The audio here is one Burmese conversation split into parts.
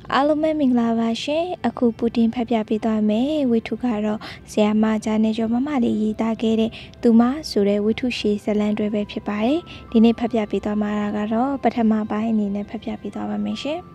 အားလုံးပဲမင်္ဂလာပါရှင်အခုပူတင်ဖတ်ပြပေးသွားမယ်ဝိထုကတော့ဆရာမဂျာနေကျော်မမလေးရေးသားခဲ့တဲ့သူမဆိုတဲ့ဝိထုရှည်ဇလံတွဲပဲဖြစ်ပါတယ်ဒီနေ့ဖတ်ပြပေးသွားမှာကတော့ပထမပိုင်းအနေနဲ့ဖတ်ပြပေးသွားပါမယ်ရှင်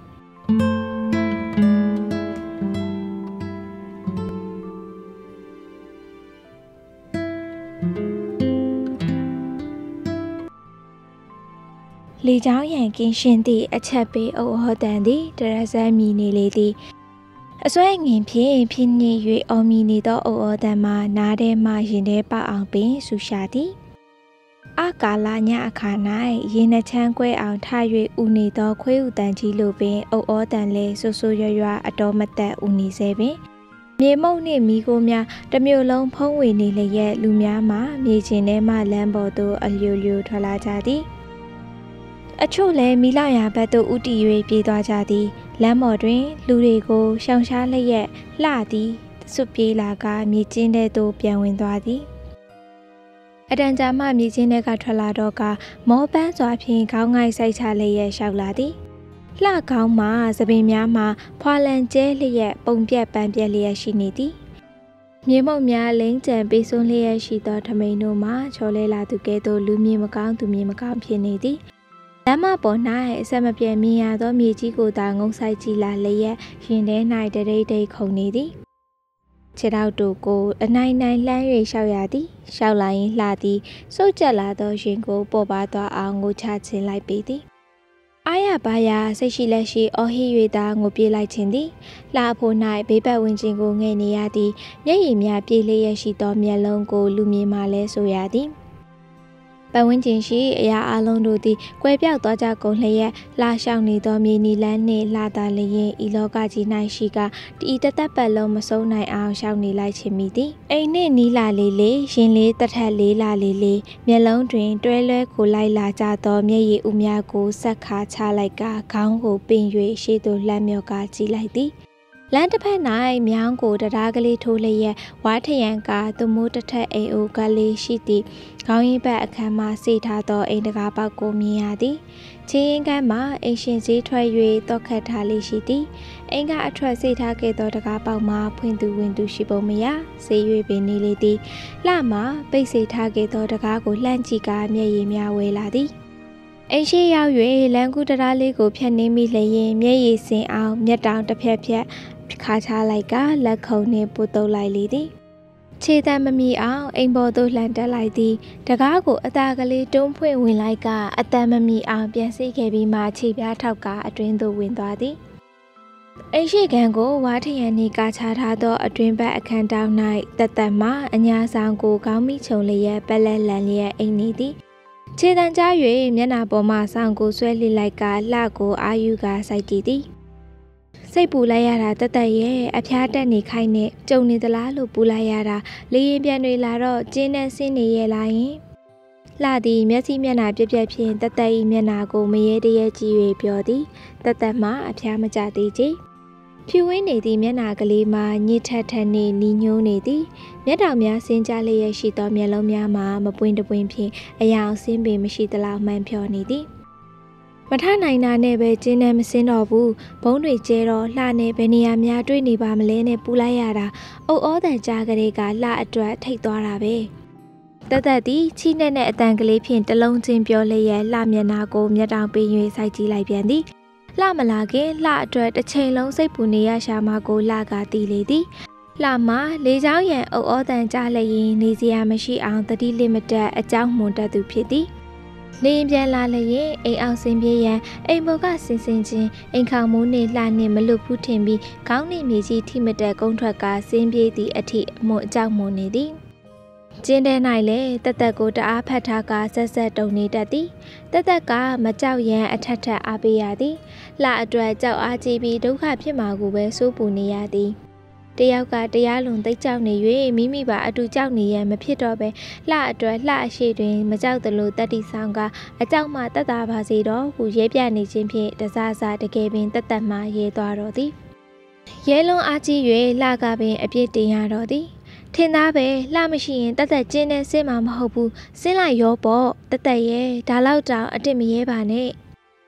လေချောင်းရန်ကင်းရှင်းသည့်အချက်ပေးအုပ်ဟောတန်သည်တရဇမ်းမြည်နေလေသည်အစွဲငင်ဖြင့်ဖြစ်ညစ်၍အော်မီနေသောအုပ်ဟောတန်မှာနားထဲမှရင်ထဲပေါအောင်ပင်ဆူရှာသည်အကာလညအခါ၌ရေနှချမ်းကွဲအောင်ထ၍ဥနေသောခွေးဥတန်ကြီးလိုပင်အုပ်ဟောတန်လဲဆူဆူရွရွအတော်မတက်ဥနေစေပင်မြေမုံနှင့်မိကိုများတမျိုးလုံးဖုံးဝေနေလျက်လူများမှမြေချင်းထဲမှလမ်းပေါ်သို့အလျူလျူထွက်လာကြသည်အချို့လည်းမိလာရာဘက်သို့ဥတီ၍ပြေးသွားကြသည်လမ်းပေါ်တွင်လူတွေကိုရှောင်ရှားလျက်လှသည်စွပြေးလာကမြေကျင်းထဲသို့ပြန်ဝင်သွားသည်အတန်ကြာမှမြေကျင်းထဲကထွက်လာတော့ကမောပန်းစွာဖြင့်ခေါင်းငိုက်ဆိုင်ချလျက်ရှောက်လာသည်လှကောင်းမှသပင်များမှဖွာလန်ကျဲလျက်ပုံပြက်ပန်းပြက်လျက်ရှိနေသည်မြေမုံများလိမ့်ကြံပေးစွန်းလျက်ရှိသောထမိန်တို့မှချော်လဲလာသူကဲ့သို့လူမြင်မကောင်းသူမြင်မကောင်းဖြစ်နေသည်လမ်းမပေါ်၌အဆက်မပြတ်မြင်ရသောမြေကြီးကိုသာငုံဆိုင်ကြည့်လာလျက်ရင်ထဲ၌တရိတ်တိတ်ခုန်နေသည်ခြေထောက်တို့ကိုအနိုင်နိုင်လှမ်း၍ရှောက်ရသည်ရှောက်လာရင်လှသည်စုတ်ကျက်လာသောရင်ကိုပေါ်ပါသွားအောင်ငိုချခြင်းလိုက်ပေသည်အာရပါရစိတ်ရှိလက်ရှိအော်ဟစ်၍သာငိုပြေးလိုက်ခြင်းသည်လှအဖို့၌ဘေးပတ်ဝန်းကျင်ကိုငဲ့နေရသည်မျက်ရည်များပြေးလျက်ရှိသောမျက်လုံးကိုလူမြင်မှလဲဆိုရသည်ပတ်ဝန်းကျင်ရှိအရာအလုံးတို့သည်ကွယ်ပြောက်သွားကြကုန်လျက်လှရှောင်နေသောမြေနီလန်းနှင့်လှသာလျင်ဤလောကကြီး၌ရှိကဤတသက်ပတ်လုံးမဆုံးနိုင်အောင်ရှောင်နေလိုက်ခြင်းမိသည်အိမ်နှင့်နီးလာလေလေရင်လေးတထက်လေးလာလေလေမျက်လုံးတွင်တွဲလွဲကိုလိုက်လာကြသောမျက်ရည်ဥများကိုဆက်ခါချလိုက်ကခေါင်းကိုပင်၍ရှေ့သို့လှမ်းမြော့ကကြည့်လိုက်သည်လမ်းတစ်ဖက်၌မြောင်းကိုတရားကလေးထိုးလျက်ဝါထရန်ကသူမိုးတစ်ထက်အိမ်အိုကလေးရှိသည့်ခေါင်းရင်းဘက်အခန်းမှစေထားသောအိမ်တကားပေါက်ကိုမြင်ရသည်ချင်းရင်ကမ်းမှာအိမ်ရှင်စည်းထွက်၍တောက်ခတ်ထားလေးရှိသည်အိမ်ကအထွက်စေထားခဲ့သောတကားပေါက်မှာဖွင့်သူဝင်သူရှိပုံမရဆေး၍ပင်နေလေသည်လှမှပိတ်စေထားခဲ့သောတကားကိုလှမ်းကြည့်ကမျက်ရည်များဝဲလာသည်အိမ်ရှိရောက်၍လမ်းကူးတရားလေးကိုဖြတ်နေမိလျင်မျက်ရည်စင်အောင်မျက်တောင်တစ်ဖြက်ဖြက်ခါချလိုက်ကလက်ခုံနှင့်ပုတ်တုပ်လိုက်လေသည်ခြေတံမမီအောင်အိမ်ပေါ်သို့လှန်တက်လိုက်သည်တကားကိုအသာကလေးတွန်းဖွင့်ဝင်လိုက်ကအတံမမီအောင်ပြန်စီးခဲ့ပြီးမှခြေပြားထောက်ကအတွင်းသို့ဝင်သွားသည်အိမ်ရှိကန်ကိုဝါထရန်နှင့်ကာချထားသောအတွင်းဘက်အခန်းတောင်း၌တသက်မှအညာဆောင်ကိုခေါင်းမိချုံလျက်ပက်လက်လန်လျက်အိမ်နေသည်ခြေတံကြား၍မျက်နှာပေါ်မှဆောင်ကိုဆွဲလှစ်လိုက်ကလှကိုအာယူကစိုက်ကြည့်သည်စိတ်ပူလိုက်ရတာတသက်ရဲ့အဖျားတက်နေခိုင်းနဲ့ကြုံနေသလားလို့ပူလိုက်ရတာလေရင်ပြန်တွေလာတော့ကျင်းနဲ့ဆင်းနေရဲ့လားယင်လှသည်မျက်စိမျက်နှာပြက်ပြက်ဖြင့်တသက်၏မျက်နှာကိုမရေတရေကြည့်၍ပြောသည်တသက်မှအဖျားမကျသေးချေဖြူဝင်းနေသည့်မျက်နှာကလေးမှာညစ်ထက်ထက်နှင့်နီးညိုးနေသည်မျက်တောင်များဆင်းကြလျက်ရှိသောမျက်လုံးများမှာမပွင့်တပွင့်ဖြင့်အယောင်ဆင်းပင်မရှိသလောက်မှန်ဖြောနေသည်မထနိုင်တာနဲ့ပဲကျင်းနဲ့မစင်းတော့ဘူးဘုံတွေကျဲတော့လှနဲ့ဘယ်နေရာများတွေ့နေပါမလဲနဲ့ပူလိုက်ရတာအုပ်ဩတန်ကြားကလေးကလှအတွက်ထိတ်သွားတာပဲတသက်သည်ချီနဲ့အတန်ကလေးဖြင့်တလုံးချင်းပြောလျက်လှမျက်နှာကိုမျက်တောင်ပေး၍စိုက်ကြည့်လိုက်ပြန်သည်လှမလာခင်လှအတွက်တစ်ချိန်လုံးစိတ်ပူနေရရှာမကိုလှကတီးလေသည်လှမလေချောင်းရန်အုပ်ဩတန်ကြားလျင်နေစရာမရှိအောင်တတိလစ်မတက်အကြောင်းမွန်တတ်သူဖြစ်သည်လင်းပြန်လာလျင်အိမ်အောင်စင်ပြေးရန်အိမ်ပေါ်ကဆင်ချင်းအိမ်ခေါင်မိုးနှင့်လှနှင့်မလွတ်ဘူးထင်ပြီးခေါင်းနှင့်မြေကြီးထိမတက်ကုန်းထွက်ကဆင်းပြေးသည့်အထိအမွန်အကြောက်မွန်နေသည်ကျင်းထဲ၌လည်းတသက်ကိုတအားဖတ်ထားကဆက်ဆက်တုံနေတတ်သည်တသက်ကမကြောက်ရန်အထက်ထက်အားပေးရသည်လှအတွက်ကြောက်အားကြီးပြီးဒုက္ခဖြစ်မှာကိုပဲစိုးပူနေရသည်တယောက်ကတရားလွန်သိကြောက်နေ၍မိမိပါအတူကြောက်နေရန်မဖြစ်တော့ပဲလှအတွက်လှအရှိတွင်မကြောက်သလိုတတိဆောင်ကအကြောက်မှတတ်တာပါစေတော့ဟုရဲပြနေခြင်းဖြင့်တစားစားတကယ်ပင်တသက်မှရဲသွားတော့သည်ရဲလွန်အားကြီး၍လှကပင်အပြစ်တင်ရတော့သည်ထင်သားပဲလှမရှိရင်တသက်ကျင်းနဲ့ဆင်းမှာမဟုတ်ဘူးဆင်းလိုက်ရောပေါ့တသက်ရဲ့ဒါလောက်တောင်အစ်စ်မရဲပါနဲ့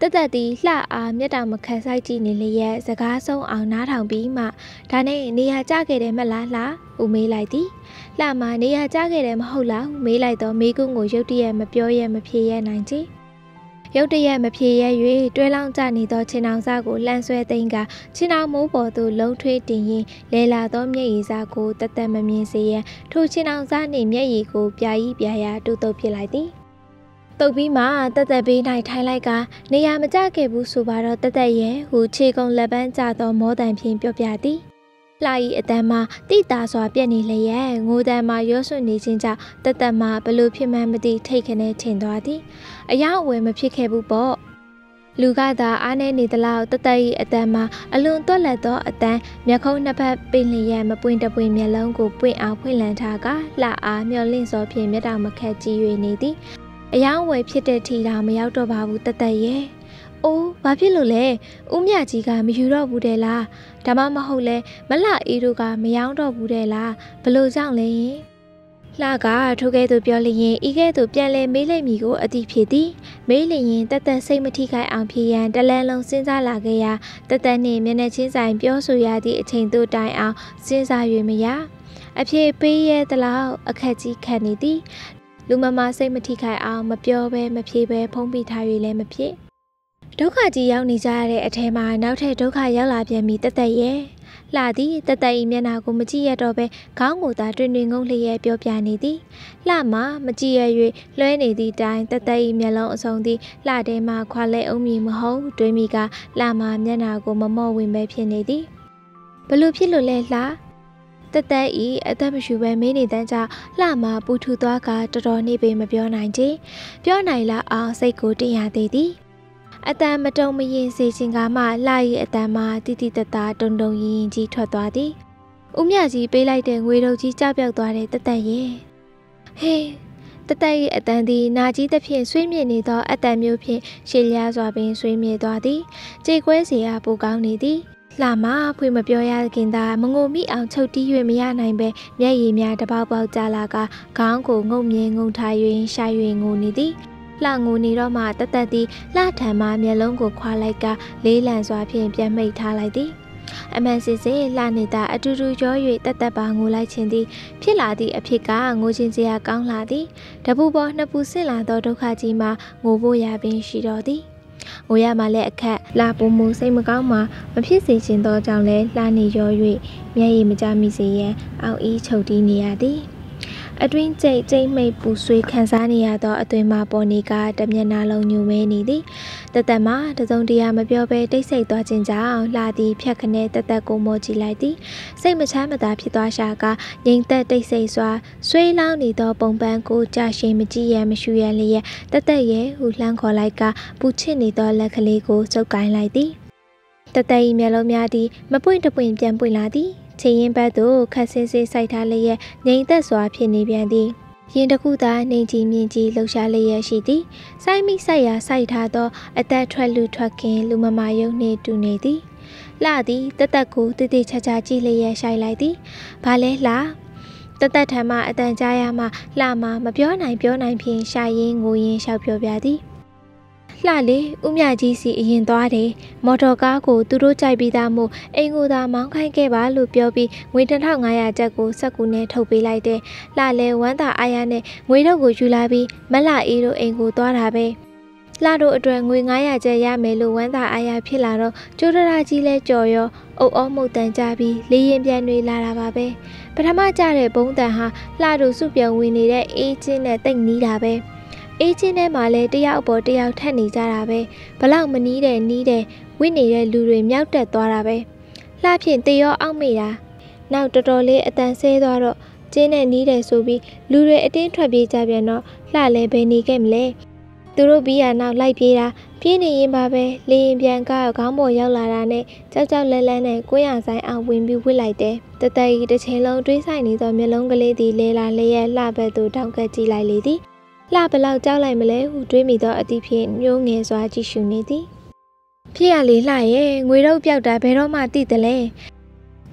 တသက်သည်လှအားမျက်တောင်မခတ်ဆိုင်ကြည့်နေလျက်စကားဆုံးအောင်နားထောင်ပြီးမှဒါနဲ့နေရာကျခဲ့တယ်မလားလှဟုမေးလိုက်သည်လှမှာနေရာကျခဲ့တယ်မဟုတ်လားဟုမေးလိုက်တော့မိကုန်းကိုရုတ်တရက်မပြောရမဖြေရနိုင်ချေရုတ်တရက်မဖြေရ၍တွဲလောင်းကျနေသောချင်းအောင်စားကိုလှန်ဆွဲသိမ်းကချင်းအောင်မိုးပေါ်သို့လုံးထွေးတင်ရင်လဲလာသောမျက်ရည်စားကိုတသက်မမြင်စေရန်ထိုချင်းအောင်စားနှင့်မျက်ရည်ကိုပြာကြီးပြာရာတူတုပ်ပစ်လိုက်သည်တုပ်ပြီးမှတသက်ဘေး၌ထိုင်လိုက်ကနေရာမကျခဲ့ဘူးဆိုပါတော့တသက်ရဲ့ဟူခြေကုံလက်ပန်းကျသောမောတံဖြင့်ပြောပြသည်လှဤအတန်းမှာတိတာစွာပြက်နေလျက်ငိုတံမှာရောဆွနေခြင်းကြောင့်တသက်မှာဘလို့ဖြစ်မှန်းမသိထိတ်ခနဲထင်သွားသည်အယောင်အဝယ်မဖြစ်ခဲ့ဘူးပေါ့လူကသာအားနေနေသလောက်တသက်ဤအတန်းမှာအလွန်တွက်လက်သောအတန်းမျက်ခုံးနှစ်ဖက်ပင်လျက်မပွင့်တပွင့်မျက်လုံးကိုပွင့်အောင်ဖွင့်လန်းထားကလှအားမျောလင့်စောဖြင့်မျက်တောင်မခတ်ကြည့်၍နေသည်အယောင်ဝယ်ဖြစ်တဲ့ထီတောင်မရောက်တော့ပါဘူးတသက်ရဲ့။အိုးဘာဖြစ်လို့လဲ။ဦးမြကြီးကမယူတော့ဘူးတဲ့လား။ဒါမှမဟုတ်လဲမလှအေးတို့ကမယောင်းတော့ဘူးတဲ့လား။ဘလို့ကြောင့်လဲ။လှကထိုကဲ့သို့ပြောလျင်ဤကဲ့သို့ပြန်လဲမေးလိုက်မိကိုအတိဖြစ်သည်။မေးလျင်တသက်စိတ်မထိခိုက်အောင်ဖြေရန်တလန်းလုံးစဉ်းစားလာခဲ့ရာတသက်နှင့်မျက်နှာချင်းဆိုင်ပြောဆိုရသည့်အချိန်သို့တိုင်အောင်စဉ်းစား၍မရ။အဖြေပေးရသလောက်အခက်ကြီးခတ်နေသည်။လူမမစိတ်မထိခိုက်အောင်မပြောဘဲမဖြေဘဲဖုံးပြထား၍လည်းမဖြစ်ဒုက္ခကြီးရောက်နေကြရတဲ့အထဲမှာနောက်ထပ်ဒုက္ခရောက်လာပြန်ပြီတသက်ရဲ့လှသည်တသက်ဤမျက်နှာကိုမကြည့်ရတော့ပဲခေါင်းကိုသာတွင်တွင်ငုံလျက်ပြောပြနေသည်လှမှမကြည့်ရ၍လွှဲနေသည့်တိုင်တသက်ဤမျက်လုံးအစုံသည်လှထဲမှခွာလဲအောင်မြင်မဟုတ်တွေးမိကလှမှမျက်နှာကိုမမော့ဝင်ပဲဖြစ်နေသည်ဘလို့ဖြစ်လို့လဲလှတသက်ဤအသက်မရှူပဲမင်းနေတဲ့ကြောင့်လှမှပူထူသွားကတော်တော်နေပေမပြောနိုင်ချေပြောနိုင်လားအောင်စိတ်ကိုတင်ရသေးသည်အတန်မတုံမရင်စေခြင်းကမှလှ၏အတန်မှာတိတိတတ်တာတုံတုံရင်ရင်ကြီးထွက်သွားသည်ဦးမြကြီးပေးလိုက်တဲ့ငွေတုပ်ကြီးကြောက်ပြောက်သွားတဲ့တသက်ရဲ့ဟေးတသက်၏အတန်သည်နာကြီးသဖြင့်ဆွေးမြေ့နေသောအတန်မျိုးဖြင့်ရှေ့လျားစွာပင်ဆွေးမြေ့သွားသည်ကြေကွဲเสียပိုကောင်းနေသည်လှမဖွေမပြောရခင်သာမငိုမိအောင်ချုပ်တီး၍မရနိုင်ပဲမျက်ရည်များတပေါက်ပေါက်ကျလာကခေါင်းကိုငုံမြင်ငုံထား၍ရှာ၍ငိုနေသည်လှငိုနေတော့မှတသက်သည်လှထံမှမျက်လုံးကိုခွာလိုက်ကလေးလံစွာဖြင့်ပြန်မိတ်ထားလိုက်သည်အမှန်စစ်စစ်လှနေတဲ့အတူတူကြော၍တသက်ပါငိုလိုက်ခြင်းသည်ဖြစ်လာသည့်အဖြစ်ကငိုခြင်းစရာကောင်းလာသည်တပူပေါ်နှစ်ပူဆင့်လာသောဒုက္ခကြီးမှာငိုဖို့ရပင်ရှိတော်သည်ငိုရမှလည်းအခက်လှပူမှုစိတ်မကောင်းမှမဖြစ်စေခြင်းသောကြောင့်လည်းလှနေရော၍မျက်ရည်မကျမိစေရန်အောက်ဤချုပ်တီးနေရသည်အတွင်းကျိတ်မိတ်ပူဆွေးခံစားနေရသောအသွင်မှပေါ်နေကတမျက်နှာလုံးညူမဲနေသည်တသက်မှာတစုံတရာမပြောဘဲတိတ်ဆိတ်သွားခြင်းကြောင့်လှသည်ဖြတ်ခနဲတသက်ကိုမောကြည့်လိုက်သည်စိတ်မချမ်းမသာဖြစ်သွားရှာကငြိမ်သက်တိတ်ဆိတ်စွာဆွေးလောင်းနေသောပုံပန်းကိုကြာရှည်မကြည့်ရမရှူရလျက်တသက်ရဲ့ဟူလှမ်းခေါ်လိုက်ကပူချစ်နေသောလက်ကလေးကိုစုပ်ကိုင်းလိုက်သည်တသက်၏မျက်လုံးများသည်မပွင့်တပွင့်ပြန်ပွင့်လာသည်ချင်ရင်ဘက်သို့ခက်ဆင်းဆင်းစိုက်ထားလျက်ငြိမ်သက်စွာဖြစ်နေပြန်သည်ရင်တစ်ခုသာနှိမ်ကြည့်မြင်ကြည့်လှုပ်ရှားလျက်ရှိသည်စိုက်မိစိုက်ရာစိုက်ထားသောအသက်ထွက်လူထွက်ခင်လူမမာယုံနှင့်တူနေသည်လှသည်တသက်ကိုတိတိချာချာကြည့်လျက်ရှိလိုက်သည်ဘာလဲလှတသက်ထံမှအတန်ကြားရမှလှမှမပြောနိုင်ဖြင့်ရှာရင်းငိုရင်းလျှောက်ပြောပြသည်လှလေဦးမြကြီးစီအရင်သွားတယ်မော်တော်ကားကိုသူတို့ကြိုက်ပြီးသားမို့အိမ်ကိုသာမောင်းခိုင်းခဲ့ပါလို့ပြောပြီးငွေ1500ကျပ်ကိုစက်ကူနဲ့ထုတ်ပေးလိုက်တယ်လှလဲဝမ်းသာအားရနဲ့ငွေတော့ကိုယူလာပြီးမလှအေးတို့အိမ်ကိုသွားတာပဲလှတို့အတွက်ငွေ900ကျပ်ရမယ်လို့ဝမ်းသာအားရဖြစ်လာတော့ကျိုးတရာကြီးလဲကြော်ရောအုပ်အောမှုတ်တန်ကြပြီးလေရင်ပြန်တွေလာတာပါပဲပထမကျတဲ့ဘုံတန်ဟာလှတို့စုပြုံဝင်နေတဲ့အေးချင်းနဲ့တိတ်နီးတာပဲအေးချင်းထဲမှာလဲတယောက်ပေါ်တယောက်ထက်နေကြတာပဲဘလောက်မနီးတယ်ဝိနေတဲ့လူတွေမြောက်တက်သွားတာပဲလှဖြင့်တေရောအောက်မေ့တာနောက်တော်တော်လေးအတန်ဆဲသွားတော့ကျင်းနဲ့နီးတယ်ဆိုပြီးလူတွေအတင်းထွက်ပြေးကြပြန်တော့လှလဲပဲနေခဲ့မလဲသူတို့ပြီးရနောက်လိုက်ပြေးတာပြေးနေရင်ပါပဲလေရင်ပြန်ကားခေါင်းပေါ်ရောက်လာတာနဲ့ကြောက်လန့်နဲ့ကိုယ်ရဆိုင်အောင်ဝင်ပြီးဝစ်လိုက်တယ်တသက်ကြီးတစ်ချိန်လုံးတွေးဆိုင်နေသောမျက်လုံးကလေးသည်လဲလာလျက်လှဘက်သို့တောင်းကကြည့်လိုက်လေသည်လှဘလောက်ကြောက်လိုက်မလဲဟုတွေးမိသောအသည့်ဖြင့်မျိုးငယ်စွာကြည့်ရှုနေသည်ဖြစ်ရလေလှရဲ့ငွေတော့ပြောက်တာဘယ်တော့မှသိတယ်လဲ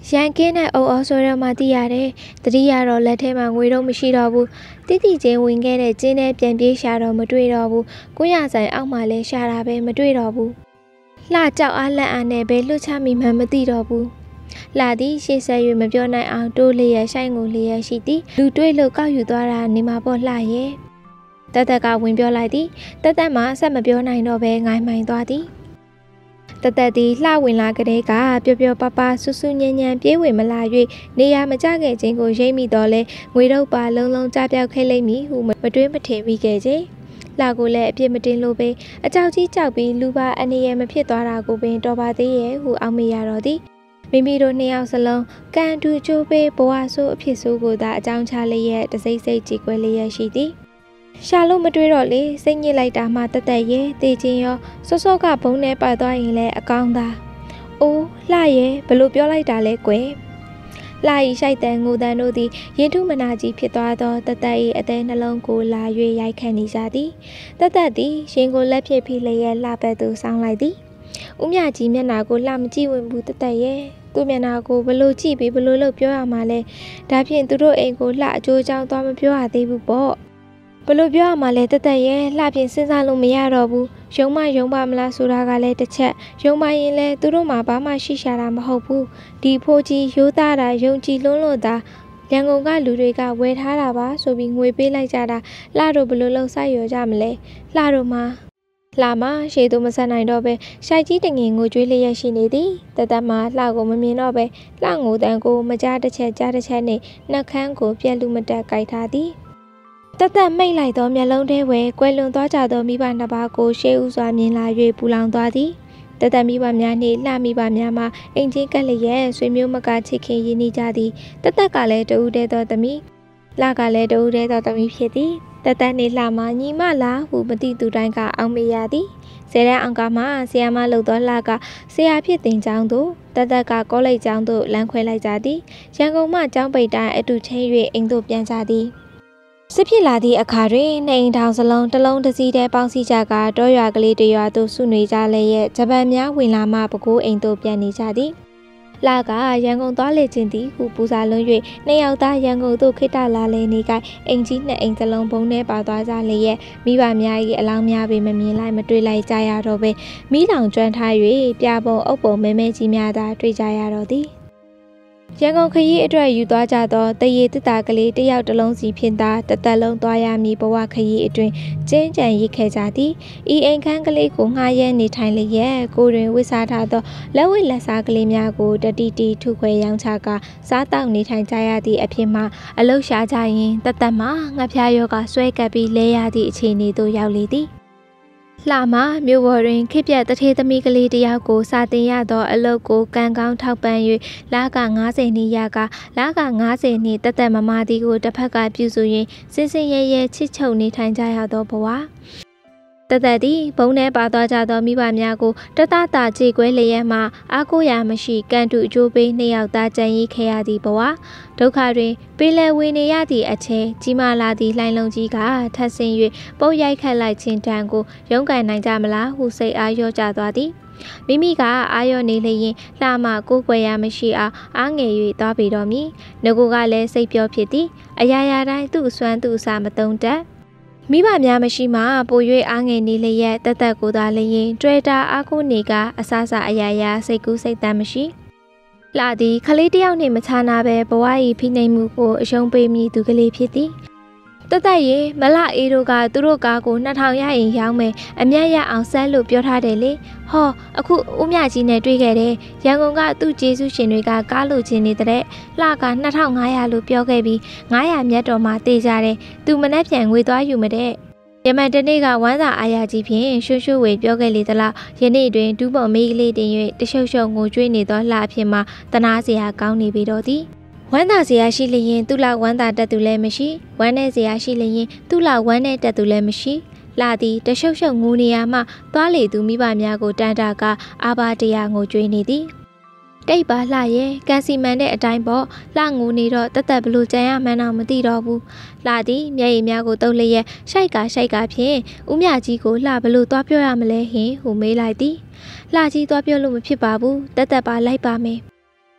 ရန်ကင်းတဲ့အုပ်အောဆိုတော့မှသိရတယ်တတိယတော့လက်ထဲမှာငွေတော့မရှိတော့ဘူးတိတိချင်းဝင်ခဲ့တဲ့ကျင်းနဲ့ပြန်ပြေးရှာတော့မတွေ့တော့ဘူးကိုရဆိုင်အောက်မှာလဲရှာတာပဲမတွေ့တော့ဘူးလှကြောက်အားလက်အားနဲ့ပဲလွတ်ချမိမှမသိတော့ဘူးလာသည်ရှေ့ဆက်၍မပြောနိုင်အောင်တိုးလျက်ဆိုင်ကိုလျက်ရှိသည်လူတွေ့လို့ကောက်ယူသွားတာနေမှာပေါ့လှရဲ့တတက်ကဝင်ပြောလိုက်သည်တသက်မှဆက်မပြောနိုင်တော့ပဲငိုင်းမိုင်သွားသည်တသက်သည်လှဝင်လာကလေးကပျော်ပျော်ပါပါဆူဆူညံ့ညံ့ပြေးဝင်မလာ၍နေရာမကျခဲ့ခြင်းကိုရိပ်မိတော့လဲငွေတော့ပါလုံးလုံးကြပြောက်ခဲလိမ့်မည်ဟုမတွေးမထင်မိခဲ့ခြင်းလာကိုလည်းအပြစ်မတင်လို့ပဲအကြောက်ကြီးကြောက်ပြီးလူပါအနေရမဖြစ်သွားတာကိုပင်တော်ပါသေးရဲ့ဟုအောက်မေ့ရတော့သည်မိမိတို့နှစ်ယောက်စလုံးကန်တူချိုးပေးဘဝဆိုးအဖြစ်ဆိုးကိုသာအကြောင်းချလျက်တစိမ့်စိတ်ကြည်ကွယ်လျက်ရှိသည်ရှာလို့မတွေးတော့လေစိတ်ညစ်လိုက်တာမှတသက်ရဲ့တေချင်းရောစောစောကဘုံနဲ့ပတ်သွားရင်လည်းအကောင်းသာအိုးလှရဲ့ဘလို့ပြောလိုက်တာလဲကွယ်လှဤရှိုက်တန်ငိုတန်တို့သည်ရင်ထုမနာကြီးဖြစ်သွားသောတသက်၏အသေးနှလုံးကိုလာ၍ရိုက်ခတ်နေကြသည်တသက်သည်ရှင်ကိုလက်ဖြစ်ဖိလျက်လှပက်သူဆောင်းလိုက်သည်ဦးမြကြီးမျက်နာကိုလှမကြည့်ဝင်ဘူးတသက်ရဲ့သူ့မျက်နာကိုဘလို့ကြည့်ပြီးဘလို့လို့ပြောရမှာလဲဒါဖြင့်သူတို့အိမ်ကိုလှအကျိုးကြောင်းသွားမပြောရသေးဘူးပေါ့ဘလို့ပြောရမှာလဲတသက်ရဲ့လှဖြင့်စဉ်းစားလို့မရတော့ဘူးရုံပါမလားဆိုတာကလည်းတစ်ချက်ရုံပါရင်လဲသူတို့မှာဘာမှရှိရှာတာမဟုတ်ဘူးဒီဖိုးကြီးရိုးသားတာယုံကြည်လွန်းလို့သာရန်ကုန်ကလူတွေကဝယ်ထားတာပါဆိုပြီးငွေပေးလိုက်ကြတာလှတို့ဘလို့လောက်ဆိုင်ရောကြမလဲလှတို့မှာလှမရှေ့သူမဆက်နိုင်တော့ပဲရှိုက်ကြီးတငင်ငိုကြွေးလျက်ရှိနေသည်တသက်မှာလှကိုမမြင်တော့ပဲလှငိုတန်ကိုမကြားတစ်ချက်ကြားတစ်ချက်နဲ့နှက်ခမ်းကိုပြက်လူမတက်ကြိုက်ထားသည်တသက်မိတ်လိုက်သောမျက်လုံးထဲဝဲကွယ်လွန်သွားကြသောမိဘနှစ်ပါးကိုရှေးဥစွာမြင်လာ၍ပူလောင်သွားသည်တသက်မိဘများနှင့်လှမိဘများမှအိမ်ချင်းကက်လျက်ဆွေမျိုးမကချစ်ခင်ရင်းနှီးကြသည်တသက်ကလည်းတဦးတည်းသောသမီးလှကလည်းတဦးတည်းသောသမီးဖြစ်သည်တသက်နှင့်လှမညီမလားဟုမသိသူတိုင်းကအောက်မေ့ရသည်ဆယ်တန်းအောင်ကမှဆရာမလုပ်သောလှကဆရာဖြစ်တင်ကျောင်းသို့တသက်ကကောလိပ်ကျောင်းသို့လမ်းခွဲလိုက်ကြသည်ရန်ကုန်မှကျောင်းပိတ်တိုင်းအတူချင်း၍အိမ်သို့ပြန်ကြသည်စစ်ဖြစ်လာသည့်အခါတွင်နှိမ်ထောင်စလုံးတစ်လုံးတစ်စီးတည်းပေါင်းစည်းကြကတောရွာကလေးတရွာသို့စုနေကြလျက်ဂျပန်များဝင်လာမှပကိုးအိမ်သို့ပြန်နေကြသည်လှကရန်ကုန်သွားလေခြင်းသည်ဟုပူစာလွန်း၍နှစ်ယောက်သားရန်ကုန်သို့ခိတ္တလာလေနေကအိမ်ကြီးနှစ်အိမ်စလုံးဘုံထဲပါသွားကြလျက်မိဘများ၏အလောင်းများပေမမြင်လိုက်မတွေ့လိုက်ကြရတော့ပဲမိလောင်ကျွမ်းထား၍ပြပုံအုပ်ပုံမဲမဲကြီးများသာတွေ့ကြရတော့သည်ရန်ကုန်ခရီးအတွက်ယူသွားကြသောတရေတတကလေးတယောက်တစ်လုံးစီဖြင့်သာတသက်လုံးသွားရမည်ဘဝခရီးအတွင်ကျင်းကြံရစ်ခဲ့ကြသည်ဤအိမ်ခန်းကလေးကိုငှားရမ်းနေထိုင်လျက်ကိုတွင်ဝစ်စားထားသောလက်ဝိလက်စားကလေးများကိုတတိတီထုခွဲရောင်းချကစားတောက်နေထိုင်ကြရသည့်အဖြစ်မှအလုရှာကြရင်တသက်မှငှက်ဖျားရောဂါဆွဲကပ်ပြီးလဲရသည့်အခြေအနေသို့ရောက်လေသည်လှမမြို့ပေါ်တွင်ခေပြတ်တထေးသမီးကလေးတယောက်ကိုစာတင်ရသောအလုပ်ကိုကံကောင်းထောက်ပံ့၍လက90နှစ်ရကလက90နှစ်တသက်မမသည်ကိုတစ်ဖက်ကပြုစုရင်းစင်စင်ရဲရဲချစ်ချုပ်နေထိုင်ကြရသောဘဝတသက်သည်ဘုံထဲပါသွားကြသောမိဘများကိုတတတာကြေကွဲလျက်မှအားကိုးရာမရှိကန်တူအကျိုးပေးနှစ်ယောက်သားကြံရည်ခဲ့ရသည့်ဘဝဒုက္ခတွင်ပေလယ်ဝင်နေရသည့်အချိန်ကြီးမားလာသည့်လှိုင်းလုံးကြီးကထပ်ဆင်း၍ပုတ်ရိုက်ခတ်လိုက်ခြင်းတန်ကိုရုန်းကန်နိုင်ကြမလားဟုစိတ်အားလျော့ကျသွားသည်မိမိကအာရော့နေလျင်လှမကိုယ်ွယ်ရမရှိအောင်အားငယ်၍သွားပေတော်မူငကိုကလည်းစိတ်ပြောဖြစ်သည်အရာရာတိုင်းသူ့အစွမ်းသူ့အစာမတုံးတတ်မိဘများမရှိမှပို၍အားငယ်နေလျက်တသက်ကိုသာလျင်တွေ့တာအားကိုနေကအဆအအရာရာစိတ်ကူးစိတ်တမ်းမရှိလှသည်ခလေးတယောက်နှင့်မချနာပဲဘဝ၏ဖိနှိပ်မှုကိုအရှုံးပေးမိသူကလေးဖြစ်သည်တသက်ရေမလအေးတို့ကသူတို့ကားကို2000ရရင်ရောင်းမယ်အမျက်ရအောင်ဆက်လို့ပြောထားတယ်လေဟောအခုဦးမြကြီးနဲ့တွေ့ခဲ့တယ်ရန်ကုန်ကသူ့ကျေးဇူးရှင်တွေကကားလို့ချင်းနေတဲ့လှက2500လို့ပြောခဲ့ပြီး900မြတ်တော်မှာတေးကြတယ်သူမနဲ့ပြန်ငွေသွားယူမတဲ့ယမန်တနေ့ကဝမ်းသာအားရကြီးဖြင့်ရွှွှွှဝေပြောခဲ့လေသလားယနေ့တွင်ဒူးပေါ်မေးကလေးတင်၍တရှုပ်ရှုပ်ငိုကြွေးနေသောလှအဖြစ်မှတနာစရာကောင်းနေပြီတော့သည်ဝမ်းသာစရာရှိလျင်သူ့လောက်ဝမ်းသာတတ်သူလည်းမရှိဝမ်းနဲ့စရာရှိလျင်သူ့လောက်ဝမ်းနဲ့တတ်သူလည်းမရှိလှသည်တရှုပ်ရှုပ်ငိုနေရမှသွားလေသူမိဘများကိုတန်တာကအာဘာတရားငိုကြွေးနေသည်တိတ်ပါလှရဲ့ကန်စီမန်တဲ့အတိုင်းပေါ့လှငိုနေတော့တသက်ဘလို့ကြံရမှန်းတော့မသိတော့ဘူးလှသည်မျက်ရည်များကိုတုပ်လျက်ရှိုက်ကဖြင့်ဦးမြကြီးကိုလှဘလို့သွားပြောရမလဲဟင်ဟုမေးလိုက်သည်လှကြီးသွားပြောလို့မဖြစ်ပါဘူးတသက်ပါလိုက်ပါမယ်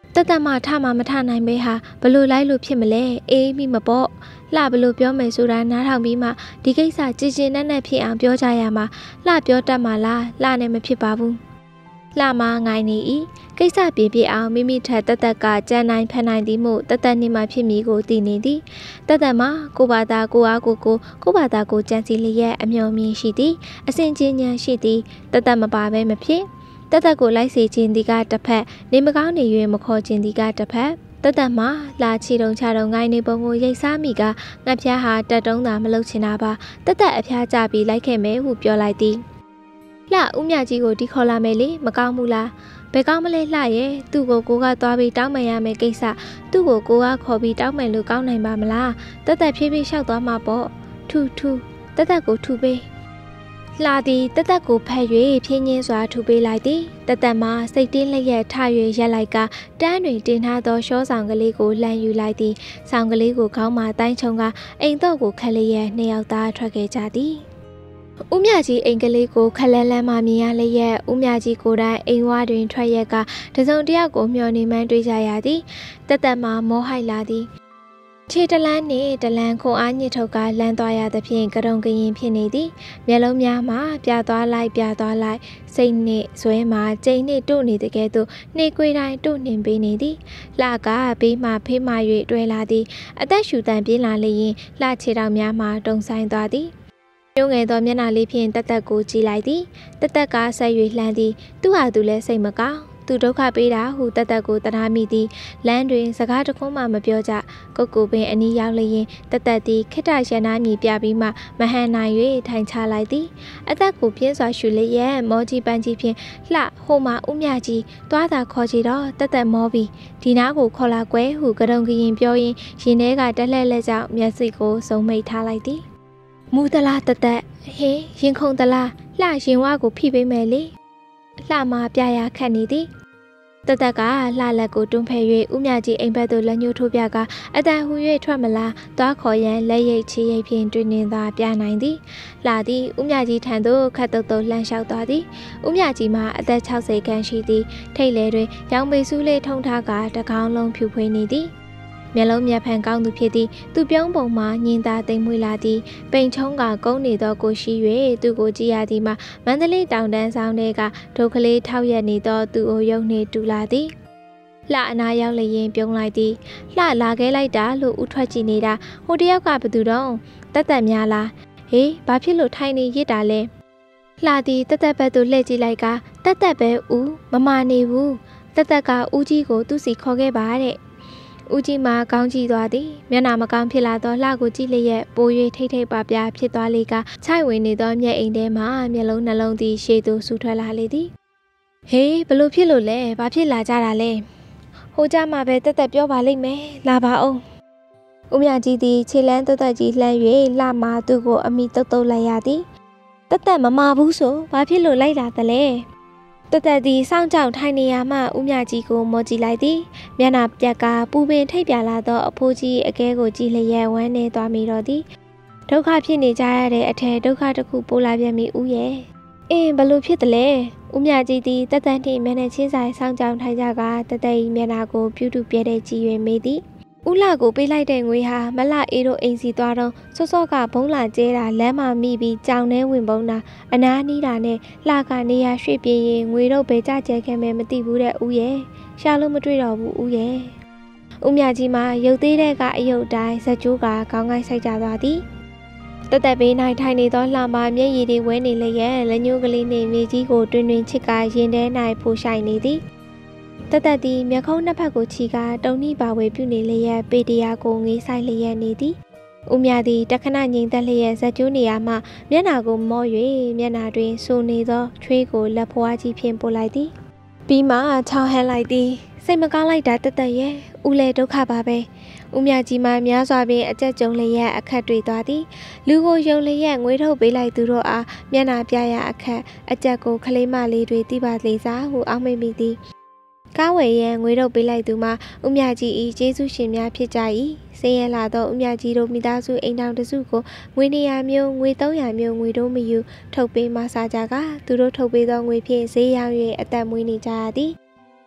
တက်တက်မှထမှမထနိုင်ပဲဟာဘလို့လိုက်လို့ဖြစ်မလဲအေးမိမပေါ့လှဘလို့ပြောမယ်ဆိုတာနားထောင်ပြီးမှဒီကိစ္စကြည်ကျင်နဲ့ဖြစ်အောင်ပြောကြရမှာလှပြောတတ်မှလားလှနဲ့မဖြစ်ပါဘူးလှမငိုင်းနေ၏ကိစ္စပြေအောင်မိမိထက်တက်တက်ကကြံနိုင်ဖန်နိုင်သည်မို့တက်တက်နှင့်မှဖြစ်မည်ကိုသိနေသည်တက်တက်မှာကိုဘာသာကိုအားကိုဘာသာကိုကြံစီလျက်အမျှော်မြင်ရှိသည်အစဉ်ချင်းဉာဏ်ရှိသည်တက်တက်မပါဘဲမဖြစ်တက်တက်ကိုလိုက်စေခြင်းဒီကတစ်ဖက်နေမကောင်းနေ၍မခေါ်ခြင်းဒီကတစ်ဖက်တက်တက်မှာလာချီတုံချတုံငိုင်းနေပုံကိုရိတ်စားမိကငှက်ဖျားဟာတက်တုံးသာမလုပ်ချင်တာပါတက်တက်အဖျားကြပြီးလိုက်ခဲ့မယ်ဟုပြောလိုက်သည်လှဦးမြကြီးကိုဒီခေါ်လာမယ်လေမကောင်းဘူးလားဘယ်ကောင်းမလဲလှရဲ့သူ့ကိုကသွားပြီးတောင်းပန်ရမယ်ကိစ္စသူ့ကိုကခေါ်ပြီးတောင်းပန်လို့ကောင်းနိုင်ပါမလားတက်တက်ဖြည်းဖြည်းလျှောက်သွားမှာပေါ့ထူတက်တက်ကိုထူပေးလှသည်တက်တက်ကိုဖက်၍ဖြင်းချင်းစွာထူပေးလိုက်သည်တက်တက်မှာစိတ်တင်းလျက်ထ၍ရက်လိုက်ကတန်းတွင်တင်ထားသောရှောဆောင်ကလေးကိုလှန်ယူလိုက်သည်ဆောင်ကလေးကိုခေါင်းမှာတိုင်းချုံကအိမ်တော့ကိုခက်လျက်နှစ်ယောက်သားထွက်ခဲ့ကြသည်ဦးမြကြီးအိမ်ကလေးကိုခက်လန်းလန်းမှမြင်ရလျက်ဦးမြကြီးကိုယ်တိုင်အိမ်ဝတွင်ထွက်ရက်ကတစုံတယောက်ကိုမျှော်နေမှန်းတွေ့ကြရသည်တက်တက်မှာမောဟိုက်လာသည်ခြေတလန်းနှင့်တလန်းခွန်အားညစ်ထုတ်ကလန်းသွားရသဖြင့်ကရုံကရင်ဖြစ်နေသည်မျက်လုံးများမှာပြသွားလိုက်စိတ်နှင့်ဇွဲမှာကြိမ်နှင့်တို့နေတကယ်သို့နှေကွေးတိုင်းတို့နှင်ပေးနေသည်လှကဘေးမှဖေးမှ၍တွဲလာသည်အသက်ရှူတန်ပြေးလာလျင်လှခြေတော်များမှာတုံဆိုင်သွားသည်ညငယ်သောမျက်နှာလေးဖြင့်တက်တက်ကိုကြည့်လိုက်သည်တက်တက်ကဆက်၍လှမ်းသည်သူ့ဟာသူလည်းစိတ်မကောင်းသူဒုက္ခပေးတာဟုတက်တက်ကိုတနာမိသည်လမ်းတွင်စကားတခုမှမပြောကြကိုပင်အနီးရောက်လျင်တက်တက်သည်ခိတ္တရနာမြည်ပြပြီးမှမဟန်နိုင်၍ထိုင်ချလိုက်သည်အသက်ကိုပြင်းစွာရှူလျက်မောကြီးပန်းကြီးဖြင့်လှဟိုမှာဦးမြကြီးသွားတာခေါ်ကြည့်တော့တက်တက်မောပြီးဒီနားကိုခေါ်လာကွယ်ဟုကရုံကရင်ပြောရင်းရင်ထဲကတက်လှဲ့လက်ကြောင့်မျက်စိကိုစုံမိတ်ထားလိုက်သည်မူတလားတက်တက်ဟင်းရင်ခုန်တလားလှရင်ဝါကိုဖိပေးမယ်လေလှမပြရခတ်နေသည်တက်တက်ကလှလက်ကိုတွန်းဖဲ၍ဦးမြကြီးအိမ်ဘက်သို့လက်ညှိုးထိုးပြကအတန်ဟူ၍ထွက်မလားသွားခေါ်ရန်လက်ရိတ်ချီရိတ်ဖြင့်တွင်နေသာပြနိုင်သည်လှသည်ဦးမြကြီးထံသို့ခတ်တုတ်လှမ်းလျှောက်သွားသည်ဦးမြကြီးမှာအသက်60ခန့်ရှိသည်ထိတ်လေတွင်ရောင်ပေစူးလေးထုံထားကတကောင်းလုံးဖြူဖွေးနေသည်မျက်လုံးမျက်ဖန်ကောင်းသူဖြစ်သည်သူပြုံးပုံမှာညင်သာသိမ်မွေ့လာသည်ပိန်ချုံးကကုန်းနေသောကိုရှိ၍သူကိုကြည့်ရသည်မှာမန္တလေးတောင်တန်းဆောင်တွေကဒုကလေးထောက်ရက်နေသောသူ့အိုရုံနှင့်တူလာသည်လှအနာရောက်လျင်ပြုံးလိုက်သည်လှလာခဲ့လိုက်တာလို့ဥထွက်ကြည့်နေတာဟိုတယောက်ကဘသူတော့တက်တက်များလားဟေးဘာဖြစ်လို့ထိုင်နေရစ်တာလဲလှသည်တက်တက်ဘက်သို့လှည့်ကြည့်လိုက်ကတက်တက်ပဲဦးမမနေဘူးတက်တက်ကဦးကြီးကိုသူ့စီခေါ်ခဲ့ပါတဲ့ဦးကြီးမှာကောင်းကြည့်သွားသည်မျက်နှာမကောင်းဖြစ်လာသောလှကိုကြည့်လျက်ပို၍ထိတ်ထိတ်ပါပြဖြစ်သွားလေကခြိုက်ဝင်နေသောမျက်အိမ်ထဲမှမျက်လုံးနှလုံးသည်ရှေ့သို့ဆူထွက်လာလေသည်ဟေးဘလို့ဖြစ်လို့လဲဘာဖြစ်လာကြတာလဲဟိုကြမှာပဲတက်တက်ပြောပါလိမ့်မယ်လာပါအောင်ဦးမြကြီးသည်ခြေလန်းတက်တက်ကြီးလှမ်း၍လှမာသူ့ကိုအမိတုတ်တုတ်လိုက်ရသည်တက်တက်မမာဘူးဆိုဘာဖြစ်လို့လိုက်လာသလဲတက်တက်သည်စောင့်ကြောက်ထိုင်နေရမှဦးမြကြီးကိုမော်ကြည့်လိုက်သည်မျက်နှာပြက်ကပူပင်ထိတ်ပြလာသောအဖိုးကြီးအကဲကိုကြည့်လျက်ဝမ်းနေသွားမိတော့သည်ဒုက္ခဖြစ်နေကြရတဲ့အထက်ဒုက္ခတစ်ခုပိုးလာပြန်ပြီဦးရဲ့အင်းဘလို့ဖြစ်တယ်လဲဦးမြကြီးသည်တက်တက်နှင့်မျက်နှာချင်းဆိုင်စောင့်ကြောက်ထိုင်ကြကတက်တက်၏မျက်နှာကိုပြုတ်တူပြဲတဲ့ကြည့်၍မေးသည်ဦးလာကိုပေးလိုက်တဲ့ငွေဟာမလှအေးတို့အိမ်စီသွားတော့စောစောကဘုံလာကျဲတာလမ်းမှာမိပြီးကြောင်ထဲဝင်ပုံးတာအနားနီးတာနဲ့လှကနေရရွှေ့ပြေးရင်ငွေတော့ဘယ်ကြကျဲခဲ့မယ်မသိဘူးတဲ့ဦးရဲ့ရှာလို့မတွေ့တော့ဘူးဦးရဲ့ဦးမြကြီးမှာရုပ်သေးတဲ့ကအယုတ်တိုင်းဇက်ကျိုးကခေါင်းကိုက်ဆိုင်ကြသွားသည်တက်တက်ပေးနိုင်ထိုင်နေသောလှမမျက်ရည်တွေဝဲနေလျက်လက်ညှိုးကလေးနှင့်မြေကြီးကိုတွင်တွင်ချစ်ကရင်ထဲ၌ဖိုးဆိုင်နေသည်တက်တက်သည်မျက်ခုံးနှစ်ဖက်ကိုချီကတုံနှိပါဝေပြုနေလျက်ပေတရာကိုငေးဆိုင်လျက်နေသည်ဦးမြသည်တခဏငြိမ်သက်လျက်ဇက်ကျိုးနေရာမှမျက်နာကိုမော၍မျက်နာတွင်စိုးနေသောချွေးကိုလက်ဖွားကြီးဖြင့်ပို့လိုက်သည်ပြီးမှချောင်းဟန်းလိုက်သည်စိတ်မကောင်းလိုက်တာတက်တက်ရဲ့ဦးလေဒုက္ခပါပဲဦးမြကြီးမှများစွာပင်အကြက်ကြုံလျက်အခက်တွေ့သွားသည်လူကိုယုံလျက်ငွေထုတ်ပေးလိုက်သူတို့အားမျက်နာပြရအခက်အကြက်ကိုခလေးမလေးတွေတိပါလေစားဟုအောက်မိမိသည်ကားဝယ်ရန်ငွေထုတ်ပေးလိုက်သူမှာဦးမြကြီး၏ကျေးဇူးရှင်များဖြစ်ကြ၏ဆင်းရဲလာသောဦးမြကြီးတို့မိသားစုအိမ်ထောင်တစုကိုငွေ200မျိုးငွေ300မျိုးငွေတို့မယူထုတ်ပေးမစားကြကသူတို့ထုတ်ပေးသောငွေဖြင့်ဈေးရောင်း၍အသက်မွေးနေကြရသည်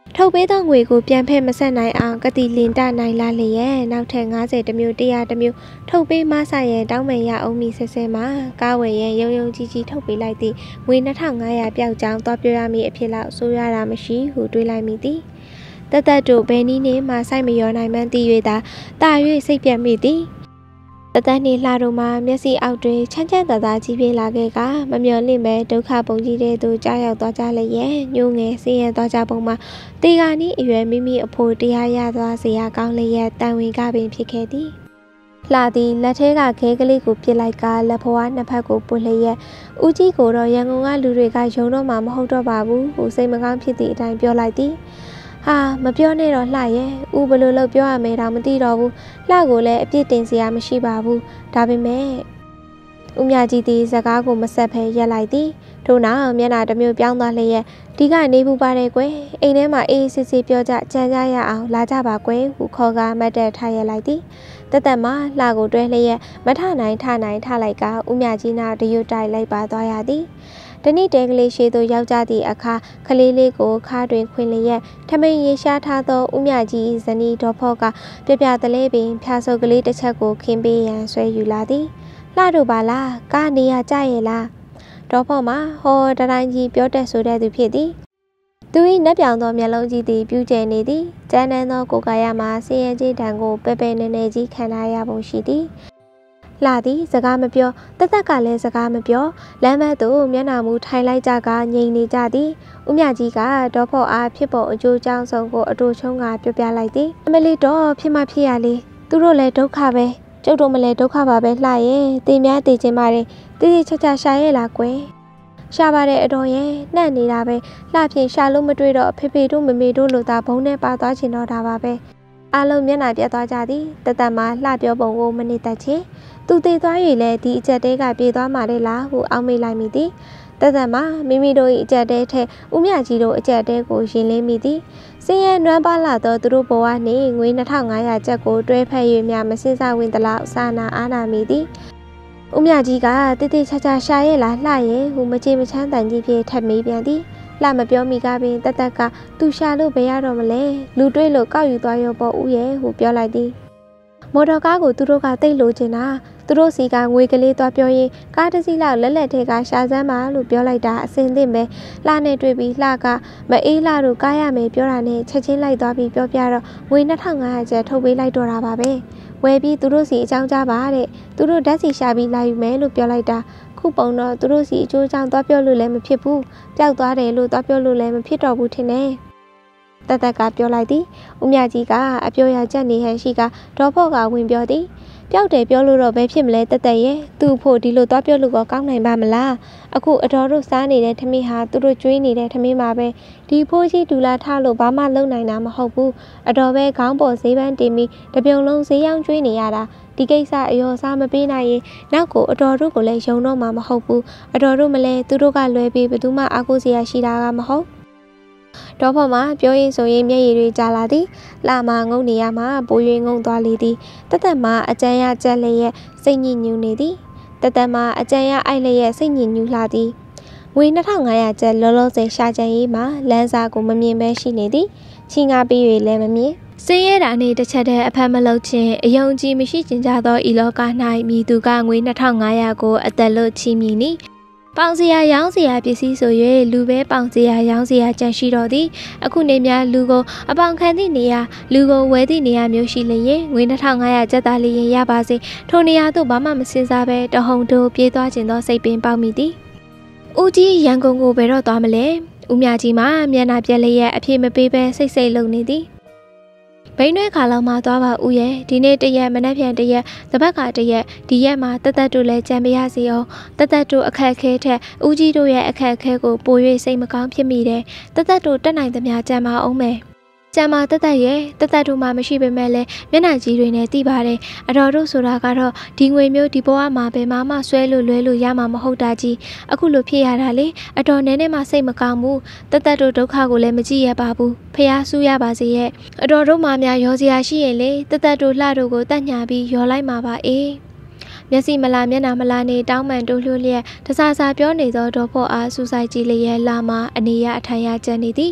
ထုတ်ပေးသောငွေကိုပြန်ဖက်မဆက်နိုင်အောင်ကတိလင်တနိုင်လာလျက်နောက်ထပ်50တမျိုး100တမျိုးထုတ်ပေးမဆရန်တောင်းပန်ရအောင်မီဆဲဆဲမှာကားဝယ်ရန်ရုံကြီးကြီးထုတ်ပေးလိုက်သည့်ငွေ2500ပျောက်ကြောင်းသွားပြောရမည်အဖြစ်လောက်ဆိုရတာမရှိဟုတွေးလိုက်မိသည်တသက်တို့ဘယ်နည်းနဲ့မှစိုက်မလျော်နိုင်မှန်းသိ၍သာ၍စိတ်ပြတ်မိသည်တသက်နှင့်လှတို့မှာမျက်စိအောက်တွင်ချမ်းချမ်းသာသာကြီးပြင်းလာခဲ့ကမမျှော်လင့်ပဲဒုက္ခပုံကြီးတဲ့သူကြားရောက်သွားကြလျက်ညိုးငယ်ဆင်းရဲသွားကြပုံမှာတေဂာနီးအရွယ်မိမိအဖို့တရားရသွားစေရကောင်းလျက်တန်ဝင်ကပင်ဖြစ်ခဲ့သည်လှသည်လက်ထဲကခဲကလေးကိုပြစ်လိုက်ကလက်ဖွားနှစ်ဖက်ကိုပွတ်လျက်ဦးကြီးကိုတော့ရန်ကုန်ကလူတွေကယုံတော့မှမဟုတ်တော့ပါဘူးဟိုစိတ်မကောင်းဖြစ်သည့်အတိုင်းပြောလိုက်သည်ဟာမပြောနဲ့တော့လှရဲ့ဦးဘလို့လို့ပြောရမယ်တော့မသိတော့ဘူးလှကိုလည်းအပြစ်တင်စရာမရှိပါဘူးဒါပေမဲ့ဦးမြကြီးသည်စကားကိုမဆက်ဖဲရက်လိုက်သည်ထို့နောက်မျက်နှာတစ်မျိုးပြောင်းသွားလျက်ဒီကနေဘူးပါတယ်ကွယ်အိမ်ထဲမှာအေးစစ်စစ်ပြောကြကြမ်းကြရအောင်လာကြပါကွယ်ဟုခေါ်ကာမတ်တက်ထားရက်လိုက်သည်တသက်မှာလှကိုတွဲလျက်မထနိုင်ထလိုက်ကဦးမြကြီးနာတရွတ်တိုက်လိုက်ပါသွားရသည်တနေ့တဲကလေးရှိသို့ရောက်ကြသည့်အခါကလေးလေးကိုခါတွင်ခွင်လျက်ထမိန်ရေရှားထားသောဦးမြကြီးဇနီးဒေါ်ဖော့ကပြတလဲပင်ဖျားဆုပ်ကလေးတစ်ချက်ကိုခင်းပေးရန်ဆွဲယူလာသည်လှတို့ပါလားကားနေရကြရဲ့လားဒေါ်ဖော့မှာဟောတတိုင်းကြီးပြောတတ်ဆိုတဲ့သူဖြစ်သည်သူ၏နှက်ပြောင်သောမျက်လုံးကြီးသည်ပြူးကျဲနေသည်ကျန်းတဲ့သောကိုယ်ကာယမှာဆင်းရဲခြင်းတံကိုပဲနေနေကြီးခံထားရပုံရှိသည်လှသည်စကားမပြောတသက်ကလည်းစကားမပြောလမ်းမသို့မျက်နှာမူထိုင်လိုက်ကြကငြိမ်နေကြသည်ဦးမြကြီးကဒေါ်ဖော့အားဖြစ်ပေါ်အကျိုးကြောင့်ဆုံးကိုအတူချုံးကပြောပြလိုက်သည်အမလီတော့ဖြစ်မှဖြစ်ရလေသူတို့လည်းဒုက္ခပဲကျုပ်တို့မလဲဒုက္ခပါပဲလှရဲ့တေများတေခြင်းပါတယ်တိတိချာချာရှာရဲ့လားကွယ်ရှာပါတယ်အတော်ရဲ့နှံ့နေတာပဲလှဖြင့်ရှာလို့မတွေ့တော့ဖေဖေတို့မမေတို့လိုသာဘုံနဲ့ပါသွားချင်တော့တာပါပဲအားလုံးမျက်နှာပြတ်သွားကြသည်တသက်မှာလှပြောပုံကိုမနစ်သက်ချေသူသေးသွား၍လည်းဒီအချက်တဲကပြေးသွားမှာလေလားဟုအောက်မေ့လိုက်မိသည်တသက်မှာမိမိတို့၏အချက်တဲထက်ဦးမြကြီးတို့အချက်တဲကိုရင်လင်းမိသည်စင်းရဲနွမ်းပါလာသောသူတို့ဘဝနှင့်ငွေ2500ကျပ်ကိုတွဲဖက်၍များမစင်စားဝင်သလောက်စာနာအားနာမိသည်ဦးမြကြီးကတိတိချာချာရှာရဲ့လားလှရဲ့ဟုမချေမချမ်းတန်ကြီးဖြင့်ထပ်မေးပြန်သည်လှမပြောမိကပင်တသက်ကသူရှာလို့ဘယ်ရတော့မလဲလူတွေးလို့ကောက်ယူသွားရောပေါ့ဦးရဲ့ဟုပြောလိုက်သည်မော်တော်ကားကိုသူတို့ကတိတ်လိုချင်တာသူတို့စီကငွေကလေးသွားပြောရင်ကားတစ်စီးလောက်လက်ထဲကရှာစမ်းပါလို့ပြောလိုက်တာအစင်သင့်ပဲလှနဲ့တွေ့ပြီးလှကမအေးလှတို့ကားရမယ်ပြောတာနဲ့ချက်ချင်းလိုက်သွားပြီးပြောပြတော့ငွေ2500ကျပ်ထုတ်ပေးလိုက်တော့တာပါပဲဝယ်ပြီးသူတို့စီအကြောင်းကြားပါတဲ့သူတို့ဓာတ်စီရှာပြီးလာယူမယ်လို့ပြောလိုက်တာခုပုံတော့သူတို့စီအကျိုးကြောင့်သွားပြောလို့လည်းမဖြစ်ဘူးပျောက်သွားတယ်လို့သွားပြောလို့လည်းမဖြစ်တော့ဘူးထင်တယ်တသက်ကပြောလိုက်သည်ဦးမြကြီးကအပြောရချက်နေဟန်ရှိကဒေါ်ဖော့ကဝင်ပြောသည်ပျောက်တယ်ပြောလို့တော့ဘယ်ဖြစ်မလဲတသက်ရဲ့သူ့ဖို့ဒီလိုသွားပြောလို့ကောင်းနိုင်ပါမလားအခုအတော်တို့စားနေတဲ့ထမင်းဟာသူတို့ကျွေးနေတဲ့ထမင်းပါပဲဒီဖိုးကြီးဒူလာထားလို့ဘာမှလုံနိုင်တာမဟုတ်ဘူးအတော်ပဲခေါင်းပေါ်ဈေးပန်းတင်ပြီးတပြုံလုံးဈေးရောင်းကျွေးနေရတာဒီကိစ္စအယောစားမပေးနိုင်ရင်နောက်ကိုအတော်တို့ကိုလည်းယုံတော့မှာမဟုတ်ဘူးအတော်တို့မလဲသူတို့ကလွဲပြီးဘယ်သူမှအားကိုးစရာရှိတာကမဟုတ်ဒေါ်ဖော်မှာပြောရင်ဆိုရင်မျက်ရည်တွေကျလာသည်လှမငုံနေရမှာပိုးရွေးငုံသွားလေသည်တသက်မှာအကြမ်းရကြက်လျက်စိတ်ညစ်ညူနေသည်တသက်မှာအကြမ်းရအိုက်လျက်စိတ်ညစ်ညူလာသည်ငွေ2500ကျပ်လောလောဆယ်ရှာကြံရေးမှာလမ်းစာကိုမမြင်ပဲရှိနေသည်ချင်းကားပြီး၍လည်းမမြင်စင်းရဲတာနှင့်တစ်ချက်တည်းအဖက်မလုပ်ခြင်းအယုံကြည်မရှိကျင်ကြသောဤလောက၌မြည်သူကငွေ2500ကိုအသက်လို့ချီးမြှင့်နီပေါင်စရာရောင်းစရာပစ္စည်းဆို၍လူပဲပေါင်စရာရောင်းစရာကြံရှိတော်သည်အခုနေများလူကိုအပေါင်ခံသည့်နေရာလူကိုဝယ်သည့်နေရာမျိုးရှိလျင်ငွေ2500ကျပ်သားလေးရင်ရပါစေထိုနေရာသို့ဘာမှမစင်စားပဲတဟုန်ထိုးပြေးသွားခြင်းသောစိတ်ပင်ပေါက်မိသည်ဦးကြီးရန်ကုန်ကိုဘယ်တော့သွားမလဲဦးမြကြီးမှာမျက်နှာပြက်လျက်အပြေမပေးပဲစိတ်လုံနေသည်ဘိန်းတွဲခါလောက်မှသွားပါဦးရဲ့ဒီနေ့တရက်မနက်ဖြန်တရက်တပတ်ကတရက်ဒီရက်မှာတသက်တို့လည်းကြံပြရစီအောင်တသက်တို့အခက်ခဲထက်ဦးကြီးတို့ရဲ့အခက်ခဲကိုပို၍စိတ်မကောင်းဖြစ်မိတယ်တသက်တို့တက်နိုင်သမျှကြံပါအောင်မယ်ကြံပါတသက်ရဲ့တသက်တို့မှမရှိပေမဲ့လည်းမျက်နှာကြီးတွေနဲ့သိပါတယ်အတော်တို့ဆိုတာကတော့ဒီငွေမျိုးဒီဘဝမှာဘယ်မှဆွဲလို့လွဲလို့ရမှာမဟုတ်တာကြီးအခုလိုဖြစ်ရတာလေအတော်နဲ့မှစိတ်မကောင်းဘူးတသက်တို့ဒုက္ခကိုလည်းမကြည့်ရပါဘူးဖះဆူးရပါစေရဲ့အတော်တို့မှများရောစရာရှိရင်လေတသက်တို့လှတို့ကိုတတ်ညာပြီးရောလိုက်မှာပါအေးမျက်စိမလားမျက်နှာမလားနေတောင်းပန်တိုးလွှတ်လျက်တစားစားပြောနေသောဒေါ်ဖော့အားစူဆိုင်ကြည့်လျက်လာမှအနေရအထိုင်ရကျန်နေသည်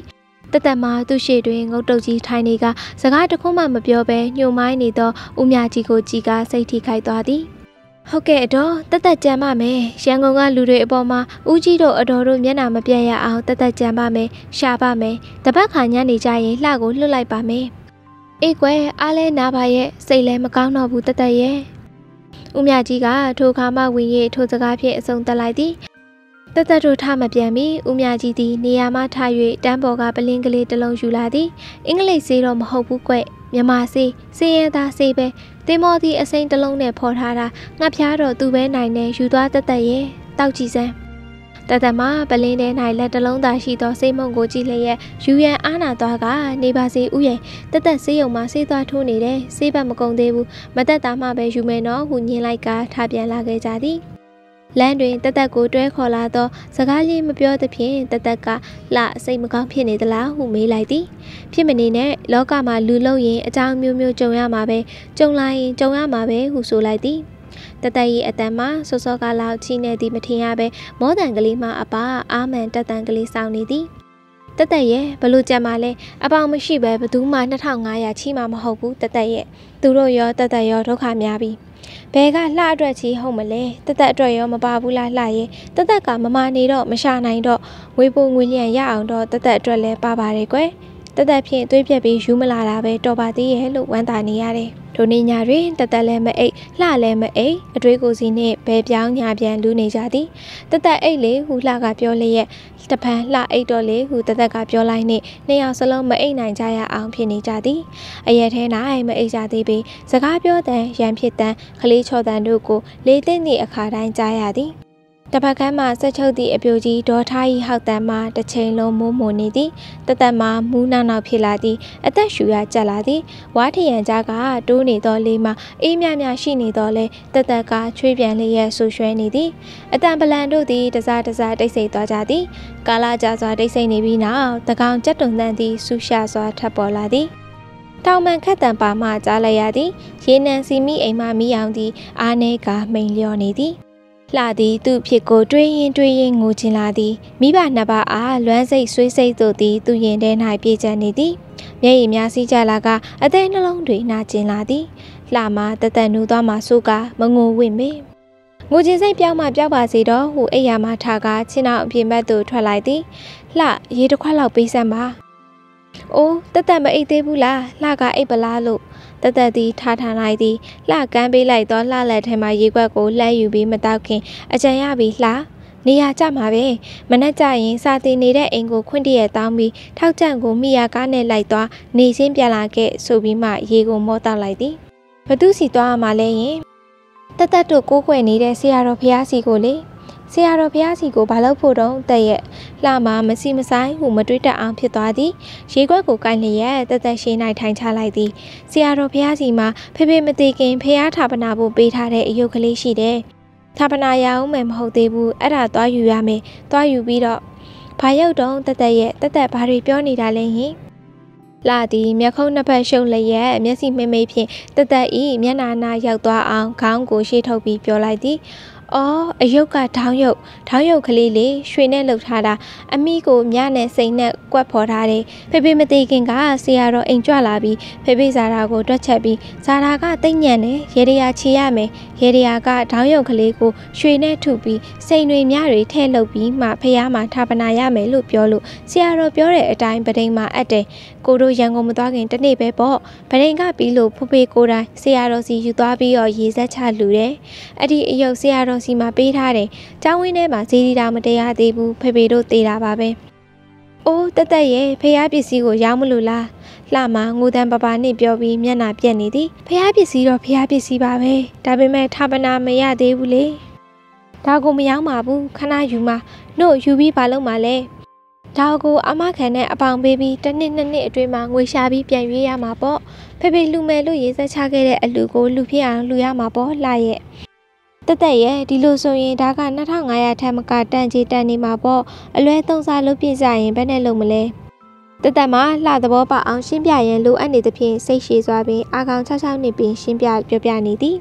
တသက်မှာသူ့ရှေ့တွင်ငုတ်တုတ်ကြီးထိုင်နေကစကားတစ်ခုမှမပြောဘဲညှို့မိုင်းနေသောဦးမြကြီးကိုကြည်ကစိတ်ထိခိုက်သွားသည်ဟုတ်ကဲ့အတော်တသက်ကြံပါမယ်ရန်ကုန်ကလူတွေအပေါ်မှာဦးကြီးတို့အတော်တို့မျက်နှာမပြတ်ရအောင်တသက်ကြံပါမယ်ရှာပါမယ်တပတ်ခါညနေကြရင်လှကိုလွှတ်လိုက်ပါမယ်အေးကွယ်အားလဲနားပါရဲ့စိတ်လည်းမကောင်းတော့ဘူးတသက်ရဲ့ဦးမြကြီးကထိုခါမှဝင်၍ထိုစကားဖြင့်အဆုံးသတ်လိုက်သည်တသက်တို့ထမပြန်မီဦးမြကြီးသည်နေရာမှထ၍တန်းပေါ်ကပလင်းကလေးတစ်လုံးယူလာသည်အင်္ဂလိပ်ဆေးတော့မဟုတ်ဘူးကွမြန်မာဆေးရဲသားဆေးပဲတင်မော်သည်အစိမ်းတစ်လုံးနဲ့ဖော်ထားတာငှက်ဖျားတော့သူပဲနိုင်နေယူသွားတသက်ရဲ့တောက်ကြည့်စမ်းတသက်မှာပလင်းထဲ၌လက်တစ်လုံးသာရှိသောစိတ်မုံကိုကြည့်လျက်ယူရန်အားနာသွားကနေပါစေဦးရဲ့တသက်ဆေးရုံမှာဆေးသွားထိုးနေတယ်ဆေးဘက်မကုန်သေးဘူးမသက်တာမှပဲယူမယ်နော်ဟုညင်လိုက်ကထားပြန်လာခဲ့ကြသည်လမ်းတွင်တသက်ကိုတွဲခေါ်လာသောစကားလေးမပြောသဖြင့်တသက်ကလှစိတ်မကောင်းဖြစ်နေသလားဟုမေးလိုက်သည်ဖြစ်မနေနဲ့လောကမှာလူလုံးရင်အကြောင်းမျိုးမျိုးကြုံရမှာပဲကြုံလာရင်ကြုံရမှာပဲဟုဆိုလိုက်သည်တသက်၏အတန်မှာစောစောကလောက်ချီနေသည်မထင်ရပဲမောတန်ကလေးမှအပါအာမန်တက်တန်ကလေးစောင်းနေသည်တသက်ရဲ့ဘလို့ကြက်မှလဲအပေါင်မရှိပဲဘသူမှ2500ချီမှမဟုတ်ဘူးတသက်ရဲ့သူတို့ရောတသက်ရောဒုက္ခများပြီဘဲကလှအတွက်ချီဟုတ်မလဲတသက်အတွက်ရောမပါဘူးလားလှရဲ့တသက်ကမမာနေတော့မရှာနိုင်တော့ငွေပိုငွေလျံရအောင်တော့တသက်အတွက်လဲပါပါတယ်ကွယ်တသက်ဖြင့်သွေးပြက်ပြီးယူမလာတာပဲတော်ပါသေးရဲ့လို့ဝမ်းသာနေရတယ်ထိုနေ့ညတွင်တသက်လည်းမအိပ်လှလည်းမအိပ်အတွေးကိုစီနှင့်ဘဲပြောင်းညာပြန်လူနေကြသည်တသက်အိတ်လေဟုလှကပြောလျက်တပံလှအိတ်တော်လေဟုတသက်ကပြောလိုက်နှင့်နှစ်ယောက်စလုံးမအိပ်နိုင်ကြရအောင်ဖြစ်နေကြသည်အရက်ထဲ၌မအိပ်ကြသေးပေစကားပြောတဲ့ရန်ဖြစ်တဲ့ကလေးချော်တန်တို့ကိုလေးသိမ့်သည့်အခါတိုင်းကြားရသည်တပတ်ကမ်းမှဆက်ချုပ်သည့်အပြိုကြီးဒေါ်ထား၏ဟောက်တန်မှတစ်ချိန်လုံးမိုးမွန်နေသည်တသက်မှမူးနောက်ဖြစ်လာသည်အသက်ရှူရကြက်လာသည်ဝါထရန်ကြားကတိုးနေသောလေးမှအေးမြမြရှိနေသောလဲတသက်ကချွေးပြန်လျက်ဆူရွှဲနေသည်အတန်ပလန်တို့သည်တစားတိတ်ဆိတ်သွားကြသည်ကာလကြာစွာတိတ်ဆိတ်နေပြီးနောက်တကောင်ကြက်တုံတန်သည်ဆူရှာစွာထပ်ပေါ်လာသည်တောင်ပန်ခက်တန်ပါမှကြားလိုက်ရသည်ရေနံစီမိအိမ်မှမိအောင်သည်အားနေကမိန်လျော်နေသည်လှသည်သူ့ဖြစ်ကိုတွေးရင်ငိုချင်လာသည်မိဘနှစ်ပါးအားလွမ်းစိတ်ဆွေးစိတ်တို့သည်သူရင်ထဲ၌ပြေကျန်နေသည်မျက်ရည်များစီးကြလာကအသေးနှလုံးတွေနာကျင်လာသည်လှမှတသက်နူသွားမှဆိုကမငိုဝင့်မေငိုချင်စိတ်ပြောင်းမှပြောက်ပါစေတော့ဟုအိယာမှထားကချင်းအောင်အပြင်ဘက်သို့ထွက်လိုက်သည်လှရေတစ်ခွက်လောက်ပေးစမ်းပါအိုးတသက်မအိတ်သေးဘူးလားလှကအိတ်ပလားလို့တသက်သည်ထားထားလိုက်သည်လှကမ်းပေးလိုက်တော့လှလက်ထဲမှာရေခွက်ကိုလှမ်းယူပြီးမတောက်ခင်အကြံရပြီးလှနေရကြမှာပဲမနှက်ကြရင်စာတင်နေတဲ့အိမ်ကိုခွင့်တရတောင်းပြီးထောက်ကြံကိုမိယာကားနဲ့လိုက်သွားနေချင်းပြန်လာခဲ့ဆိုပြီးမှရေကိုမောတောက်လိုက်သည်ဘသူစီသွားမှလဲရင်တသက်တို့ကိုးကွယ်နေတဲ့ဆရာတော်ဖျားစီကိုလေဆရာတော်ဘုရားစီကိုဘာလို့ဖို့တော့တဲ့ရဲ့လှမမစီမဆိုင်ဟုမတွေးတတ်အောင်ဖြစ်သွားသည်ရေခွက်ကိုကိုင်းလျက်တသက်ရှိ၌ထိုင်ချလိုက်သည်ဆရာတော်ဘုရားစီမှာဖေဖေမတည်ခင်ဖျားထာပနာဖို့ပေးထားတဲ့အယုတ်ကလေးရှိတယ်ထာပနာရအောင်မယ်မဟုတ်သေးဘူးအဲ့ဒါသွားယူရမယ်သွားယူပြီးတော့ဘာရောက်တော့တသက်ရဲ့တသက်ဘာတွေပြောနေတာလဲဟင်လှသည်မျက်ခုံးနှစ်ဖက်ရှုံလျက်မျက်စိမိမိဖြင့်တသက်ဤမျက်နာနာရောက်သွားအောင်ခေါင်းကိုရှေ့ထုတ်ပြီးပြောလိုက်သည်အော်အယုတ်ကထောင်းရုပ်ကလေးလေးရွှေနဲ့လှုပ်ထားတာအမိကိုမြနဲ့စိန်နဲ့ကွက်ဖော်ထားတယ်ဖေဖေမသေးခင်ကဆရာတော်အိမ်ကြွလာပြီးဖေဖေဇာတာကိုတွက်ချက်ပြီးဇာတာကတိတ်ညံ့တယ်ရေတရာချီရမယ်ရေတရာကထောင်းရုပ်ကလေးကိုရွှေနဲ့ထုပြီးစိန်တွေမြတွေထဲလှုပ်ပြီးမှဖះမှာထာပနာရမယ်လို့ပြောလို့ဆရာတော်ပြောတဲ့အတိုင်းပဒိန်မှာအပ်တယ်ကိုတို့ရန်ကုန်မသွားခင်တနေ့ပဲပေါ့ပဒိန်ကပြီးလို့ဖေဖေကိုတိုင်းဆရာတော်စီယူသွားပြီးတော့ရေဆက်ချလူတယ်အဲ့ဒီအယုတ်ဆရာတော်စီမှာပေးထားတယ်။ကျောင်းဝင်းထဲမှာဇီဒီတာမတရားသေးဘူးဖေဖေတို့သေးတာပါပဲ။အိုးတသက်ရဲ့ဖះပစ္စည်းကိုရောင်းမလို့လား။လှမငိုတန်ပပါနဲ့ပြောပြီးမျက်နှာပြက်နေသည်။ဖះပစ္စည်းတော့ဖះပစ္စည်းပါပဲ။ဒါပေမဲ့ထာပနာမရသေးဘူးလေ။ဒါကိုမရောင်းပါဘူးခဏယူမှာ။နို့ယူပြီးဘာလုပ်မှာလဲ။ဒါကိုအမခံနဲ့အပေါင်ပေးပြီးတစ်နှစ်နှစ်နှစ်အတွင်းမှာငွေရှာပြီးပြန်ရွေးရမှာပေါ့။ဖေဖေလူမယ်လို့ရေးဆက်ချခဲ့တဲ့အလူကိုလူဖြစ်အောင်လူရမှာပေါ့လှရဲ့။တသက်ရဲ့ဒီလိုဆိုရင်ဒါက2500ထက်မကတန်ချီတန်နေမှာပေါ့အလွဲသုံးစားလုပ်ပြကြရင်ဘယ်နဲ့လုပ်မလဲတသက်မှာလှသဘောပေါက်အောင်ရှင်းပြရင်လိုအပ်နေသဖြင့်စိတ်ရှည်စွာပင်အာကောင်66နှစ်ပင်ရှင်းပြပြောပြနေသည်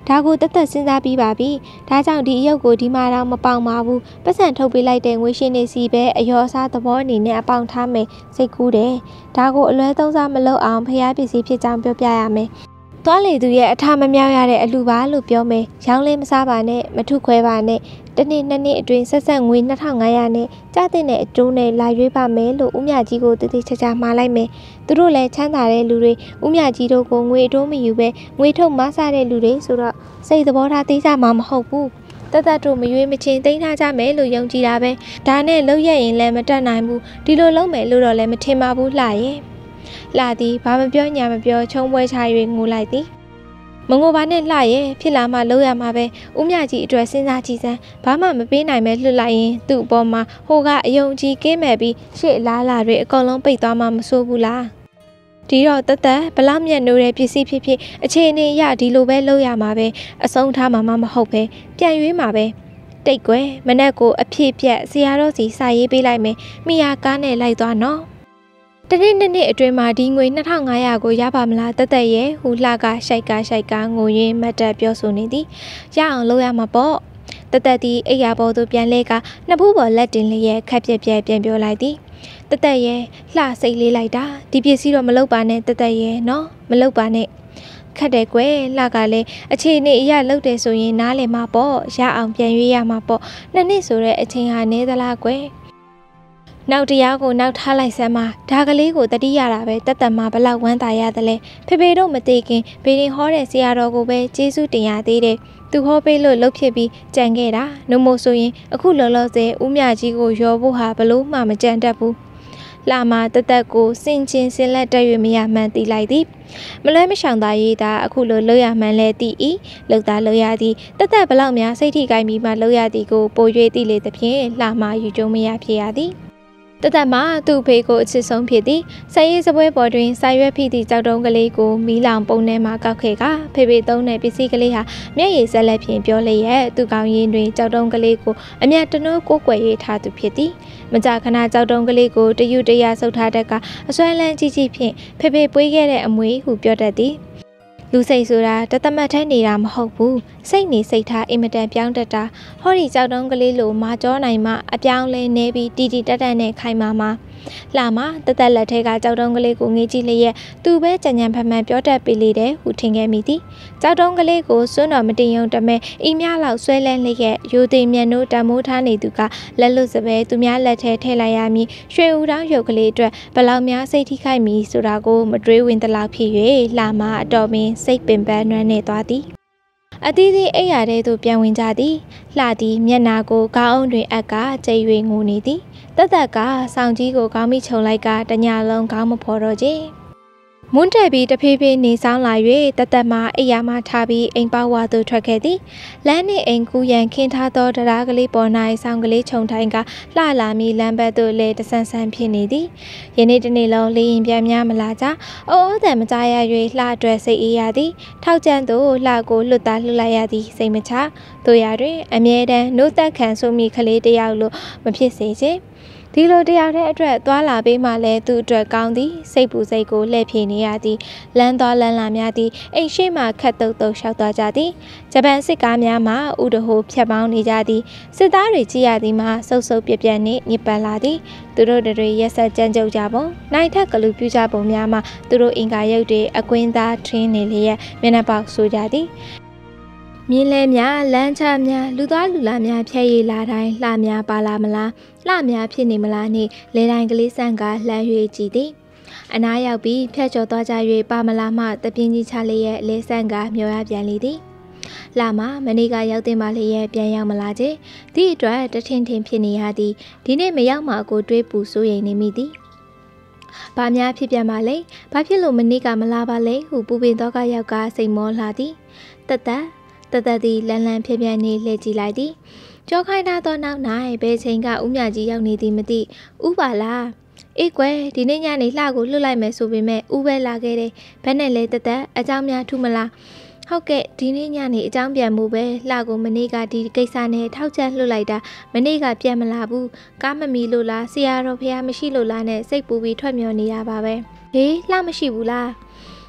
ဒါကိုတက်တက်စဉ်းစားပြီးပါပြီဒါကြောင့်ဒီအယုတ်ကိုဒီမှာတော့မပေါင်ပါဘူးပတ်စံထုတ်ပေးလိုက်တဲ့ငွေရှင်နေစီပဲအယောအစားသဘောအနေနဲ့အပေါင်ထားမယ်စိတ်ကူးတယ်ဒါကိုအလွဲသုံးစားမလုပ်အောင်ဖျားပစ္စည်းဖြစ်ကြောင်းပြောပြရမယ်သွားလေသူရဲ့အထမမြောက်ရတဲ့အလူပါလို့ပြောမယ်ရောင်းလဲမစားပါနဲ့မထုခွဲပါနဲ့တစ်နှစ်နှစ်နှစ်အတွင်းဆက်ဆက်ငွေ2500နဲ့ကြားတဲ့အကျိုးနဲ့လာရွေးပါမယ်လို့ဦးမြကြီးကိုတတိချာချာမှားလိုက်မယ်သူတို့လည်းချမ်းသာတဲ့လူတွေဦးမြကြီးတို့ကိုငွေအတိုးမယူပဲငွေထုတ်မဆတဲ့လူတွေဆိုတော့စိတ်သဘောထားသိကြမှာမဟုတ်ဘူးတသက်တို့မရွေးမချင်းသိမ်းထားကြမယ်လို့ယုံကြည်တာပဲဒါနဲ့လှုပ်ရရင်လည်းမတတ်နိုင်ဘူးဒီလိုလုပ်မယ်လို့တော့လည်းမထင်ပါဘူးလှရဲ့လှသည်ဘာမပြောညာမပြောချုံပွဲချ၍ငိုလိုက်သည်မငိုပါနဲ့လှရဲ့ဖြစ်လာမှလှုပ်ရမှာပဲဦးမြကြီးအတွက်စဉ်းစားကြည့်စမ်းဘာမှမပေးနိုင်မဲ့လှုပ်လိုက်ရင်သူ့အပေါ်မှာဟိုကအယုံကြည်ကင်းမဲ့ပြီးရှေ့လားလာတွေအကုန်လုံးပိတ်သွားမှမဆိုးဘူးလားဒီတော့တသက်ဘလောက်မြတ်နိုးတဲ့ပစ္စည်းဖြစ်ဖြစ်အခြေအနေရဒီလိုပဲလုပ်ရမှာပဲအဆုံးထားမှာမဟုတ်ပဲပြန်ရွေးမှာပဲတိတ်ကွယ်မနဲ့ကိုအဖြစ်ပြက်ဆရာတော်စီစာရေးပေးလိုက်မယ်မိယာကားနဲ့လိုက်သွားနော်တနေ့နှစ်အတွင်းမှာဒီငွေ2500ကိုရပါမလားတသက်ရဲ့ဟူလှကရှိုက်ကငိုရင်းမတ်တက်ပြောဆိုနေသည်ရအောင်လုပ်ရမှာပေါ့တသက်ဒီအိယာပေါ်သို့ပြန်လဲကနှစ်ဖူးပေါ်လက်တင်လျက်ခက်ပြက်ပြန်ပြောလိုက်သည်တသက်ရဲ့လှစိတ်လေးလိုက်တာဒီပစ္စည်းတော့မလုပ်ပါနဲ့တသက်ရဲ့နော်မလုပ်ပါနဲ့ခက်တယ်ကွယ်လှကလည်းအခြေအနေအရလုပ်တယ်ဆိုရင်နားလည်မှာပေါ့ရအောင်ပြန်ရွေးရမှာပေါ့နှစ်နှစ်ဆိုတဲ့အချိန်ဟာနေသလားကွယ်နောက်တရားကိုနောက်ထားလိုက်စမ်းပါဒါကလေးကိုတတိရတာပဲတသက်မှာဘလောက်ဝမ်းသာရတယ်လဲဖေဖေတို့မသိခင်ဘေရင်ဟောတဲ့ဆရာတော်ကိုပဲကျေးဇူးတင်ရသေးတယ်သူဟောပေးလို့လှုပ်ဖြစ်ပြီးကြံခဲ့တာနှမို့ဆိုရင်အခုလောလောဆယ်ဦးမြကြီးကိုရောဖို့ဟာဘလို့မှမကြံတတ်ဘူးလာမတသက်ကိုစင်ချင်းစင်လက်တက်၍မရမှန်းသိလိုက်သည်မလွဲမရှောင်သာရေးသာအခုလိုလှုပ်ရမှန်းလဲသိ၏လှုပ်သာလှုပ်ရသည်တသက်ဘလောက်များစိတ်ထိကိုင်းပြီးမှလှုပ်ရသည်ကိုပို၍သိလေသဖြင့်လာမယူကျုံမရဖြစ်ရသည်တသက်မှာသူ့ဖေကိုအချစ်ဆုံးဖြစ်သည်ဆယ်ရေးစပွဲပေါ်တွင်စာရွက်ဖိသည့်ကြောက်တုံးကလေးကိုမီးလောင်ပုံထဲမှာကောက်ခဲ့ကဖေသုံးတဲ့ပစ္စည်းကလေးဟာမျက်ရည်ဆက်လက်ဖြင့်ပြောလျက်သူ့ကောင်းရင်တွင်ကြောက်တုံးကလေးကိုအမြတ်တနိုးကိုကွယ်ရေးထားသူဖြစ်သည်မကြာခဏကြောက်တုံးကလေးကိုတယူတရဆုပ်ထားတဲ့ကအစွမ်းလန်းကြီးကြီးဖြင့်ဖေပွေးခဲ့တဲ့အမွေဟုပြောတတ်သည်လူစိတ်ဆိုတာတသမတ်ထဲနေတာမဟုတ်ဘူးစိတ်နေစိတ်ထားအင်မတန်ပြောင်းတတ်တာဟောဒီကြောက်တုံးကလေးလိုမာကြောနိုင်မှအပြောင်းလဲနေပြီးတီတက်တက်နဲ့ခိုင်မာမှာလှမတသက်လက်ထဲကကြောက်တုံးကလေးကိုငေးကြည့်လျက်သူပဲကြံကြံဖန်ဖန်ပြောတတ်ပေလေတဲ့ဟုထင်ခဲ့မိသည်ကြောက်တုံးကလေးကိုစွန်းတော်မတင်ယုံတမဲအီမြလောက်ဆွဲလန်းလျက်ရိုသေမြန်တို့တမိုးထားနေသူကလက်လွတ်စပဲသူများလက်ထဲထည့်လိုက်ရမည်ရွှေဦးတောင်းရုပ်ကလေးအတွက်ဘလောက်များစိတ်ထိခိုက်မည်ဆိုတာကိုမတွေးဝင်တလောက်ဖြစ်၍လှမအတော်ပင်စိတ်ပင်ပန်းနွမ်းနေသွားသည်အသီးသီးအိယာတဲ့သို့ပြန်ဝင်ကြသည်လှသည်မျက်နာကိုခေါင်းအုံတွင်အက်ကကျိ၍ငိုနေသည်တသက်ကဆောင်းကြီးကိုခေါင်းမိချုံလိုက်ကတညလုံးခေါင်းမဖော်တော့ချေမွန်းတက်ပြီးတဖေးဖေးနေဆောင်လာ၍တသက်မှအိယာမှထားပြီးအိမ်ပေါဝါသို့ထွက်ခဲ့သည်လမ်းနှင့်အိမ်ကူရန်ခင်းထားသောတရားကလေးပေါ်၌ဆောင်းကလေးခြုံထိုင်ကလှလာမီလမ်းဘက်သို့လေတဆန်းဆန်းဖြစ်နေသည်ယနေ့တနေ့လုံးလေရင်ပြန်များမလာကြအိုးတန်မကြရ၍လှအတွက်စိတ်အေးရသည်ထောက်ကျန်းသို့လှကိုလွတ်သားလှလိုက်ရသည်စိတ်မချတို့ရတွင်အမြဲတမ်းနှုတ်သက်ခံဆိုမိကလေးတယောက်လိုမဖြစ်စေချေဒီလိုတရားတဲ့အတွက်သွားလာပေးမှလည်းသူ့အတွက်ကောင်းသည်စိတ်ပူစိတ်ကိုလှည့်ဖြေနေရသည်လမ်းသွားလမ်းလာများသည်အိမ်ရှိမှခတ်တုတ်တုတ်ရှောက်သွားကြသည်ဂျပန်စစ်ကားများမှဥဒဟိုဖြတ်ပေါင်းနေကြသည်စစ်သားတွေကြည့်ရသည်မှာစုပ်စုပ်ပြက်ပြက်နှင့်ညစ်ပတ်လာသည်သူတို့တွေရက်ဆက်ကြမ်းကြုတ်ကြပုံနိုင်ထက်ကလူပြူကြပုံများမှာသူတို့အင်္ဂါရုပ်တွေအကွင်းသားထင်းနေလျက်မျက်နှာပေါက်ဆိုကြသည်မြင်းလဲများလမ်းချများလူသားလူလာများဖြဲရည်လာတိုင်းလှများပါလာမလားလှများဖြစ်နေမလားနှင့်လဲတိုင်းကလေးဆန့်ကလှမ်း၍ကြည်သည်အနားရောက်ပြီးဖြတ်ကျော်သွားကြ၍ပါမလာမှတပြင်းကြီးချလျက်လဲဆန့်ကမျောရပြန်လေသည်လှမမနေ့ကရောက်တင်ပါလျက်ပြန်ရောက်မလာချေဒီအတွက်တထင်ထင်ဖြစ်နေရသည်ဒီနေ့မရောက်မှကိုတွေးပူစိုးရိမ်နေမိသည်ဘာများဖြစ်ပြန်ပါလဲဘာဖြစ်လို့မနေ့ကမလာပါလဲဟုပူပင်တော့ကရောက်ကစိတ်မောလှသည်တသက်သည်လန်းလန်းဖြည်းဖြည်းနေလှည့်ကြည့်လိုက်သည်ကြောခိုင်းထားသောနောက်၌ဘယ်ချိန်ကဦးမြကြီးရောက်နေသည်မသိဥပါလားအေးကွယ်ဒီနေ့ညနေလှကိုလွတ်လိုက်မယ်ဆိုပေမဲ့ဥပဲလာခဲ့တယ်ဘယ်နဲ့လဲတသက်အကြောင်းများထူးမလားဟုတ်ကဲ့ဒီနေ့ညနေအကြောင်းပြန်မှုပဲလှကိုမနေ့ကဒီကိစ္စနဲ့ထောက်ချလွတ်လိုက်တာမနေ့ကပြန်မလာဘူးကားမမီလို့လားဆရာတော်ဖះမရှိလို့လားနဲ့စိတ်ပူပြီးထွက်မြော်နေတာပါပဲဟေးလှမရှိဘူးလား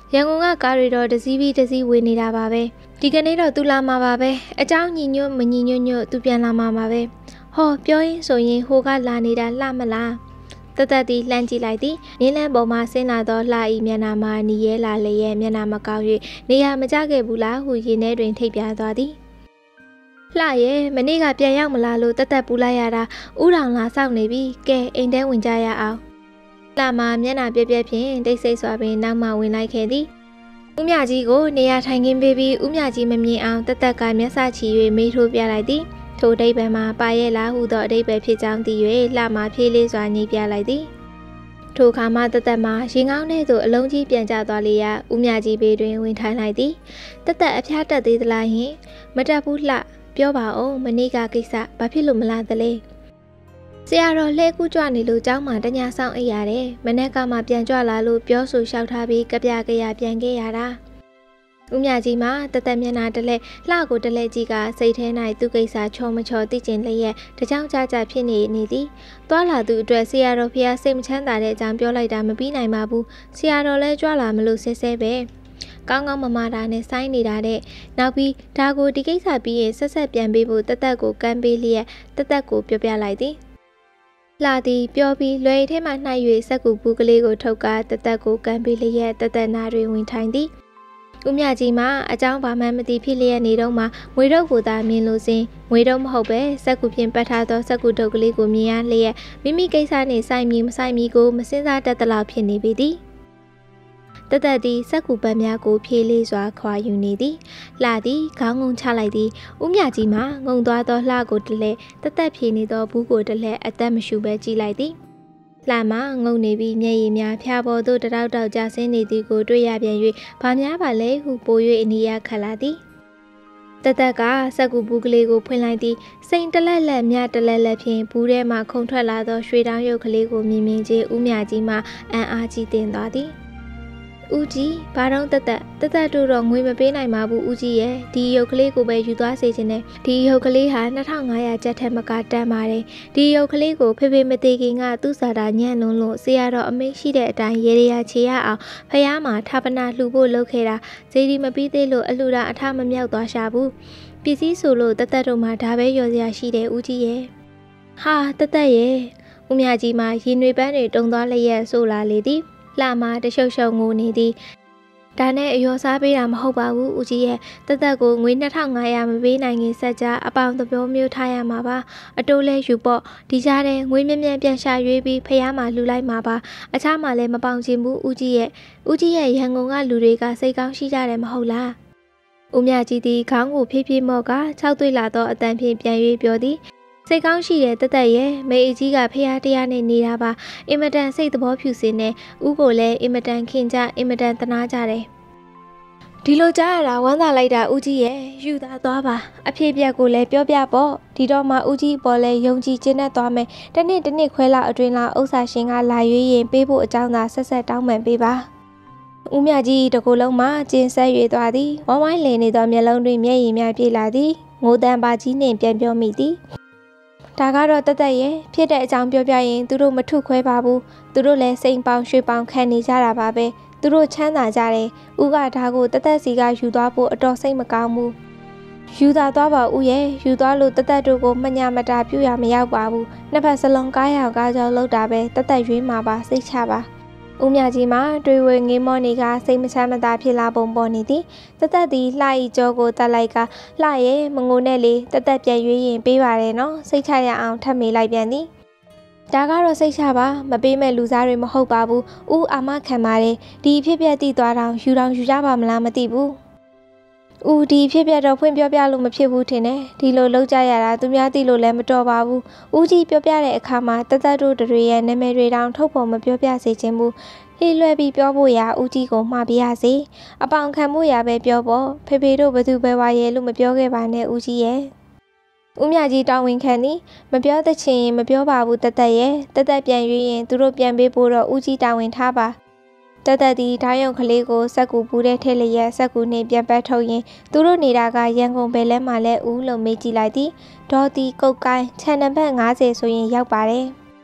ရန်ကုန်ကကားတွေတော့တစည်းပြီးတစည်းဝေနေတာပါပဲဒီကနေ့တော့သူလာမှာပါပဲအเจ้าညီညွတ်မညီညွတ်ညွတ်သူပြန်လာမှာပါပဲဟောပြောရင်ဆိုရင်ဟိုကလာနေတာလှမလားတသက်တီလှမ်းကြည့်လိုက်သည်မြင်းလန်းပေါ်မှာဆင်းလာသောလှဤမျက်နှာမှာနီရဲလာလျက်မျက်နှာမကောင်း၍နေရမကြခဲ့ဘူးလားဟုရင်ထဲတွင်ထိပ်ပြသွားသည်လှရဲ့မနေ့ကပြန်ရောက်မလာလို့တသက်ပူလိုက်ရတာဥတောင်လာစောင့်နေပြီကဲအိမ်ထဲဝင်ကြရအောင်လှမှာမျက်နှာပြက်ပြက်ဖြင့်တိတ်ဆိတ်စွာပင်နောက်မှဝင်လိုက်ခဲ့သည်ဦးမြကြီးကိုနေရာထိုင်ခင်းပေးပြီးဦးမြကြီးမမြင်အောင်တသက်ကမျက်စချီ၍မေးထိုးပြလိုက်သည်ထိုအဓိပ္ပာယ်မှာပါရဲ့လားဟုသောအဓိပ္ပာယ်ဖြစ်ကြောင်းသိ၍လှမှာဖြေးလေးစွာညှိပြလိုက်သည်ထိုအခါမှတသက်မှာရင်ကောင်းထဲသို့အလုံးကြီးပြန်ကျသွားလေရာဦးမြကြီးဘေးတွင်ဝင်ထိုင်လိုက်သည်တသက်အဖျားတက်သေးသလားဟင်မတက်ဘူးလှပြောပါဦးမနေ့ကကိစ္စဘာဖြစ်လို့မလာသလဲဆရာတော်လှဲကူးကြွနေလို့ကျောင်းမှာတညဆောင်အိပ်ရတယ်မနေ့ကမှပြန်ကြွလာလို့ပြောဆိုလျှောက်ထားပြီးကြပြကြရပြန်ခဲ့ရတာဦးမြကြီးမှာတသက်မျက်နှာတလဲလှကိုတလဲကြီးကစိတ်ထဲ၌သူ့ကိစ္စချောမချောသိကျင်လျက်တကြောင်ကြကြဖြစ်နေသည်သွားလာသူအတွက်ဆရာတော်ဖျားစိတ်မချမ်းသာတဲ့အကြောင်းပြောလိုက်တာမပြီးနိုင်ပါဘူးဆရာတော်လဲကြွလာမလို့ဆဲဆဲပဲကောင်းကောင်းမမတာနဲ့စိုင်းနေတာတဲ့နောက်ပြီးဒါကိုဒီကိစ္စပြီးရင်ဆက်ဆက်ပြန်ပေးဖို့တသက်ကိုကမ်းပေးလျက်တသက်ကိုပြောပြလိုက်သည်လှသည်ပြောပြီးလွယ်ထဲမှနှိုက်၍စက်ကူဘူးကလေးကိုထုတ်ကားတသက်ကိုကမ်းပေးလျက်တသက်နာတွင်ဝင်ထိုင်သည်ဦးမြကြီးမှာအကြောင်းဘာမှမသိဖြစ်လျက်နေတော့မှငွေတော့ကိုသာမြင်လို့စဉ်ငွေတော့မဟုတ်ပဲစက်ကူဖြင့်ပတ်ထားသောစက်ကူတုပ်ကလေးကိုမြင်ရလျက်မိမိကိစ္စနှင့်ဆိုင်မီမဆိုင်မီကိုမစင်စားတတ်သလောက်ဖြစ်နေပေသည်တသက်သည်စက်ကူပတ်များကိုဖြေးလေးစွာခွာယူနေသည်လှသည်ခေါင်းငုံချလိုက်သည်ဦးမြကြီးမှာငုံသွားသောလှကိုတလဲတသက်ဖြေနေသောဘူးကိုတလဲအသက်မရှူပဲကြည့်လိုက်သည်လှမငုံနေပြီးမျက်ရည်များဖျားပေါ်သို့တတောက်တောက်ကျဆင်းနေသည်ကိုတွေ့ရပြန်၍ဘာများပါလဲဟုပို၍အနီးရခတ်လာသည်တသက်ကစက်ကူဘူးကလေးကိုဖွင့်လိုက်သည်စိန်တလက်လက်မြတလက်လက်ဖြင့်ဘူးထဲမှခုန်ထွက်လာသောရွှေတောင်ရုပ်ကလေးကိုမြင်ချင်းဦးမြကြီးမှအံ့အားကြီးတင်သွားသည်ဦးကြီးဘာတော့တသက်တို့တော့ငွေမပေးနိုင်ပါဘူးဦးကြီးရဲ့ဒီရုပ်ကလေးကိုပဲယူသွားစေခြင်းနဲ့ဒီရုပ်ကလေးဟာ2500ကျပ်ထက်မကတန်ပါတယ်ဒီရုပ်ကလေးကိုဖေဖေမသေးခင်ကသူ့စာတာညံ့လုံးလို့ဆရာတော်အမိန့်ရှိတဲ့အတိုင်းရေရချေရအောင်ဖះမှာထာပနာလှူဖို့လုပ်ခဲ့တာဇေဒီမပြီးသေးလို့အလှူတာအထမမြောက်သွားရှာဘူးပစ္စည်းဆိုလို့တသက်တို့မှာဒါပဲရော်စရာရှိတယ်ဦးကြီးရဲ့ဟာတသက်ရဲ့ဦးမြကြီးမှာရင်တွေပန်းတွေတုံသွားလျက်ဆိုလာလေသည်လှမှာတရှုပ်ရှုပ်ငိုနေသည်ဒါနဲ့အယောစားပေးတာမဟုတ်ပါဘူးဦးကြီးရဲ့တသက်ကိုငွေ2500မပေးနိုင်ခင်ဆက်ကြအပေါင်းသဘောမျိုးထားရမှာပါအတိုးလဲယူပေါ့ဒီကြားထဲငွေမြမြန်ပြန်ရှာရွေးပြီးဖះမှာလှူလိုက်မှာပါအခြားမှာလည်းမပေါင်ချင်ဘူးဦးကြီးရဲ့ရန်ကုန်ကလူတွေကစိတ်ကောင်းရှိကြတယ်မဟုတ်လားဦးမြကြီးသည်ခေါင်းကိုဖြည်းဖြည်းမော့က6သွေးလာသောအတန်ဖြင့်ပြန်၍ပြောသည်စိတ်ကောင်းရှိတဲ့တသက်ရဲ့မေအကြီးကဖះတရားနဲ့နေတာပါအင်မတန်စိတ်သဘောဖြူစင်နေဦးကိုလည်းအင်မတန်ခင်ကြအင်မတန်သနာကြတယ်ဒီလိုကြားရတာဝမ်းသာလိုက်တာဦးကြီးရဲ့ယူသားသွားပါအဖြစ်ပြက်ကိုလည်းပြောပြပေါ့ဒီတော့မှဦးကြီးပေါ်လဲယုံကြည်ခြင်းနဲ့သွားမယ်တနေ့ခွဲလောက်အတွင်းလောက်ဥစ္စာရှင်ကလာရွေးရင်ပေးဖို့အကြောင်းသာဆက်တောင်းပန်ပေးပါဦးမြကြီးတကူလုံးမှကျင်းဆက်၍သွားသည်ဝိုင်းဝိုင်းလည်နေသောမျက်လုံးတွင်မျက်ရည်များပြေလာသည်ငိုတန်ပါကြီးနှင့်ပြန်ပြောမိသည်ဒါကတော့တသက်ရဲ့ဖြစ်တဲ့အကြောင်းပြောပြရင်သူတို့မထုခွဲပါဘူးသူတို့လည်းစိန်ပေါင်ရွှေပေါင်ခံနေကြတာပါပဲသူတို့ချမ်းသာကြတယ်ဦးကဒါကိုတသက်စီကယူသွားဖို့အတော်စိတ်မကောင်းဘူးယူသားသွားပါဦးရဲ့ယူသွားလို့တသက်တို့ကိုမညာမတာပြုရမရောက်ပါဘူးနှစ်ဖက်စလုံးကားရောက်ကားကြောလောက်တာပဲတသက်ရွေးမှာပါစိတ်ချပါဦးမြကြီးမှာတွေဝေငေးမောနေကစိတ်မချမ်းမသာဖြစ်လာပုံပေါ်နေသည်တသက်သည်လှဤကြောကိုတတ်လိုက်ကလှရဲ့မငိုနဲ့လေတသက်ပြန်ရွေးရင်ပေးပါတယ်နော်စိတ်ချရအောင်ထပ်မေးလိုက်ပြန်သည်ဒါကတော့စိတ်ချပါမပေးမဲ့လူစားတွေမဟုတ်ပါဘူးဦးအာမခံပါတယ်ဒီဖြစ်ပြက်တိသွားတောင်ယူကြပါမလားမသိဘူးဦးဒီဖြစ်ပြက်တော့ဖွင့်ပြောပြလို့မဖြစ်ဘူးထင်တယ်ဒီလိုလောက်ကြရတာသူများသိလို့လည်းမတော်ပါဘူးဦးကြီးပြောပြတဲ့အခါမှာတသက်တို့တွေရဲ့နာမည်တွေတောင်ထုတ်ဖို့မပြောပြစေချင်ဘူးဟေးလွှဲပြီးပြောဖို့ရာဦးကြီးကိုမှားပြရစေအပေါင်ခံမှုရာပဲပြောဖို့ဖေတို့ဘသူပဲဝါရဲလို့မပြောခဲ့ပါနဲ့ဦးကြီးရဲ့ဦးမြကြီးတောင်းဝင်ခံသည်မပြောသချင်ရင်မပြောပါဘူးတသက်ရဲ့တသက်ပြန်ရွေးရင်သူတို့ပြန်ပေးဖို့တော့ဦးကြီးတောင်းဝင်ထားပါတသက်သည်ဓာယုံကလေးကိုစက်ကူပူးတဲ့ထဲလျက်စက်ကူနှင့်ပြန်ပတ်ထုတ်ရင်သူတို့နေတာကရန်ကုန်ပဲလဲမှလဲဦးလို့မေးကြည့်လိုက်သည်ဒေါ်တီကုတ်ကိုင်းခြံနံပါတ်50ဆိုရင်ရောက်ပါတယ်တ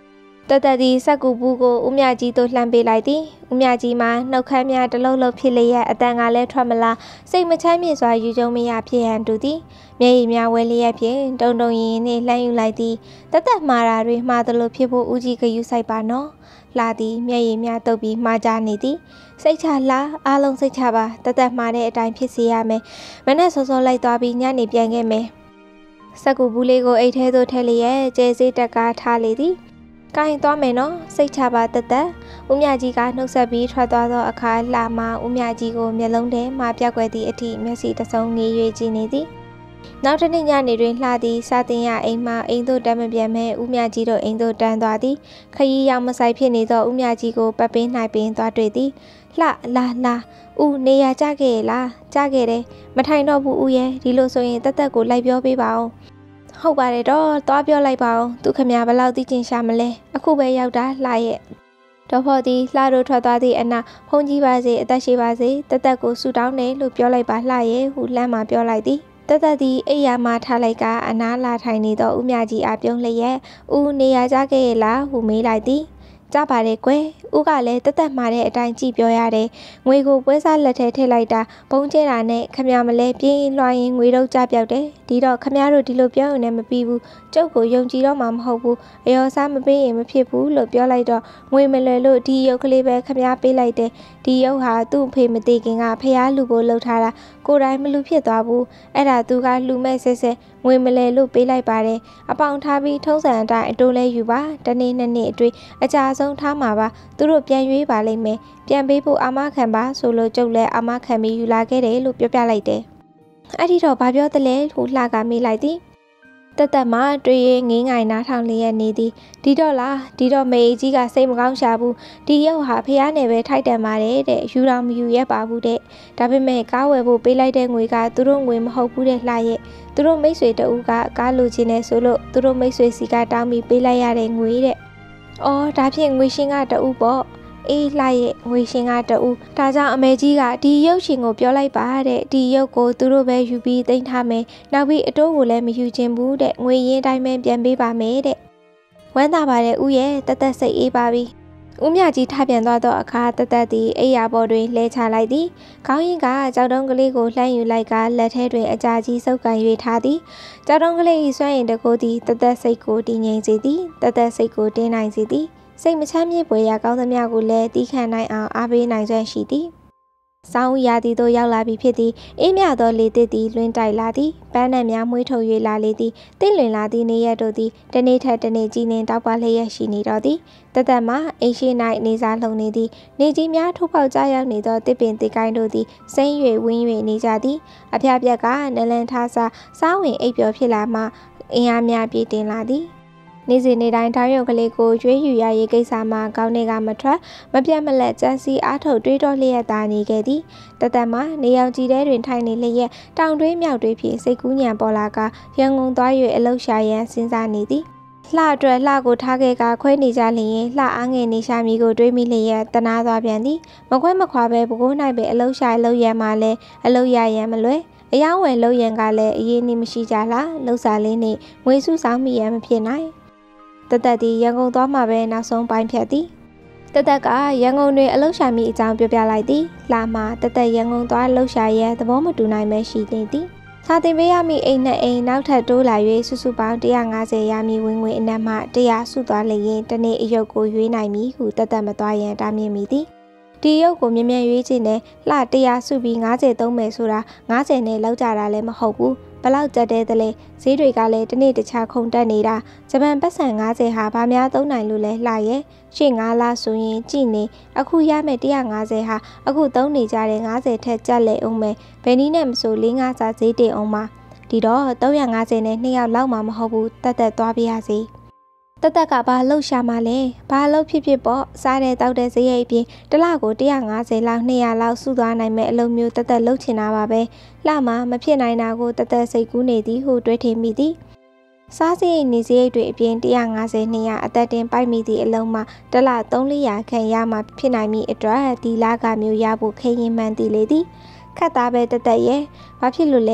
သက်သည်စက်ကူဘူးကိုဦးမြကြီးသို့လှမ်းပေးလိုက်သည်ဦးမြကြီးမှာနှုတ်ခမ်းများတလုံးလုံးဖြစ်လျက်အတန်ကလည်းထွက်မလာစိတ်မချမ်းမြေ့စွာယူကြုံမရဖြစ်ဟန်တူသည်မျက်ရည်များဝဲလျက်ဖြင့်တုံတုံရင်နှင့်လှမ်းယူလိုက်သည်သက်မှားတာတွေမှားသလိုဖြစ်ဖို့ဦးကြီးကယူဆိုင်ပါနော်လာသည်မျက်ရည်များတုပ်ပြီးမှားကြနေသည်စိတ်ချလားအားလုံးစိတ်ချပါသက်မှားတဲ့အတိုင်းဖြစ်စေရမယ်မနဲ့စောစောလိုက်သွားပြီးညနေပြန်ခဲ့မယ်စက်ကူဘူးလေးကိုအိတ်ထဲသို့ထည့်လျက်ကျဲစေးတက်ကားထားလေသည်ကိုင်းသွားမယ်နော်စိတ်ချပါသက်ဦးမြကြီးကနှုတ်ဆက်ပြီးထွက်သွားသောအခါလှမဦးမြကြီးကိုမျက်လုံးထဲမှပြက်ကွယ်သည့်အထိမျက်စိတဆုံငေး၍ကြည့်နေသည်နောက်တစ်နေ့ညနေတွင်လှသည်စာတင်ရအိမ်မှအိမ်သို့တမ်းမပြန်မဲဦးမြကြီးတို့အိမ်သို့တန်းသွားသည်ခရီးရောက်မဆိုင်ဖြစ်နေသောဦးမြကြီးကိုပတ်ပင်း၌ပင်သွားတွေ့သည်လှလာဦးနေရကြခဲ့လားကြခဲ့တယ်မထိုင်တော့ဘူးဦးရဲ့ဒီလိုဆိုရင်သက်ကိုလိုက်ပြောပေးပါဦးဟုတ်ပါတယ်တော့သွားပြောလိုက်ပါဦးသူခမဘယ်လောက်သိကျင်ရှာမလဲအခုပဲရောက်တာလှရဲ့တော့ဖော်သည်လှတို့ထွက်သွားသည့်အနာဖုန်ကြီးပါစေအသက်ရှိပါစေသက်ကိုဆူတောင်းတယ်လို့ပြောလိုက်ပါလှရဲ့ဟုလမ်းမှာပြောလိုက်သည်သက်သည်အိယာမှထားလိုက်ကအနားလာထိုင်နေသောဦးမြကြီးအားပြုံးလျက်ဦးနေရကြခဲ့ရဲ့လားဟုမေးလိုက်သည်ကြပါတယ်ကွယ်ဦးကလည်းသက်မှာတဲ့အတိုင်းကြည့်ပြောရတယ်ငွေကိုပွဲစားလက်ထဲထည့်လိုက်တာဘုံကျဲတာနဲ့ခမရမလဲပြင်းလွှားရင်ငွေတော့ကြပြောက်တယ်ဒီတော့ခမရတို့ဒီလိုပြောရင်လည်းမပြီးဘူးကျုပ်ကိုယုံကြည်တော့မှမဟုတ်ဘူးအယောစားမပေးရင်မဖြစ်ဘူးလို့ပြောလိုက်တော့ငွေမလွယ်လို့ဒီရုပ်ကလေးပဲခမရပေးလိုက်တယ်ဒီရုပ်ဟာသူ့အဖေမသေးခင်ကဖះလူကိုလှုပ်ထားတာကိုယ်တိုင်မလူဖြစ်သွားဘူးအဲ့ဒါသူကလူမဲ့ဆဲဆဲငွေမလဲလို့ပေးလိုက်ပါတယ်အပေါင်ထားပြီးထုံးစံအတိုင်းအတိုးလဲယူပါတနေ့နှစ်နှစ်အတွင်းအကြာဆုံးထားမှာပါသူတို့ပြန်ရွေးပါလိမ့်မယ်ပြန်ပေးဖို့အာမခံပါဆိုလို့ကျုပ်လည်းအာမခံပြီးယူလာခဲ့တယ်လို့ပြောပြလိုက်တယ်အဲ့ဒီတော့ဘာပြောသလဲဟူလှကမေးလိုက်သည်သက်မှာတွေ့ရင်ငင်းငိုင်နားထောင်လျက်နေသည်ဒီတော့လားဒီတော့မေကြီးကစိတ်မကောင်းရှာဘူးဒီရုပ်ဟာဖះနဲ့ပဲထိုက်တန်ပါတယ်တဲ့ယူတော်မယူရက်ပါဘူးတဲ့ဒါပေမဲ့ကားဝယ်ဖို့ပေးလိုက်တဲ့ငွေကသူတို့ငွေမဟုတ်ဘူးတဲ့လှရဲ့သူတို့မိတ်ဆွေတဦးကကားလိုချင်နေဆိုလို့သူတို့မိတ်ဆွေစီကတောင်းပြီးပေးလိုက်ရတဲ့ငွေတဲ့အော်ဒါဖြင့်ငွေရှင်ကတဦးပေါ့အေးလှရဲ့ငွေရှင်ကတဦးဒါကြောင့်အမေကြီးကဒီရုပ်ရှင်ကိုပြောလိုက်ပါတဲ့ဒီရုပ်ကိုသူတို့ပဲယူပြီးသိမ်းထားမယ်နောက်ပြီးအတိုးကိုလည်းမယူချင်ဘူးတဲ့ငွေရင်းတိုင်းပဲပြန်ပေးပါမယ်တဲ့ဝမ်းသာပါတယ်ဦးရဲ့သက်စိတ်အေးပါပြီဦးမြကြီးထပြန်သွားသောအခါသက်သည်အိယာပေါ်တွင်လဲချလိုက်သည်ခေါင်းရင်းကကြောက်တုံးကလေးကိုလှမ်းယူလိုက်ကလက်ထဲတွင်အကြာကြီးစုပ်ကန်၍ထားသည်ကြောက်တုံးကလေး၏စွမ်းရည်တကူသည်သက်စိတ်ကိုတည်ငြိမ်စေသည်သက်စိတ်ကိုတင်းနိုင်စေသည်စိတ်မချမ်းမြေ့ပွေရာကောင်းသမျှကိုလည်းတီးခံနိုင်အောင်အားပေးနိုင်စွမ်းရှိသည်။ဆောင်းရာသီသို့ရောက်လာပြီဖြစ်သည်အေးမြသောလေသစ်သည်လွင်တိုက်လာသည်ပန်းနံများမွှေးထုတ်၍လာလေသည်တင့်လွင်လာသည့်နေရက်တို့သည်တနေ့ထက်တနေ့ကြီးနှင့်တောက်ပလျက်ရှိနေတော့သည်သက်မှာအိမ်ရှိ၌နေစားလှုံနေသည်နေကြီးများထိုးပေါက်ကြရောက်နေသောတစ်ပင်တစ်ကိုင်းတို့သည်စိမ့်၍ဝင်း၍နေကြသည်အဖျားပြက်ကနလန်ထားစားဝင်အိပ်ပျော်ဖြစ်လာမှအင်အားများပြေးတင်လာသည်နေ့စဉ်နေ့တိုင်းထောင်ရုံကလေးကိုရွေးယူရရေးကိစ္စမှာကောင်းနေကမထွက်မပြတ်မလက်ကြမ်းစီအားထုတ်တွေးတော့လျက်သာနေခဲ့သည်သက်မှာနေရောက်ကြီးတဲ့တွင်ထိုင်နေလျက်တောင်တွေးမြောက်တွေဖြင့်စိတ်ကူးညံပေါ်လာကရန်ကုန်သွား၍အလုရှာရန်စဉ်းစားနေသည်လှအတွက်လှကိုထားခဲ့ကခွဲနေကြလျင်လှအားငယ်နေရှာမီကိုတွေးမိလျက်တနာသွားပြန်သည်မခွဲမခွာပဲဘကိုး၌ပဲအလုရှာလှုပ်ရမှလည်းအလုရရန်မလွယ်အယောင်းဝယ်လှုပ်ရန်ကလည်းအရေးနှင့်မရှိကြလားလှုပ်စာလေးနှင့်ငွေစုဆောင်မိရန်မဖြစ်နိုင်သက်သည်ရန်ကုန်သွားမှပဲနောက်ဆုံးပိုင်းဖြတ်သည်သက်ကရန်ကုန်တွင်အလုပ်ရှာမိအကြောင်းပြောပြလိုက်သည်လာမှသက်ရန်ကုန်သွားလှုပ်ရှာရန်သဘောမတူနိုင်ပဲရှိနေသည်စာတင်ပေးရမည့်အိမ်နဲ့အိမ်နောက်ထပ်တိုးလာ၍စုစုပေါင်း150ရမည့်ဝင်ငွေအနက်မှ100စုသွားလျင်တနေ့အရုပ်ကိုရွေးနိုင်မည်ဟုသက်မသွားရန်တားမြစ်မိသည်ဒီရုပ်ကိုမြင်ရွေးခြင်းနဲ့လှ100စုပြီး90သုံးမယ်ဆိုတာ90နဲ့လောက်ကြတာလည်းမဟုတ်ဘူးဘလောက်ကြက်တဲ့တလဲဈေးတွေကလည်းတစ်နေ့တခြားခုန်တက်နေတာဂျပန်ပတ်စံ90ဟာဘာများသုံးနိုင်လို့လဲလှရဲ့ရှေ့9လဆိုရင်ကြည်နေအခုရမယ်150ဟာအခုသုံးနေကြတဲ့90ထက်ကြက်လေအောင်မယ်ဘယ်နည်းနဲ့မဆို4-5စာဈေးတင်အောင်ပါဒီတော့350နဲ့2ယောက်လောက်မှမဟုတ်ဘူးတက်သွားပြရစီတက်ကဘာလှုပ်ရှားမှလဲဘာလှုပ်ဖြစ်ပေါ့စားတဲ့တောက်တဲ့ဈေးရိတ်ပြင်တစ်လကို150လောက်200လောက်စုသွားနိုင်မဲ့အလုံးမျိုးတက်လှုပ်ချင်တာပါပဲလှမှာမဖြစ်နိုင်တာကိုတက်စိတ်ကူးနေသည်ဟုတွေးထင်မိသည်စားစရိတ်နေစရိတ်တွေအပြင်150 200အသက်တင်ပိုက်မိသည့်အလုံးမှာတစ်လ300ခန့်ရမှဖြစ်နိုင်မည့်အတွက်ဒီလကမျိုးရဖို့ခရင်မှန်သည်လေသည်ခတ်သားပဲတက်ရဲ့ဘာဖြစ်လို့လဲ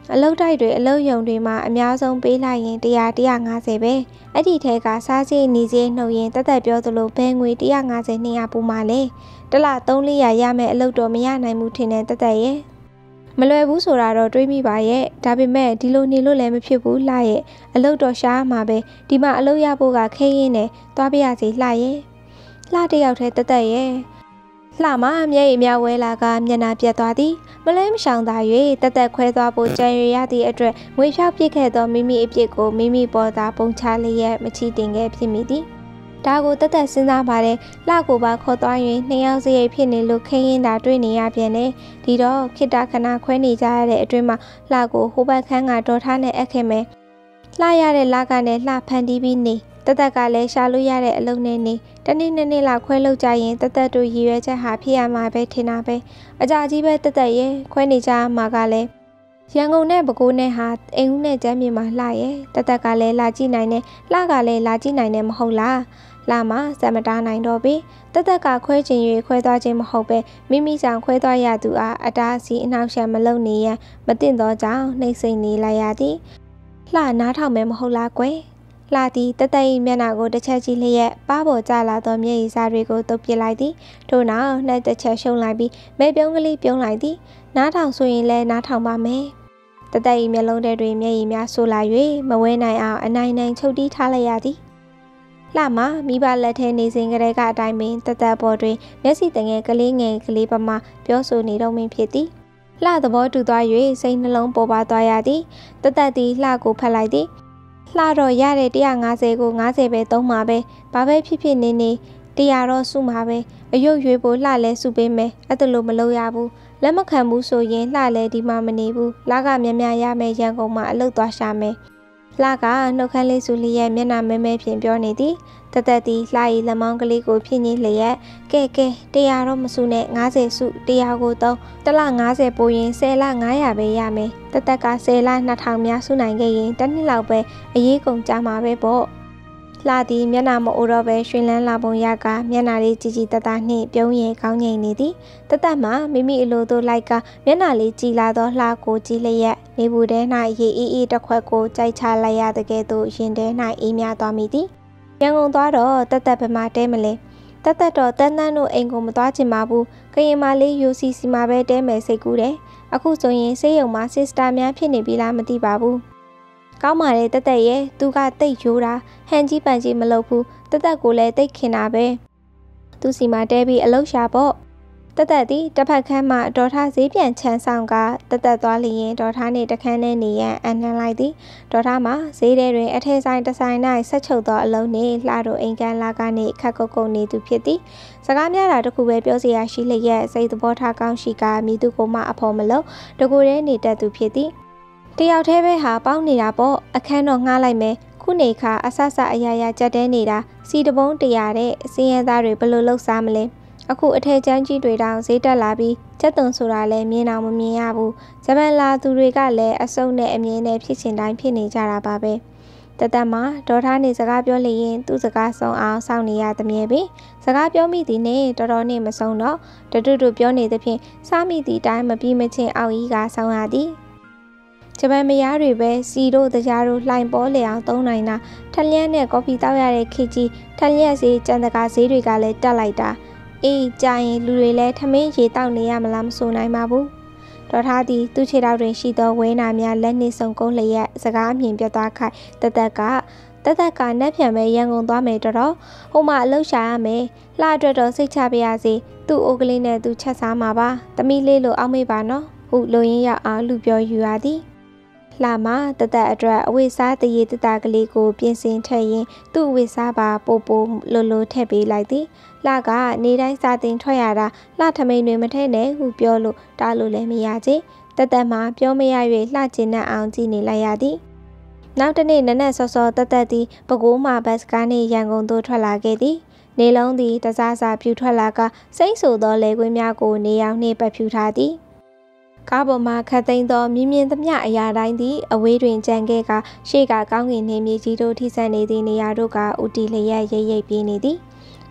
အလုပ်တိုက်တွေအလုပ်ရုံတွေမှာအများဆုံးပေးလိုက်ရင်100-150ပဲအဲ့ဒီထဲကစားစရိတ်နေစရိတ်နှုတ်ရင်တက်ပြောသလိုဘဲငွေ150-200ပူမှလေတစ်လ300-400ရမယ်အလုပ်တော့မရနိုင်ဘူးထင်တယ်တက်ရဲ့မလွယ်ဘူးဆိုတာတော့တွေးမိပါရဲ့ဒါပေမဲ့ဒီလိုနေလို့လည်းမဖြစ်ဘူးလှရဲ့အလုပ်တော့ရှားမှာပဲဒီမှာအလုပ်ရဖို့ကခဲရင်းနဲ့သွားပြရစီလှရဲ့လှတယောက်တည်းတက်ရဲ့လှမမျက်ရည်များဝဲလာကမျက်နှာပြတ်သွားသည်မလဲမရှောင်သာ၍တက်ခွဲသွားဖို့ကြံရရသည့်အတွက်ငွေဖြောက်ပစ်ခဲ့သောမိမိအပြစ်ကိုမိမိပေါ်သာပုံချလျက်မချီတင်ခဲ့ဖြစ်မိသည်ဒါကိုတက်စဉ်းစားပါတယ်လှကိုပါခေါ်သွားရင်နှစ်ယောက်စရိတ်ဖြစ်နေလို့ခင်းရင်တာတွေ့နေရပြန်တယ်ဒီတော့ခိတခဏခွဲနေကြရတဲ့အတွင်းမှာလှကိုဟိုဘက်ခန်းကဒေါ်ထားနဲ့အပ်ခဲ့မယ်လှရတဲ့လကနဲ့လှဖန်တီးပြီးနေတက်ကလည်းရှာလို့ရတဲ့အလုပ်နဲ့နေတနေ့နှစ်နေ့လောက်ခွဲလုပ်ကြရင်တက်တို့ရည်ရွယ်ချက်ဟာဖြစ်ရမှာပဲထင်တာပဲအကြကြီးပဲတက်ရဲ့ခွဲနေကြမှာကလည်းရန်ကုန်နဲ့ပဲခူးနဲ့ဟာအိမ်ဦးနဲ့ကျမ်းမြေမှာလှရဲ့တက်ကလည်းလာကြည့်နိုင်တယ်လှကလည်းလာကြည့်နိုင်တယ်မဟုတ်လားလှမှာစံမတားနိုင်တော့ပြီတက်ကခွဲခြင်း၍ခွဲသွားခြင်းမဟုတ်ပဲမိမိဆောင်ခွဲသွားရသူအားအတားအဆီးအနှောက်အယှက်မလုပ်နေရန်မသင့်သောကြောင့်နှိမ့်စိမ့်နေလိုက်ရသည်လှနားထောင်မယ်မဟုတ်လားကွယ်လှသည်တက်၏မျက်နှာကိုတစ်ချက်ကြည့်လျက်ပါးပေါ်ကျလာသောမျက်ရည်စားတွေကိုတုပ်ပစ်လိုက်သည်ထို့နောက်နှက်တစ်ချက်ရှုံလိုက်ပြီးမဲပြုံးကလေးပြုံးလိုက်သည်နားထောင်ဆိုရင်လည်းနားထောင်ပါမယ်တက်၏မျက်လုံးထဲတွင်မျက်ရည်များဆိုလာ၍မဝဲနိုင်အောင်အနိုင်နိုင်ချုပ်တီးထားလိုက်ရသည်လှမမိဘလက်ထဲနေစဉ်ကလေးကအတိုင်းပင်တက်ပေါ်တွင်မျက်စိတငယ်ကလေးငယ်ကလေးပမာပြောဆိုနေတော့မင်းဖြစ်သည်လှသဘောတူသွား၍စိတ်နှလုံးပေါ်ပါသွားရသည်တက်သည်လှကိုဖတ်လိုက်သည်လှတော့ရတဲ့150ကို50ပဲသုံးမှာပဲဘာပဲဖြစ်ဖြစ်နေ100တော့စုမှာပဲအယုတ်ရွေးဖို့လှလဲစုပေးမယ်အဲ့ဒါလို့မလုပ်ရဘူးလက်မခံဘူးဆိုရင်လှလဲဒီမှာမနေဘူးလှကမြမြရမယ်ရန်ကုန်မှာအလုပ်သွားရှာမယ်လှကနှုတ်ခမ်းလေးစုလျက်မျက်နှာမဲမဲဖြင့်ပြောနေသည်တက်သည်လှ၏လက်မောင်းကလေးကိုဖြည့်ညှိလျက်ကဲ100တော့မစုနဲ့50စု100ကိုသုံးတစ်လ50ပိုရင်10လ900ပဲရမယ်တက်က10လ2000များစုနိုင်ခဲ့ရင်တစ်နှစ်လောက်ပဲအရေးကုန်ကြမှာပဲပေါ့လှသည်မျက်နှာမအိုတော့ပဲရွှင်လန်းလာပုံရကမျက်နှာလေးကြည်ကြည်တတနှင့်ပြုံးရည်ကောင်းငိမ့်နေသည်တက်မှမိမိအလိုသို့လိုက်ကမျက်နှာလေးကြည်လာသောလှကိုကြည့်လျက်နေဘူးထဲ၌ရေအေးတစ်ခွက်ကိုကြိုက်ချလိုက်ရတဲ့ကဲ့သို့ရင်ထဲ၌အေးများသွားမိသည်ရန်ကုန်သွားတော့တက်ဘယ်မှာတဲမလဲတက်တော့တန်းတို့အိမ်ကိုမသွားချင်ပါဘူးကရင်မလေးယူစီစီမှာပဲတဲမယ်စိတ်ကူးတယ်အခုဆိုရင်ဆေးရုံမှာစစ်စတာများဖြစ်နေပြီလားမသိပါဘူးကောင်းပါလေတက်ရဲ့သူကတိတ်ရိုးတာဟန်ကြီးပန်ကြီးမလုပ်ဘူးတက်ကိုလည်းတိတ်ခင်တာပဲသူစီမှာတဲပြီးအလုပ်ရှာပေါ့တက်သည်တစ်ဖက်ခန်းမှာဒေါ်ထားဈေးပြန်ချမ်းဆောင်ကတက်သွားလျင်ဒေါ်ထားနှင့်တခန်းထဲနေရန်အနှံလိုက်သည်ဒေါ်ထားမှာဈေးထဲတွင်အထည်ဆိုင်တစ်ဆိုင်၌ဆက်ချုပ်သောအလုံးနှင့်လှတို့အိမ်ကန်လာကနေခက်ကုတ်ကုတ်နေသူဖြစ်သည်စကားများတာတခုပဲပြောစရာရှိလျက်စိတ်သဘောထားကောင်းရှိကမိသူကိုမှအဖို့မလို့တကူထဲနေတတ်သူဖြစ်သည်တယောက်တည်းပဲဟာပေါင်းနေတာပေါ့အခန်းတော့ငှားလိုက်မယ်ခုနေခါအဆဆအရာရာကြက်တဲနေတာစီတပုံး100တဲ့အစင်းရဲသားတွေဘယ်လိုလုပ်စားမလဲအခုအထက်ကျန်းကြီးတွေတောင်ဈေးတက်လာပြီးကျက်သွန်ဆိုတာလည်းမြင်အောင်မမြင်ရဘူးဂျပန်လာသူတွေကလည်းအစုံနဲ့အမြင်နဲ့ဖြစ်ချင်တိုင်းဖြစ်နေကြတာပါပဲတက်မှာဒေါ်ထားနေစကားပြောလျင်သူ့စကားဆုံးအောင်စောင့်နေရသည်မြဲပင်စကားပြောမိသည်နဲ့တော်တော်နဲ့မဆုံးတော့တူပြောနေသဖြင့်စားမိသည့်တိုင်းမပြီးမချင်းအောက်ကြီးကဆောင်းရသည်ဂျပန်မယားတွေပဲစီတို့တရားတို့လှိုင်ပေါ်လေအောင်သုံးနိုင်တာထလျက်နဲ့ကော်ဖီတောက်ရတဲ့ခေကြီးထလျက်ဈေးကြံတကာဈေးတွေကလည်းတက်လိုက်တာအေးကြာရင်လူတွေလည်းထမင်းရေတောက်နေရမလားမဆိုနိုင်ပါဘူးဒေါ်ထားသည်သူ့ခြေထောက်တွင်ရှိသောဝဲနာများလက်နှင့်စုံကုန်းလျက်စကားအမြင်ပြတ်သွားခိုက်တသက်ကနက်ဖြန်ပဲရန်ကုန်သွားမယ်တော်ဟိုမှာအလုပ်ရှာရမယ်လှအတွက်တော့စိတ်ချပါရစေသူ့အိုကလေးနဲ့သူချက်စားမှာပါသမီးလေးလိုအောက်မေ့ပါနော်ဟုလိုရင်းရအောင်လူပြောယူရသည်လှမတက်အတွက်အဝိစားတရေတတာကလေးကိုပြင်ဆင်ထည့်ရင်သူ့အဝိစားပါပိုလိုထည့်ပေးလိုက်သည်လှကနေတိုင်းစာတင်ထွက်ရတာလှထမိန်တွေမထဲနဲ့ဟုပြောလို့တားလို့လည်းမရချေတက်မှာပြောမရ၍လှကျင်နဲ့အောင်ကြည့်နေလိုက်ရသည်နောက်တနေ့နနက်စောစောတက်သည်ပဲခူးမှာဘတ်စကားနှင့်ရန်ကုန်သို့ထွက်လာခဲ့သည်နေလုံးသည်တစားစာပြူထွက်လာကစိမ့်ဆူသောလေကွင်းများကိုနေရောင်နှင့်ပတ်ဖြူထားသည်ကားပေါ်မှာခတ်သိမ်းသောမြင်သမျှအရာတိုင်းသည်အဝေးတွင်ကြံခဲ့ကရှေ့ကကောင်းကင်နှင့်မြေကြီးတို့ထိစပ်နေသည့်နေရာတို့ကဥတီလျက်ရိပ်ပြေးနေသည်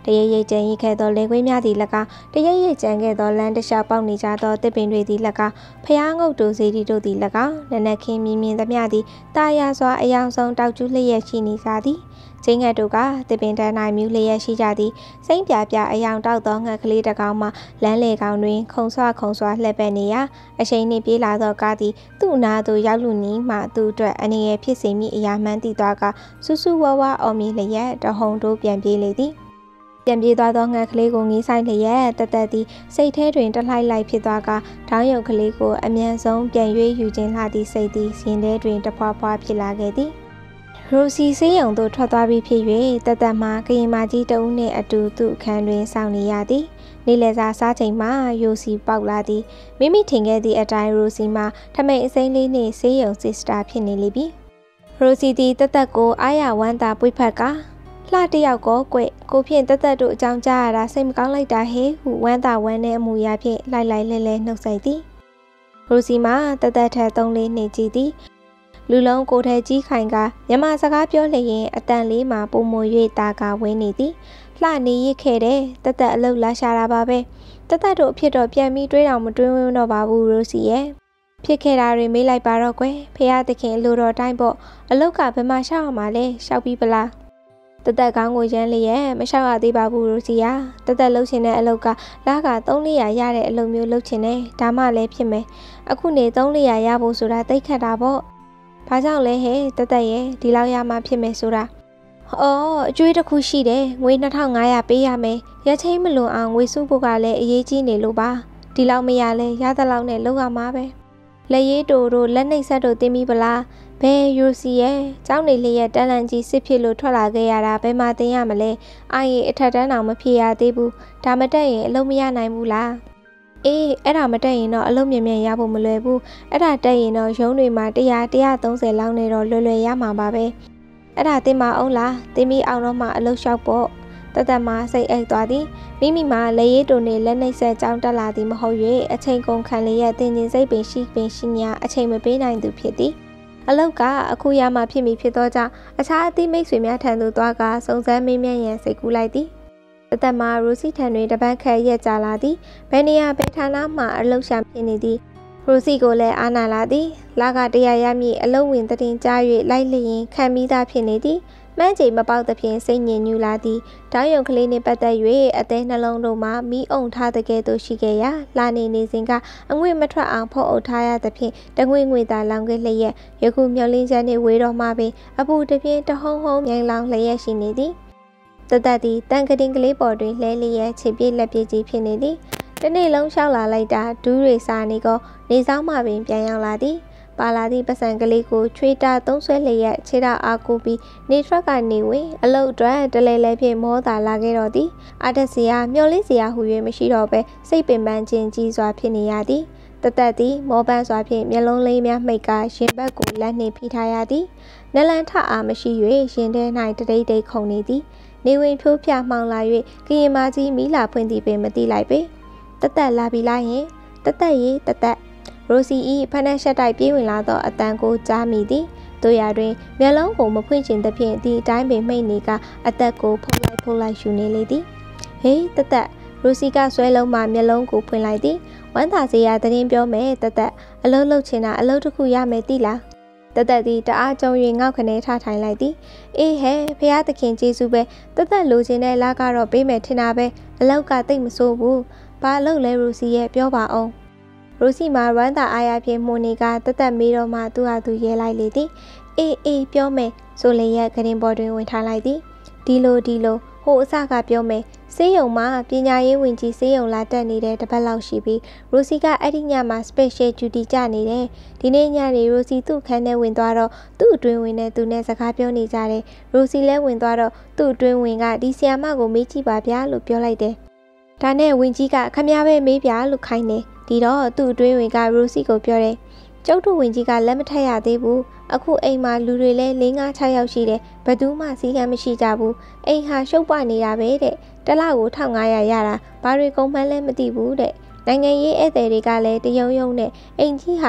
တရရိတ်ကြံရိတ်ခဲ့သောလေကွင်းများသည်၎င်းတရရိတ်ကြံခဲ့သောလမ်းတစ်လျှောက်ပေါက်နေကြသောတစ်ပင်တွေသည်၎င်းဖျားငုတ်တို့စေတီတို့သည်၎င်းနနက်ခင်းမြင်မြင်သမျှသည်တာယာစွာအယောင်ဆုံးတောက်ကျူးလျက်ရှိနေကြသည်ချင်းငှက်တို့ကတစ်ပင်တန်း၌မြူးလျက်ရှိကြသည်စိမ့်ပြပြအယောင်တောက်သောငှက်ကလေးတစ်ကောင်မှလမ်းလေကောင်တွင်ခုံဆွလှည့်ပတ်နေရာအချိန်နှင့်ပြေးလာသောကားသည်သူ့နာသို့ရောက်လူနီးမှသူ့အတွက်အနေရဖြစ်စေမည့်အရာမှန်းသိသွားကဆူဆူဝါဝါအော်မီလျက်တဟုန်တို့ပြန်ပြေးလေသည်ပြန်ပြေးသွားသောငှက်ကလေးကိုငေးဆိုင်လျက်တသက်သည်စိတ်ထဲတွင်တလှိုက်လိုက်ဖြစ်သွားကထောင်းရုပ်ကလေးကိုအမြန်ဆုံးပြန်၍ယူခြင်းလှသည့်စိတ်သည်ရင်ထဲတွင်တဖွာဖွာဖြစ်လာခဲ့သည်ရိုစီဆေးရုံသို့ထွက်သွားပြီးဖြစ်၍တသက်မှကရင်မကြီးတဦးနှင့်အတူသူ့အခန်းတွင်စောင့်နေရသည်နေ့လယ်စာစားချိန်မှာရိုစီပေါက်လာသည်မိမိထင်ခဲ့သည့်အတိုင်းရိုစီမှာထမိန်အစိမ်းလေးနှင့်ဆေးရုံစစ်စတာဖြစ်နေလိမ့်ပြီရိုစီသည်တသက်ကိုအားရဝမ်းသာပွေ့ဖက်ကလှတယောက်ကိုဖြင့်တသက်တို့အကြောင်းကြားရတာစိတ်မကောင်းလိုက်တာဟဲ့ဟုဝမ်းသာဝမ်းနည်းအမူအရာဖြင့်လိုက်လဲနှုတ်ဆက်သည်ရိုစီမှာတသက်ထက်3-4နှစ်ကြီးသည်လူလုံးကိုယ်ထဲကြီးခိုင်ကမြမစကားပြောလျင်အတန်လေးမှာပုံမွေ၍တာကဝင်းနေသည်လှနေရစ်ခဲ့တဲ့တသက်အလုတ်လာရှာတာပါပဲတသက်တို့အဖြစ်တော့ပြန်ပြီးတွေးတော့မတွေးဝင်တော့ပါဘူးရိုစီရဲ့ဖြစ်ခဲ့တာတွေမေးလိုက်ပါတော့ကွယ်ဖះသခင်လိုတော်တိုင်းပေါ့အလုတ်ကဘယ်မှာရှောက်ရမှာလဲရှောက်ပြီးပလားတသက်ကောင်းကိုရမ်းလျက်မရှောက်ရသေးပါဘူးရိုစီယာတသက်လှုပ်ချင်တဲ့အလုတ်ကလာက300ရတဲ့အလုတ်မျိုးလှုပ်ချင်တယ်ဒါမှလည်းဖြစ်မယ်အခုနေ300ရဖို့ဆိုတာတိတ်ခတ်တာပေါ့ဘာကြောင့်လဲဟဲ့တသက်ရဲ့ဒီလောက်ရမှဖြစ်မယ်ဆိုတာအကျွေးတစ်ခုရှိတယ်ငွေ2500ပေးရမယ်ရချင်းမလွန်အောင်ငွေစုဖို့ကလည်းအရေးကြီးနေလို့ပါဒီလောက်မရလဲရသလောက်နဲ့လောက်ရမှာပဲလက်ရည်တို့လက်နှိပ်ဆက်တို့တင်းပြီးပလားဘယ်ယူစီရဲ့ကျောင်းနေလျက်တန်းလန်ကြီးစစ်ဖြစ်လို့ထွက်လာခဲ့ရတာဘယ်မှာတင်ရမလဲအာရီအထက်တန်းအောင်မဖြစ်ရသေးဘူးဒါမတက်ရင်အလုံးမရနိုင်ဘူးလားအေးအဲ့ဒါမတက်ရင်တော့အလုံးမြန်ရဖို့မလွယ်ဘူးအဲ့ဒါတက်ရင်တော့ရုံးတွေမှာ100-130လောက်နေတော့လွယ်ရမှာပါပဲအဲ့ဒါတင်မအောင်လားတင်ပြီးအောင်တော့မှအလုံးလျှောက်ပေါ့တသက်မှစိတ်အိတ်သွားသည်မိမိမှာလက်ရည်တုံနေလက်နှိပ်ဆက်ကြောင်းတက်လာသည်မဟုတ်၍အချိန်ကုန်ခံလျက်တင်ကျင်စိတ်ပင်ရှိညာအချိန်မပေးနိုင်သူဖြစ်သည်အလောက်ကအခုရမှဖြစ်မိဖြစ်သောကြောင့်အခြားအသီးမိတ်ဆွေများထံသို့သွားကစုံစမ်းမေးမြန်းရန်စိတ်ကူးလိုက်သည်တသက်မှရိုစီထံတွင်တပတ်ခန့်ရက်ကြာလာသည်ဘယ်နေရာဘယ်ဌာနမှအလုပ်ရှာဖြစ်နေသည်ရိုစီကိုလည်းအာနာလာသည်လာကတရားရမည်အလုပ်ဝင်တင်ကြား၍လိုက်လျင်ခံပြီးသားဖြစ်နေသည်မှန်းချိန်မပေါက်သဖြင့်စိတ်ညစ်ညူလာသည်တောင်းယုံကလေးနှင့်ပတ်သက်၍အသေးနှလုံးတို့မှမိအုံထားတဲ့ကဲ့သို့ရှိခဲ့ရာလာနေစဉ်ကအငွေ့မထွက်အောင်ဖုတ်အုပ်ထားရသဖြင့်တငွေသာလောင်ခဲ့လျက်ယခုမျောလင်းချက်နှင့်ဝေးတော်မှပင်အပူတပြင်းတဟုံမြိုင်လောင်လျက်ရှိနေသည်တသက်သည်တန်ကတင်ကလေးပေါ်တွင်လဲလျက်ခြေပြည့်လက်ပြည့်ကြီးဖြစ်နေသည်တနေ့လုံးလျှောက်လာလိုက်တာဒူးတွေစားနေကောနေဆောင်မှပင်ပြန်ရောက်လာသည်ပါလာသည့်ပစံကလေးကိုချွေးတာသုံးဆွဲလျက်ခြေထောက်အားကိုပြီးနေထရက်ကနေဝင်အလုတ်အတွက်တလဲလဲဖြင့်မောသာလာခဲ့တော့သည်အတက်စရာမျောလင်းစရာဟူ၍မရှိတော့ဘဲစိတ်ပင်ပန်းခြင်းကြီးစွာဖြစ်နေရသည်တသက်သည်မောပန်းစွာဖြင့်မျက်လုံးလေးများမှိတ်ကာရင်ဘက်ကိုလက်နှင့်ဖိထားရသည်နလန်ထအားမရှိ၍ရင်ထဲ၌တတိတ်တိတ်ခုန်နေသည်နေဝင်ဖြိုးဖြမှောင်လာ၍ကရင်မကြီးမိလာဖွင့်သည်ပင်မသိလိုက်ပေတသက်လာပြီလားယင်တသက်ရေတသက်ရိုစီ၏ဖနက်ရှက်တိုက်ပြေးဝင်လာသောအတန်ကိုကြားမိသည်တို့ရတွင်မျက်လုံးကိုမဖွင့်ချင်သဖြင့်ဒီအတိုင်းပင်မှိတ်နေကအသက်ကိုဖုတ်လိုက်ယူနေလေသည်ဟေးတသက်ရိုစီကဆွဲလုံးမှမျက်လုံးကိုဖွင့်လိုက်သည်ဝမ်းသာစရာသတင်းပြောမယ်တသက်အလုံးလုံးချင်တာအလုံးတစ်ခုရမယ်တိလားတသက်သည်တအားကြုံ၍ငေါက်ခနဲထထိုင်လိုက်သည်အေးဟဲဖះသခင်ကျေးဇူးပဲတသက်လိုချင်တဲ့လားကတော့ပေးမယ်ထင်တာပဲအလောက်ကတိတ်မဆိုးဘူးဘာအလုပ်လဲရိုစီရဲ့ပြောပါအောင်ရိုစီမှာရန်တာအားရဖြင့်မှုန်နေကတသက်မေးတော့မှသူ့ဟာသူရဲလိုက်လေသည်အေးပြောမယ်ဆိုလျက်ကရင်ပေါ်တွင်ဝင်ထားလိုက်သည်ဒီလိုဟိုအစကပြောမယ်ဆေးရုံမှာပညာရေးဝင်ကြီးဆေးရုံလာတက်နေတဲ့တပတ်လောက်ရှိပြီးရိုစီကအဲ့ဒီညမှာ special duty ကြနေတယ်ဒီနေ့ညနေရိုစီသူ့ခန်းထဲဝင်သွားတော့သူ့အတွင်းဝင်နဲ့သူနဲ့စကားပြောနေကြတယ်ရိုစီလည်းဝင်သွားတော့သူ့အတွင်းဝင်ကဒီဆီယာမကိုမေးကြည့်ပါဗျာလို့ပြောလိုက်တယ်ဒါနဲ့ဝင်ကြီးကခမည်းပဲမေးပြလို့ခိုင်းတယ်ဒီတော့သူ့အတွင်းဝင်ကရိုစီကိုပြောတယ်ကျုပ်တို့ဝင်ကြီးကလက်မထက်ရသေးဘူးအခုအိမ်မှာလူတွေလဲ4-5-6ယောက်ရှိတယ်ဘယ်သူမှစီကံမရှိကြဘူးအိမ်ဟာရှုပ်ပွနေတာပဲတဲ့တလကို1500ရတာဘာတွေကုန်မှန်းလဲမသိဘူးတဲ့နိုင်ငံရေးဧည့်သည်တွေကလည်းတယုံနဲ့အိမ်ကြီးဟာ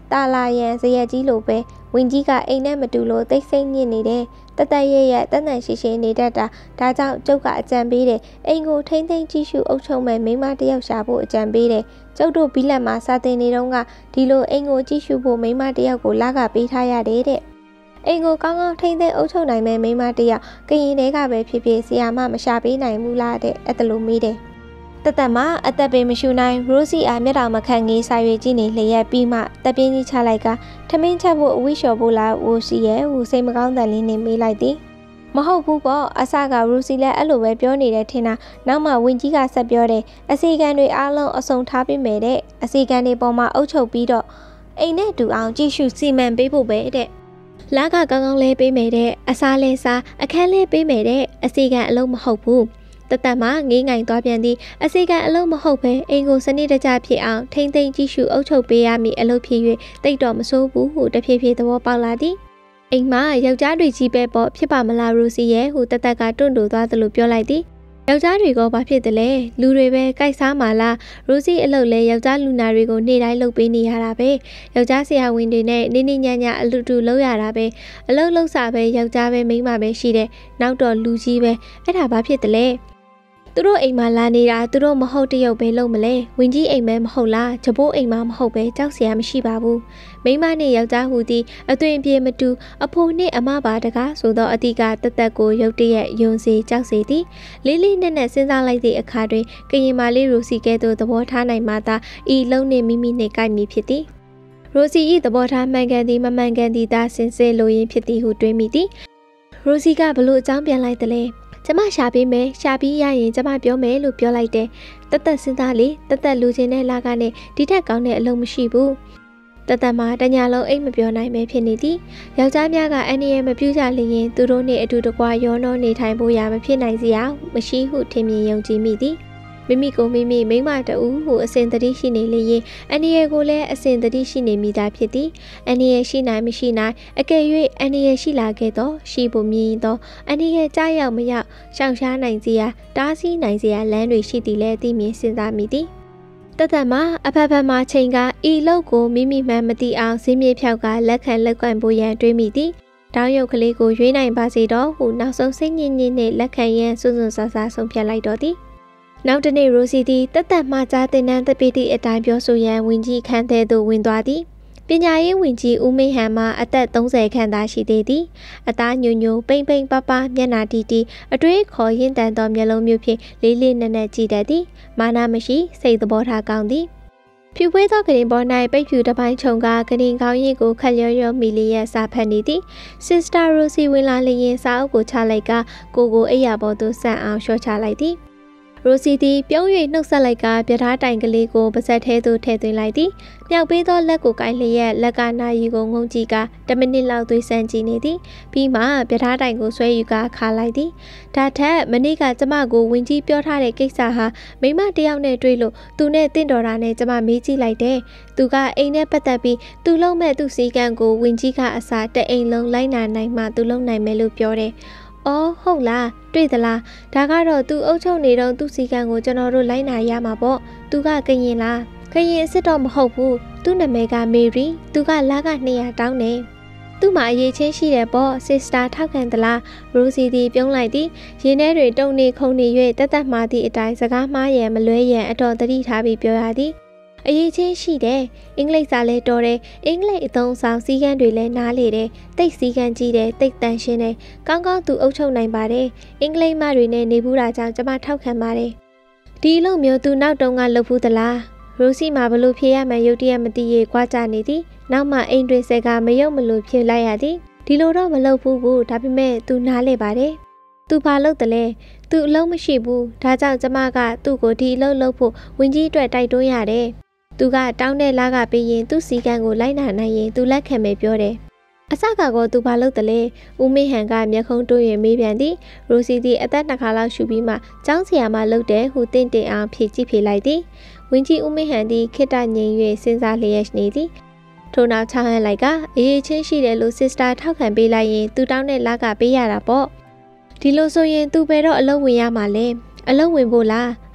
တာလာရန်ဇရက်ကြီးလိုပဲဝင်ကြီးကအိမ်နဲ့မတူလို့သိစိတ်ညစ်နေတယ်တသက်ရဲ့တန်တန်ရှိရှိနေတတ်တာဒါကြောင့်ကျုပ်ကအကြံပေးတယ်အိမ်ကိုထိမ့်သိမ့်ကြည့်ရှုအုပ်ချုပ်မဲ့မိန်းမတယောက်ရှာဖို့အကြံပေးတယ်ကျုပ်တို့ဘီလက်မှာစာတင်နေတော့ကဒီလိုအိမ်ကိုကြည့်ရှုဖို့မိန်းမတယောက်ကိုလာကပေးထားရတယ်တဲ့အိမ်ကိုကောင်းကောင်းထိမ့်သိမ့်အုပ်ချုပ်နိုင်မဲ့မိန်းမတယောက်ကရင်တွေကပဲဖြစ်ဖြစ်ဆီယာမမရှာပေးနိုင်ဘူးလားတဲ့အတလူမေးတယ်တသက်မှာအသက်ပင်မရှူနိုင်ရိုစီအားမျက်တောင်မခန့်ငေးစာရွေကြည့်နေလျက်ပြီးမှတပ်ပြင်းကြီးချလိုက်ကထမင်းချက်ဖို့အဝိလျှော်ဖို့လားဝိုစီရဲ့ဟူစိတ်မကောင်းတဲ့လင်းနဲ့မေးလိုက်သည်မဟုတ်ဘူးပေါ့အစကရိုစီလည်းအဲ့လိုပဲပြောနေတယ်ထင်တာနောက်မှဝင်းကြီးကဆက်ပြောတယ်အစီကံတွေအားလုံးအစုံထားပေးမယ်တဲ့အစီကံတွေပေါ်မှာအုပ်ချုပ်ပြီးတော့အိမ်နဲ့တူအောင်ကြည့်ရှုစီမံပေးဖို့ပဲတဲ့လာကကောင်းကောင်းလဲပေးမယ်တဲ့အစားလဲစားအခန်းလဲပေးမယ်တဲ့အစီကံအလုံးမဟုတ်ဘူးတသက်မှာငေးငိုင်သွားပြန်သည်အစီကံအလုံးမဟုတ်ပဲအိမ်ကိုစနစ်တကျဖြစ်အောင်ထိမ့်သိမ့်ကြည့်ရှုအုပ်ချုပ်ပေးရမည်အလုပ်ဖြစ်၍တိတ်တော်မဆိုးဘူးဟုတဖြည်းဖြည်းသဘောပေါက်လာသည်အိမ်မှာယောက်ျားတွေကြီးပဲပေါ့ဖြစ်ပါမလားရိုစီရဲ့ဟုတသက်ကတွန့်တိုသွားသလိုပြောလိုက်သည်ယောက်ျားတွေကဘာဖြစ်တယ်လဲလူတွေပဲကြိုက်စားမှာလားရိုစီအလုပ်လဲယောက်ျားလူနာတွေကိုနေ့တိုင်းလုပ်ပေးနေရတာပဲယောက်ျားဆရာဝန်တွေနဲ့နေ့နေ့ညညအလူတူလုပ်ရတာပဲအလုပ်လုပ်စားပဲယောက်ျားပဲမိန်းမပဲရှိတယ်နောက်တော့လူကြီးပဲအဲ့ဒါဘာဖြစ်တယ်လဲသူတို့အိမ်မှာလာနေတာသူတို့မဟုတ်တရုပ်ပဲလုပ်မလဲဝင်းကြီးအိမ်မဲမဟုတ်လားချဘိုးအိမ်မှာမဟုတ်ပဲကြောက်စရာမရှိပါဘူးမိန်းမနဲ့ယောက်ျားဟူသည်အသွင်ပြေမတူအဖိုးနှင့်အမပါတကားဆိုသောအတိကတသက်ကိုရုတ်တရက်ယွန်စေကြောက်စေသည်လေးလေးနက်နက်စဉ်းစားလိုက်သည့်အခါတွင်ကရင်မာလေးရိုစီကဲ့သို့သဘောထားနိုင်မှသာဤလုံးနှင့်မိမိနှင့်ကိုက်မည်ဖြစ်သည်ရိုစီ၏သဘောထားမှန်ကန်သည်မမှန်ကန်သည်သာစင်စစ်လိုရင်းဖြစ်သည်ဟုတွေးမိသည်ရိုစီကဘလို့အကြောင်းပြန်လိုက်သလဲကျမရှာပေးမယ်ရှာပြီးရရင်ကျမပြောမယ်လို့ပြောလိုက်တယ်တသက်စဉ်းစားလေတသက်လူချင်းတဲ့လာကနဲ့ဒီထက်ကောင်းတဲ့အလုပ်မရှိဘူးတသက်မှာတညာလုံးအိတ်မပြောနိုင်ပဲဖြစ်နေသည်ယောက်ျားများကအန်ဒီရဲ့မပြူးကြလျင်သူတို့နှင့်အတူတကွာရောနှောနေထိုင်ဖို့ရမဖြစ်နိုင်စရာမရှိဟုထင်မြင်ယုံကြည်မိသည်မိမိကိုမိမတအူးဟုအစဉ်တတိရှိနေလျင်အန်ဒီရဲ့ကိုလည်းအစဉ်တတိရှိနေမိသားဖြစ်သည်အန်ဒီရဲ့ရှိနိုင်မရှိနိုင်အကယ်၍အန်ဒီရဲ့ရှိလာခဲ့သောရှိဖို့မြင်သောအန်ဒီရဲ့ကြားရောက်မရောက်ရှောင်ရှားနိုင်စရာတားဆီးနိုင်စရာလမ်းတွေရှိသည်လဲသိမြင်စဉ်းစားမိသည်တသက်မှာအဖက်ဖက်မှာချိန်ကဤလောက်ကိုမိမိမှန်မသိအောင်ဈေးမြေဖြောက်ကလက်ခံလက်ကွန့်ဖို့ရန်တွေးမိသည်တောင်းရုပ်ကလေးကိုရွေးနိုင်ပါစေတော့ဟုနောက်ဆုံးစိတ်ညစ်ညစ်နဲ့လက်ခံရန်စွန့်စွန့်ဆာဆာဆုံးဖြတ်လိုက်တော့သည်နောက်တနေ့ရိုစီသည်တသက်မှကြားတင်နန်းတပိတိအတိုင်းပြောဆိုရန်ဝင်ကြီးခန်းထဲသို့ဝင်သွားသည်ပညာရေးဝင်ကြီးဦးမင်းဟန်မှအသက်30ခန့်သာရှိသေးသည်အသားညိုညိုပိမ့်ပိမ့်ပပမျက်နှာတီတီအတွေးခေါ်ရင့်တန်သောမျက်လုံးမျိုးဖြင့်လေးလေးနက်နက်ကြည့်တတ်သည်မာနမရှိစိတ်သဘောထားကောင်းသည်ဖြူပွေးသောကရင်ပေါ်၌ပိတ်ဖြူတစ်ပိုင်းခြုံကကရင်ကောင်းရည်ကိုခက်လျောလျောမီလီရဲ့စာဖတ်နေသည်စင်စတာရိုစီဝင်လာလျင်စာအုပ်ကိုချလိုက်ကကိုအိယာပေါ်သို့ဆန့်အောင်လျှော့ချလိုက်သည်ရိုစီသည်ပြုံး၍နှုတ်ဆက်လိုက်ကပြထားတိုင်ကလေးကိုပါဇက်ထဲသို့ထည့်သွင်းလိုက်သည်မြောက်ပေးသောလက်ကိုကိုင်းလျက်လက်ကနာရီကိုငုံကြည့်က10မိနစ်လောက်သွေးဆန်းကြည့်နေသည်ပြီးမှပြထားတိုင်ကိုဆွဲယူကခါလိုက်သည်ဒါထက်မနေ့ကကျမကိုဝင်ကြီးပြောထားတဲ့ကိစ္စဟာမိမတယောက်နဲ့တွေ့လို့သူနဲ့တင့်တော်တာနဲ့ကျမမေးကြည့်လိုက်တယ်သူကအိမ်နဲ့ပတ်သက်ပြီးသူလုံးမဲ့သူစီကံကိုဝင်ကြီးကအစားတအိမ်လုံးလိုက်နာနိုင်မှသူလုံးနိုင်မယ်လို့ပြောတယ်အော်ဟုတ်လားတွေ့သလားဒါကတော့သူအုပ်ချုပ်နေတော့သူစီကံကိုကျွန်တော်တို့လိုက်နာရမှာပေါ့သူကကရင်လားကရင်အစ်စ်တော့မဟုတ်ဘူးသူ့နာမည်ကမေရီသူကလာက200တောင်းတယ်သူ့မှာအရေးချင်းရှိတယ်ပေါ့စစ်စတာထောက်ခံသလားရိုစီသည်ပြုံးလိုက်သည်ရင်းထဲတွေတုံနေခုန်နေ၍တသက်မှာသည့်အတိုင်းစကားမှားရန်မလွဲရန်အတော်သတိထားပြီးပြောရသည်အရေးချင်းရှိတယ်အင်္ဂလိပ်စာလဲတော်တယ်အင်္ဂလိပ်အသုံးဆောင်စည်းကမ်းတွေလည်းနားလေတယ်တိတ်စည်းကမ်းကြီးတယ်တိတ်တန်ရှင်းတယ်ကောင်းကောင်းသူအုပ်ချုပ်နိုင်ပါတယ်အင်္ဂလိပ်မတွေနဲ့နေဘူးတာကြောင့်ကျမထောက်ခံပါတယ်ဒီလိုမျိုးသူနောက်တုန်းကလှုပ်ဖူးသလားရိုစီမှာဘလို့ဖြေရမှန်းရုတ်တရက်မသိရေကြွားကြနေသည်နောက်မှအိမ်တွင်ဆက်ကမယုံမလို့ဖြေလိုက်ရသည်ဒီလိုတော့မလုပ်ဘူးဒါပေမဲ့သူနားလေပါတယ်သူဘာလုပ်တယ်လဲသူအလုံးမရှိဘူးဒါကြောင့်ကျမကသူ့ကိုဒီအလုပ်လုပ်ဖို့ဝင်ကြီးအတွက်တိုက်တွန်းရတယ်သူကတောင်းတဲ့လာကပေးရင်သူ့စီကံကိုလိုက်နာနိုင်ရင်သူလက်ခံမယ်ပြောတယ်အစကတော့သူဘာလုပ်တယ်လဲဦးမင်းဟန်ကမျက်ခုံးတိုးရင်မေးပြန်သည်ရိုစီသည်အသက်2ခါလောက်ရှူပြီးမှကျောင်းဆရာမလုပ်တယ်ဟုတင့်တင်အောင်ဖြေကြည့်ဖြေလိုက်သည်ဝင်းကြီးဦးမင်းဟန်သည်ခိတ္တငြိမ်၍စဉ်းစားလျက်နေသည်ထို့နောက်ချောင်းဟန်လိုက်ကအရေးချင်းရှိတယ်လို့စစ်စတာထောက်ခံပေးလိုက်ရင်သူတောင်းတဲ့လာကပေးရတာပေါ့ဒီလိုဆိုရင်သူဘယ်တော့အလုပ်ဝင်ရမှာလဲအလုပ်ဝင်ဖို့လားဟ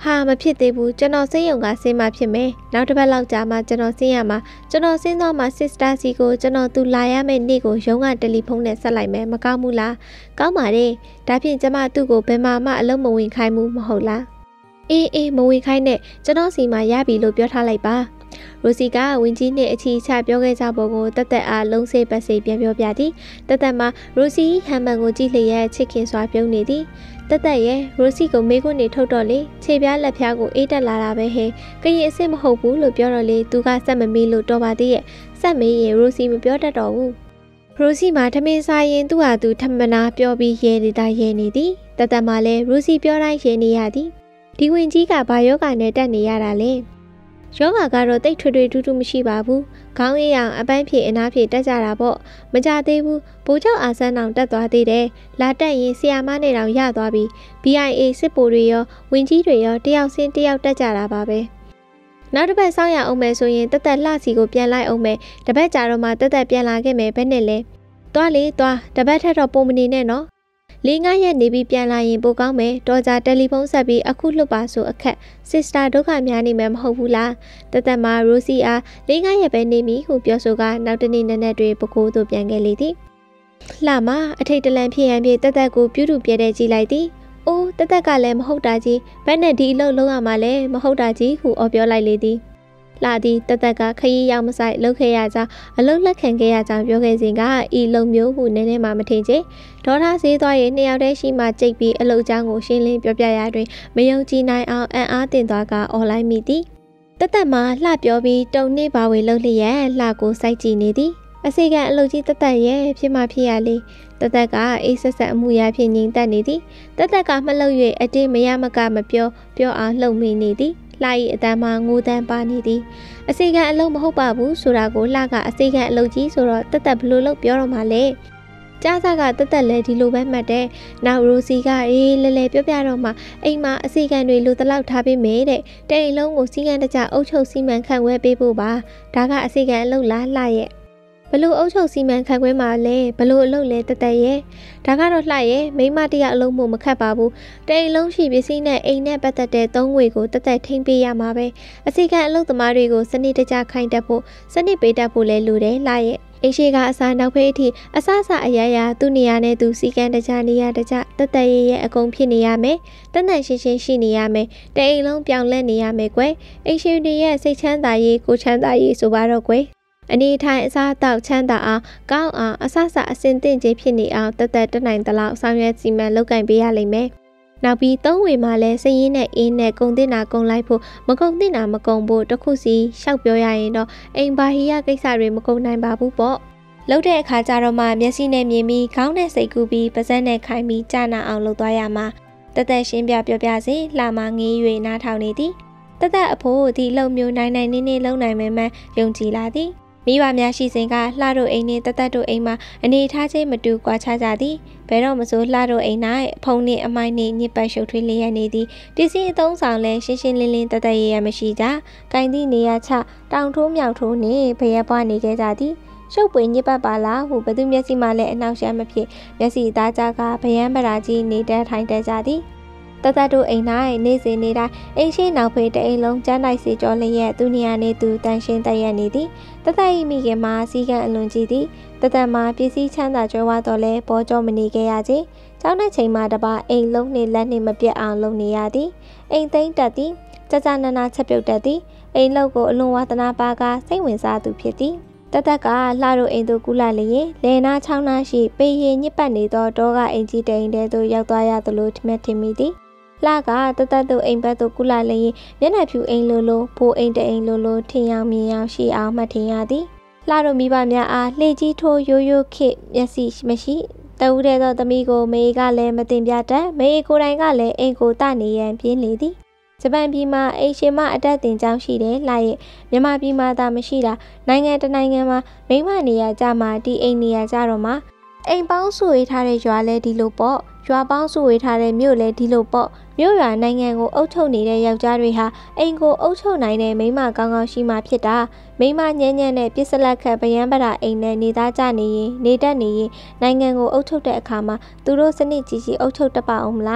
ဟာမဖြစ်သေးဘူးကျွန်တော်စိတ်ယုံကဆင်းမှဖြစ်မယ်နောက်တစ်ပတ်လောက်ကြာမှကျွန်တော်ဆင်းရမှာကျွန်တော်ဆင်းတော့မှ sister စီကိုကျွန်တော်သူလာရမယ့်နေ့ကိုရုံးကတယ်လီဖုန်းနဲ့ဆက်လိုက်မယ်မကောင်းဘူးလားကောင်းပါတယ်ဒါဖြင့်ကျမသူ့ကိုဘယ်မှအလုံးမဝင်ခိုင်းဘူးမဟုတ်လားအေးမဝင်ခိုင်းနဲ့ကျွန်တော်စီမှာရပြီလို့ပြောထားလိုက်ပါရိုစီကဝင်းကြီးနဲ့အချီချပြောခဲ့ကြပုံကိုတက်တက်အားလုံးစိတ်ပတ်စိတ်ပြန်ပြောပြသည်တက်တက်မှာရိုစီဟမ်မန်ကိုကြည့်လျက်ချစ်ခင်စွာပြုံးနေသည်တက်တက်ရဲ့ရိုစီကိုမေးခွန်းနေထုတ်တော့လေခြေပြားလက်ဖျားကိုအေးတက်လာတာပဲဟဲ့ကရင်အစ်စ်မဟုတ်ဘူးလို့ပြောတော့လေသူကစက်မမေးလို့တော်ပါသေးရဲ့စက်မေးရင်ရိုစီမပြောတတ်တော့ဘူးရိုစီမှာထမင်းစားရင်သူ့ဟာသူထမနာပြောပြီးရဲနေတာရဲနေသည်တက်တက်မှာလည်းရိုစီပြောတိုင်းရဲနေရသည်ဒီဝင်ကြီးကဘာယောဂနဲ့တက်နေရတာလဲယောဂကတော့တိတ်ထွေထွေထူးထူးမရှိပါဘူး။ခေါင်းအေးအောင်အပန်းဖြေအနားဖြေတက်ကြတာပေါ့။မကြသေးဘူး။ဘိုးကျောက်အာဆန်းအောင်တက်သွားသေးတယ်။လာတက်ရင်ဆီယာမနဲ့တောင်ရသွားပြီ။ BIA စစ်ပိုတွေရောဝင်ကြီးတွေရောတယောက်စင်းတယောက်တက်ကြတာပါပဲ။နောက်တစ်ပတ်ဆောင်းရအောင်မယ်ဆိုရင်တက်လှစီကိုပြန်လိုက်အောင်မယ်။တပတ်ကြာတော့မှတက်ပြန်လာခဲ့မယ်ဘယ်နဲ့လဲ။သွားလေသွားတပတ်ထက်တော့ပုံမနေနဲ့နော်။4-5ရက်နေပြီးပြန်လာရင်ပိုကောင်းမယ်တော်ကြတယ်လီဖုန်းဆက်ပြီးအခုလွတ်ပါဆိုအခက် sister ဒုက္ခများနေမှာမဟုတ်ဘူးလားတက်မှာရိုစီအား4-5ရက်ပဲနေပြီဟုပြောဆိုကနောက်တနေ့နက်နက်တွေပကိုးသို့ပြန်ခဲ့လေသည်လှမအထိတ်တလန့်ဖြစ်ရန်ဖြင့်တက်ကိုပြုစုပြဲတဲ့ကြည့်လိုက်သည်အိုးတက်ကလည်းမဟုတ်တာကြီးဘယ်နဲ့ဒီအလုပ်လုပ်ရမှာလဲမဟုတ်တာကြီးဟုအော်ပြောလိုက်လေသည်လာသည်တက်ကခရီးရောက်မဆိုင်လှုပ်ခဲ့ရကြောင်းအလုံးလက်ခံခဲ့ရကြောင်းပြောခဲ့စဉ်ကဤလုံမျိုးဟုနည်းနည်းမှမထင်ချေဒေါ်ထားဈေးသွားရင်နှစ်ယောက်တည်းရှိမှကြိတ်ပြီးအလုပ်အကြောင်းကိုရှင်းလင်းပြောပြရတွင်မယုံကြည်နိုင်အောင်အံ့အားတင်သွားကអော်လိုက်မိသည်တက်မှလှပြောပြီးတုံနှိပါဝေလှုပ်လျက်လှကိုစိုက်ကြည့်နေသည်အစိကအလုပ်ကြီးတက်ရဲ့ဖြစ်မှဖြစ်ရလေတက်ကအေးဆက်ဆက်အမှုရာဖြစ်ငြိမ်သက်နေသည်တက်ကမလှုပ်၍အတင်းမရမကမပြောအောင်လှုပ်မိနေသည်လှ၏အတန်းမှာငိုတန်းပါနေသည်အစိကအလုံးမဟုတ်ပါဘူးဆိုတာကိုလှကအစိကအလုံးကြီးဆိုတော့တက်ဘလို့လို့ပြောတော့မှလေကြားစားကတက်လဲဒီလိုပဲမှတ်တယ်နောက်ရိုစီကအေးလဲလဲပြောပြတော့မှအိမ်မှာအစိကန်တွေလိုတလောက်ထားပေးမယ်တဲ့တဲ့အိမ်လုံးကိုစီကံတကြအုပ်ချုပ်စီမံခန့်ခွဲပေးဖို့ပါဒါကအစိကန်အလုံးလားလှရဲ့ဘလို့အုပ်ချုပ်စီမံခန့်ခွဲမှာလဲဘလို့အလုပ်လဲတက်ရဲ့ဒါကတော့လှရဲ့မိမတရအလုံးမို့မခတ်ပါဘူးတိမ်လုံးရှိပစ္စည်းနဲ့အိမ်နဲ့ပတ်သက်တဲ့သုံးငွေကိုတက်ထိမ့်ပေးရမှာပဲအစီကံအလုပ်သမားတွေကိုစနစ်တကျခိုင်းတတ်ဖို့စနစ်ပေးတတ်ဖို့လဲလိုတယ်လှရဲ့အိရှိကအစားနောက်ဖေးအထိအစအရရသူ့နေရာနဲ့သူစီကံတကြနေရတကြတက်ရဲ့အကုန်ဖြစ်နေရမယ်တန်ရှင်းရှိနေရမယ်တိမ်လုံးပြောင်းလဲနေရမယ်ကွယ်အိရှိတွေရဲ့စိတ်ချမ်းသာရေးကိုချမ်းသာရေးဆိုပါတော့ကွယ်အနေထိုင်အစားအသောက်ချမ်းသာအောင်ကောင်းအောင်အဆအစင်သင့်ခြင်းဖြစ်နေအောင်တက်နိုင်သလောက်ဆောင်ရွက်စီမံလုပ်ကင်ပေးရလိမ့်မယ်။နောက်ပြီးသုံးဝေမှာလည်းစည်ရင်းနဲ့အင်းနဲ့ကုံတင်တာကုံလိုက်ဖို့မကုံတင်တာမကုံဖို့တစ်ခုစီရှောက်ပြောရရင်တော့အိမ်ဘာဟီယကိစ္စတွေမကုံနိုင်ပါဘူးပေါ့။လှုပ်တဲ့အခါကျတော့မှမျက်စိနဲ့မြင်ပြီးခေါင်းနဲ့စိတ်ကူးပြီးပါးစပ်နဲ့ခိုင်းပြီးကြာနာအောင်လုပ်သွားရမှာတက်ရှင်းပြပြောပြစေလှမငေး၍နားထောင်နေသည်တက်အဖိုးဒီလုံမျိုးနိုင်နေလုံနိုင်မယ်မှယုံကြည်လာသည်မိဘများရှိစဉ်ကလှတို့အိမ်နှင့်တက်တို့အိမ်မှာအနေထားချင်းမတူကွာခြားကြသည်ဘယ်တော့မစိုးလှတို့အိမ်၌ဖုံနှင့်အမိုင်းနှင့်ညစ်ပတ်ရှုပ်ထွေးလျက်နေသည်ပစ္စည်းအသုံးဆောင်လည်းရှင်းရှင်းလင်းလင်းတက်ရမရှိကြဂိုင်းသည့်နေရာချတောင်ထိုးမြောက်ထိုးနှင့်ဖျက်ပွားနေခဲ့ကြသည်ရှုပ်ပွေညစ်ပတ်ပါလားဟုဘသူမျက်စိမှလည်းအနောက်ရှမ်းမဖြစ်မျက်စိသားကြကဗယံပရာကြီးနေတဲ့ထိုင်တက်ကြသည်တက်တို့အိမ်၌နေစဉ်နေတိုင်းအိမ်ရှိနောက်ဖေးတအိမ်လုံးကျန်းတိုက်စီကြောလျက်သူနေရာနေသူတန်ရှင်းတရက်နေသည်တက်ဤမိခင်မှာစီကံအလွန်ကြီးသည်တက်မှာပစ္စည်းချမ်းသာကြွယ်ဝတော့လဲပေါ်ကျော်မနေခဲ့ရခြင်းကျောင်းတဲ့ချိန်မှာတပါအိမ်လုံးနှင့်လက်နှင့်မပြတ်အောင်လုပ်နေရသည်အိမ်သိမ့်တက်သည်ကြနာနာချက်ပြုတ်တတ်သည်အိမ်လောက်ကိုအလွန်ဝါသနာပါကစိတ်ဝင်စားသူဖြစ်သည်တကလှတို့အိမ်သို့ကူးလာလျင်လေနာချောင်းနာရှိပေရင်ညစ်ပတ်နေသောတောကအိမ်ကြီးတိမ်တဲသို့ရောက်သွားရသလိုထင်မိသည်လှကတက်တို့အိမ်ဘက်သို့ကူလာလျင်မျက်နှာဖြူအိမ်လိုဖိုးအိမ်တအိမ်လိုထင်အောင်မြင်အောင်ရှိအောင်မှတ်ထင်ရသည်လှတို့မိဘများအားလှေကြီးထိုးရိုးခေမျက်စိမရှိတဦးတဲ့သောသမီးကိုမေကလည်းမတင်ပြတတ်မေကိုယ်တိုင်ကလည်းအိမ်ကိုတနေရန်ပြင်းလေသည်ဂျပန်ပြည်မှာအိမ်ရှင်မအတက်တင်ကြောင်းရှိတယ်လှရဲ့မြန်မာပြည်မှာသာမရှိတာနိုင်ငံတနိုင်ငံမှာမိမနေရကြမှာဒီအိမ်နေရကြတော့မှာအိမ်ပေါင်းစုဝေးထားတဲ့ရွာလဲဒီလိုပေါ့ရွာပေါင်းစုဝေးထားတဲ့မြို့လဲဒီလိုပေါ့မြို့ရွာနိုင်ငံကိုအုပ်ချုပ်နေတဲ့ယောက်ျားတွေဟာအိမ်ကိုအုပ်ချုပ်နိုင်တဲ့မိန်းမကောင်းကောင်းရှိမှဖြစ်တာမိန်းမညံ့နဲ့ပစ္စလက်ခတ်ဗယံပရာအိမ်နဲ့နေသားကြနေရင်နေတတ်နေရင်နိုင်ငံကိုအုပ်ချုပ်တဲ့အခါမှာသူတို့စနစ်ကြီးအုပ်ချုပ်တတ်ပါအောင်မလား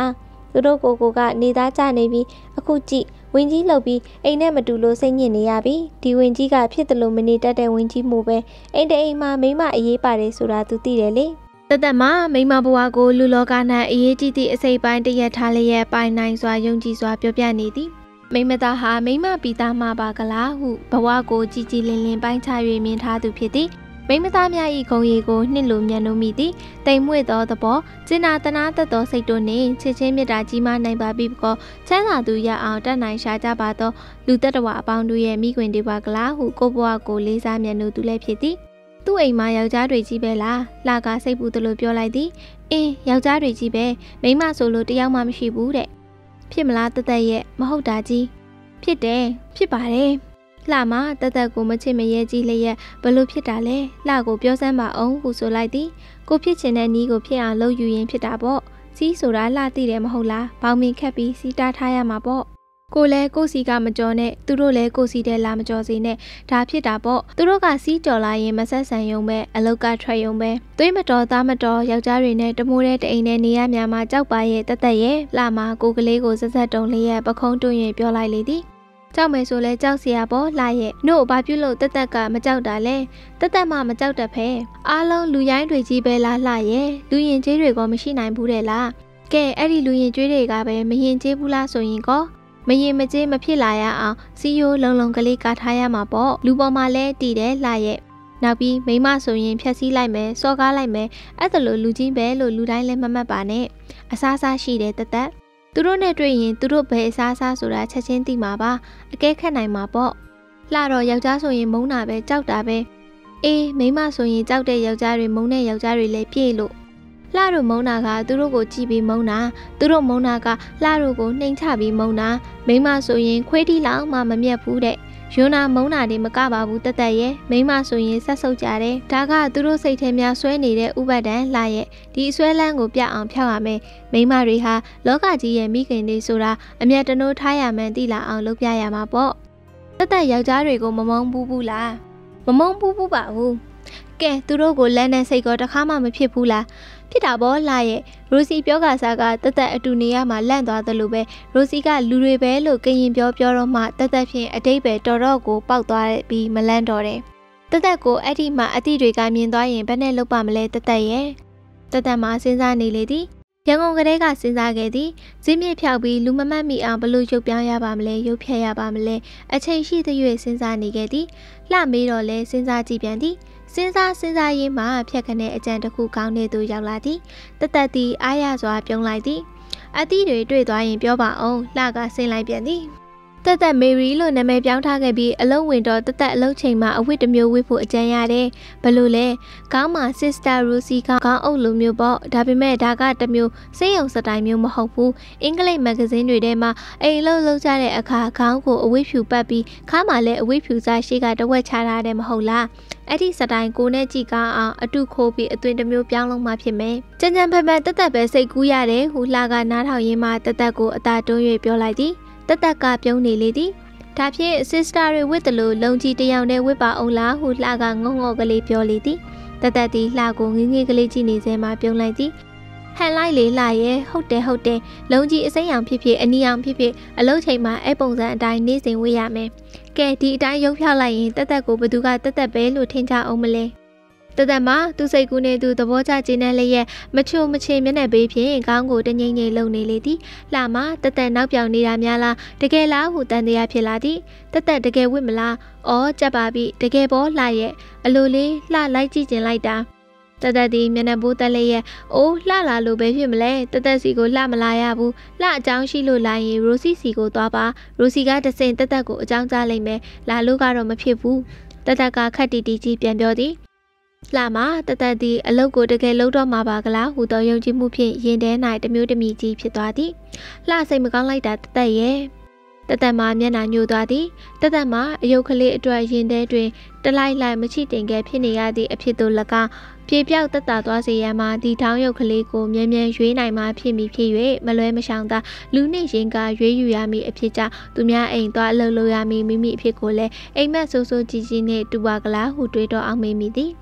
သူတို့ကိုကနေသားကြနေပြီးအခုကြည့်ဝင်ကြီးလှုပ်ပြီးအိမ်နဲ့မတူလို့စိတ်ညစ်နေရပြီဒီဝင်ကြီးကဖြစ်တယ်လို့မနေတတ်တဲ့ဝင်ကြီးမှုပဲအိမ်တအိမ်မှာမိမအရေးပါတယ်ဆိုတာသူသိတယ်လေတမမိမဘဝကိုလူလောက၌အရေးကြီးသည့်အစိပ်ပိုင်းတရက်ထားလျက်ပိုင်နိုင်စွာယုံကြည်စွာပြောပြနေသည်မိမသားဟာမိမပီသားမှာပါကလားဟုဘဝကိုကြည်ကြည်လင်လင်ပိုင်းခြား၍မြင်ထားသူဖြစ်သည်မိမသားများ၏ဂုဏ်ရည်ကိုနှစ်လိုမြတ်နိုးမိသည်တိမ်မွေ့သောသဘောကျင်နာတနာသက်သောစိတ်တို့နှင့်ချစ်ချင်းမြတ်တာကြီးမားနိုင်ပါပြီကောချမ်းသာသူရအောင်တတ်နိုင်ရှာကြပါသောလူတ attva အပေါင်းတို့ရဲ့မိခွင်တွေပါကလားဟုကိုဘဝကိုလေးစားမြတ်နိုးသူလည်းဖြစ်သည်သူ့အိမ်မှာယောက်ျားတွေကြီးပဲလားလှကစိတ်ပူသလိုပြောလိုက်သည်အင်းယောက်ျားတွေကြီးပဲမိမဆိုလို့တယောက်မှမရှိဘူးတဲ့ဖြစ်မလားတရဲ့မဟုတ်တာကြီးဖြစ်တယ်ဖြစ်ပါတယ်လှမတကိုမချစ်မရဲကြီးလျက်ဘလို့ဖြစ်တာလဲလှကိုပြောစမ်းပါအောင်ဟုဆိုလိုက်သည်ကိုဖြစ်ချင်တဲ့နီးကိုဖြစ်အောင်လုပ်ယူရင်ဖြစ်တာပေါ့စီးဆိုတာလှသိတယ်မဟုတ်လားဘောင်မင်ခက်ပြီးစီးတားထားရမှာပေါ့ကိုလည်းကိုစီကမကြော်နဲ့သူတို့လည်းကိုစီတဲ့လာမကြော်စေနဲ့ဒါဖြစ်တာပေါ့သူတို့ကစီးကြော်လာရင်မဆက်ဆံရုံပဲအလောက်ကထွက်ရုံပဲသွေးမတော်သားမတော်ယောက်ျားတွေနဲ့တမိုးတဲ့အိမ်နဲ့နေရများမှာကြောက်ပါရဲ့တရဲ့လှမကိုကလေးကိုဆက်ဆက်တုံလျက်ပခုံးတွင်းရင်ပြောလိုက်လေသည်ကြောက်မယ်ဆိုလဲကြောက်เสียပေါ့လှရဲ့နို့ဘာပြုလို့တကမကြောက်တာလဲတမှမကြောက်တတ်ဖဲအားလုံးလူရိုင်းတွေကြီးပဲလားလှရဲ့လူရင်ကျေးတွေကမရှိနိုင်ဘူးတဲ့လားကဲအဲ့ဒီလူရင်ကျေးတွေကပဲမရင်ကျေးဘူးလားဆိုရင်ကောမရင်မကျေးမဖြစ်လာရအောင်စီယိုးလုံကလေးကာထားရမှာပေါ့လူပေါ်မှာလဲတည်တယ်လှရဲ့နောက်ပြီးမိမဆိုရင်ဖြက်စီးလိုက်မယ်စော်ကားလိုက်မယ်အဲ့ဒါလိုလူချင်းပဲလို့လူတိုင်းလဲမမှတ်ပါနဲ့အစားစားရှိတယ်တသူတို့နဲ့တွေ့ရင်သူတို့ဘယ်အစားဆိုတာချက်ချင်းသိမှာပါအကဲခတ်နိုင်မှာပေါ့လှတော့ယောက်ျားဆိုရင်မုန်းတာပဲကြောက်တာပဲအေးမိမဆိုရင်ကြောက်တဲ့ယောက်ျားတွေမုန်းတဲ့ယောက်ျားတွေလည်းပြည့်လို့လှတို့မုန်းတာကသူတို့ကိုကြည့်ပြီးမုန်းတာသူတို့မုန်းတာကလှတို့ကိုနှိမ်ချပြီးမုန်းတာမိမဆိုရင်ခွေးတီလောက်မှမမြတ်ဘူးတဲ့ယွန်းနာမုန်းတာတွေမကပါဘူးတရဲ့မိမဆိုရင်ဆက်ဆုပ်ကြတယ်ဒါကသူတို့စိတ်ထဲများဆွဲနေတဲ့ဥပတ်တန်လှရဲ့ဒီဆွဲလန်းကိုပြအောင်ဖြောက်ရမယ်မိမတွေဟာလောကကြီးရဲ့မိခင်တွေဆိုတာအမျက်တနိုးထားရမှန်းသိလာအောင်လုပ်ပြရမှာပေါ့တယောက်ျားတွေကိုမမုန်းဘူးလားမမုန်းဘူးပါဘူးကဲသူတို့ကိုလန်းတဲ့စိတ်ကတခါမှမဖြစ်ဘူးလားဖြစ်တာပေါ့လှရဲ့ရိုစီပြောကစားကတအတူနေရမှာလန့်သွားသလိုပဲရိုစီကလူတွေပဲလို့ကရင်ပြောတော့မှတဖြင့်အတိတ်ပဲတော်တော့ကိုပေါက်သွားပြီးမလန့်တော့တယ်တကိုအဲ့ဒီမှာအတိတွေကမြင်သွားရင်ဘယ်နဲ့လုပ်ပါမလဲတရဲ့တမှာစဉ်းစားနေလေသည်ရန်ကုန်ကလေးကစဉ်းစားခဲ့သည်ဈေးမြင့်ဖြောက်ပြီးလူမမတ်မိအောင်ဘလို့ရုပ်ပြောင်းရပါမလဲရုပ်ဖြတ်ရပါမလဲအချိန်ရှိသရွေ့စဉ်းစားနေခဲ့သည်လှမေးတော့လဲစဉ်းစားကြည့်ပြန်သည်စဉ်းစားရေးမှဖြတ်ခနဲ့အကြံတစ်ခုကောင်းတဲ့သူရောက်လာသည်တသည်အားရစွာပြုံးလိုက်သည်အသီးတွေတွေ့သွားရင်ပြောပါအောင်လှကဆင်းလိုက်ပြန်သည်တမေရီလို့နာမည်ပြောင်းထားခဲ့ပြီးအလုံးဝင်တော့တအလုံးချိန်မှာအဝတ်တစ်မျိုးဝတ်ဖို့အကြံရတယ်ဘလို့လဲကောင်းမှာ Sister Rosie ကခေါင်းအုပ်လိုမျိုးပေါ့ဒါပေမဲ့ဒါကတစ်မျိုးစိတ်ယုံစတိုင်မျိုးမဟုတ်ဘူးအင်္ဂလိပ်မဂ္ဂဇင်းတွေထဲမှာအိမ်လုံးလုံးကြတဲ့အခါခေါင်းကိုအဝတ်ဖြူပတ်ပြီးခါမှာလည်းအဝတ်ဖြူစားရှိကတဝက်ချထားတယ်မဟုတ်လားအဲ့ဒီစတိုင်ကိုနဲ့ကြည့်ကောင်းအောင်အတုခိုးပြီးအသွင်တစ်မျိုးပြောင်းလုံးမှဖြစ်မယ်ကြံဖက်တပဲစိတ်ကူးရတယ်ဟူလှကနားထောင်ရင်းမှတကိုအသာတွန်း၍ပြောလိုက်သည်တကပြုံးနေလေသည်ဒါဖြင့် sister တွေဝစ်တယ်လို့လုံကြီးတယောက်နဲ့ဝစ်ပါအောင်လားဟုလှကငုံကလေးပြောလေသည်တသည်လှကိုငင်းကလေးကြည့်နေစဲမှပြုံးလိုက်သည်ဟန်လိုက်လေလှရဲ့ဟုတ်တယ်လုံကြီးအစိမ်းအောင်ဖြစ်ဖြစ်အနီအောင်ဖြစ်ဖြစ်အလုံးချိန်မှာအဲ့ပုံစံအတိုင်းနေစဉ်ဝေးရမယ်ကဲဒီအတိုင်းရုပ်ဖြောက်လိုက်ရင်တကိုဘသူကတပဲလို့ထင်ကြအောင်မလဲတမှာသူစိတ်ကူးနေသူသဘောကျခြင်းနဲ့လည်းမချိုမချေမျက်နှာပေးဖြင့်ခေါင်းကိုတငိမ့်ငိမ့်လုံနေလေသည်လှမတနောက်ပြောင်နေတာများလားတကယ်လားဟုတန်တရားဖြစ်လာသည်တကယ်ဝစ်မလားအော်ကြက်ပါပြီတကယ်ပေါ်လှရဲ့အလိုလေးလှလိုက်ကြည့်ကျင်လိုက်တာသည်မျက်နှာပိုးတက်လျက်အိုးလှလာလို့ပဲဖြစ်မလဲစီကိုလှမလာရဘူးလှအကြောင်းရှိလို့လာရင်ရိုစီစီကိုသွားပါရိုစီကတဆင်ကိုအကြောင်းကြားလိုက်မယ်လာလို့ကတော့မဖြစ်ဘူးကခက်တီတီကြီးပြန်ပြောသည်လှမသည်အလုတ်ကိုတကယ်လုံးတော့မှာပါကလားဟူသောယုံကြည်မှုဖြင့်ရင်ထဲ၌တမျိုးတမီကြီးဖြစ်သွားသည်လှစိတ်မကောင်းလိုက်တာရဲ့မှာမျက်နှာညှို့သွားသည်မှာအယုတ်ကလေးအတွက်ရင်ထဲတွင်တလိုက်မချိတင်ခဲ့ဖြစ်နေရသည့်အဖြစ်သို့၎င်းပြေပြောက်သက်သာသွားစေရန်မှာဒီထောင်းရုပ်ကလေးကိုမြဲရွေးနိုင်မှဖြစ်မည်ဖြစ်၍မလွဲမရှောင်သာလူနှင့်ရင်ကရွေးယူရမည်အဖြစ်ကြောင့်သူများအိမ်သွားအလုပ်လုပ်ရမည်မိမိအဖြစ်ကိုလည်းအိမ်မက်ဆိုးဆိုးကြီးကြီးနှင့်တူပါကလားဟုတွေးတော့အောင်မေးမိသည်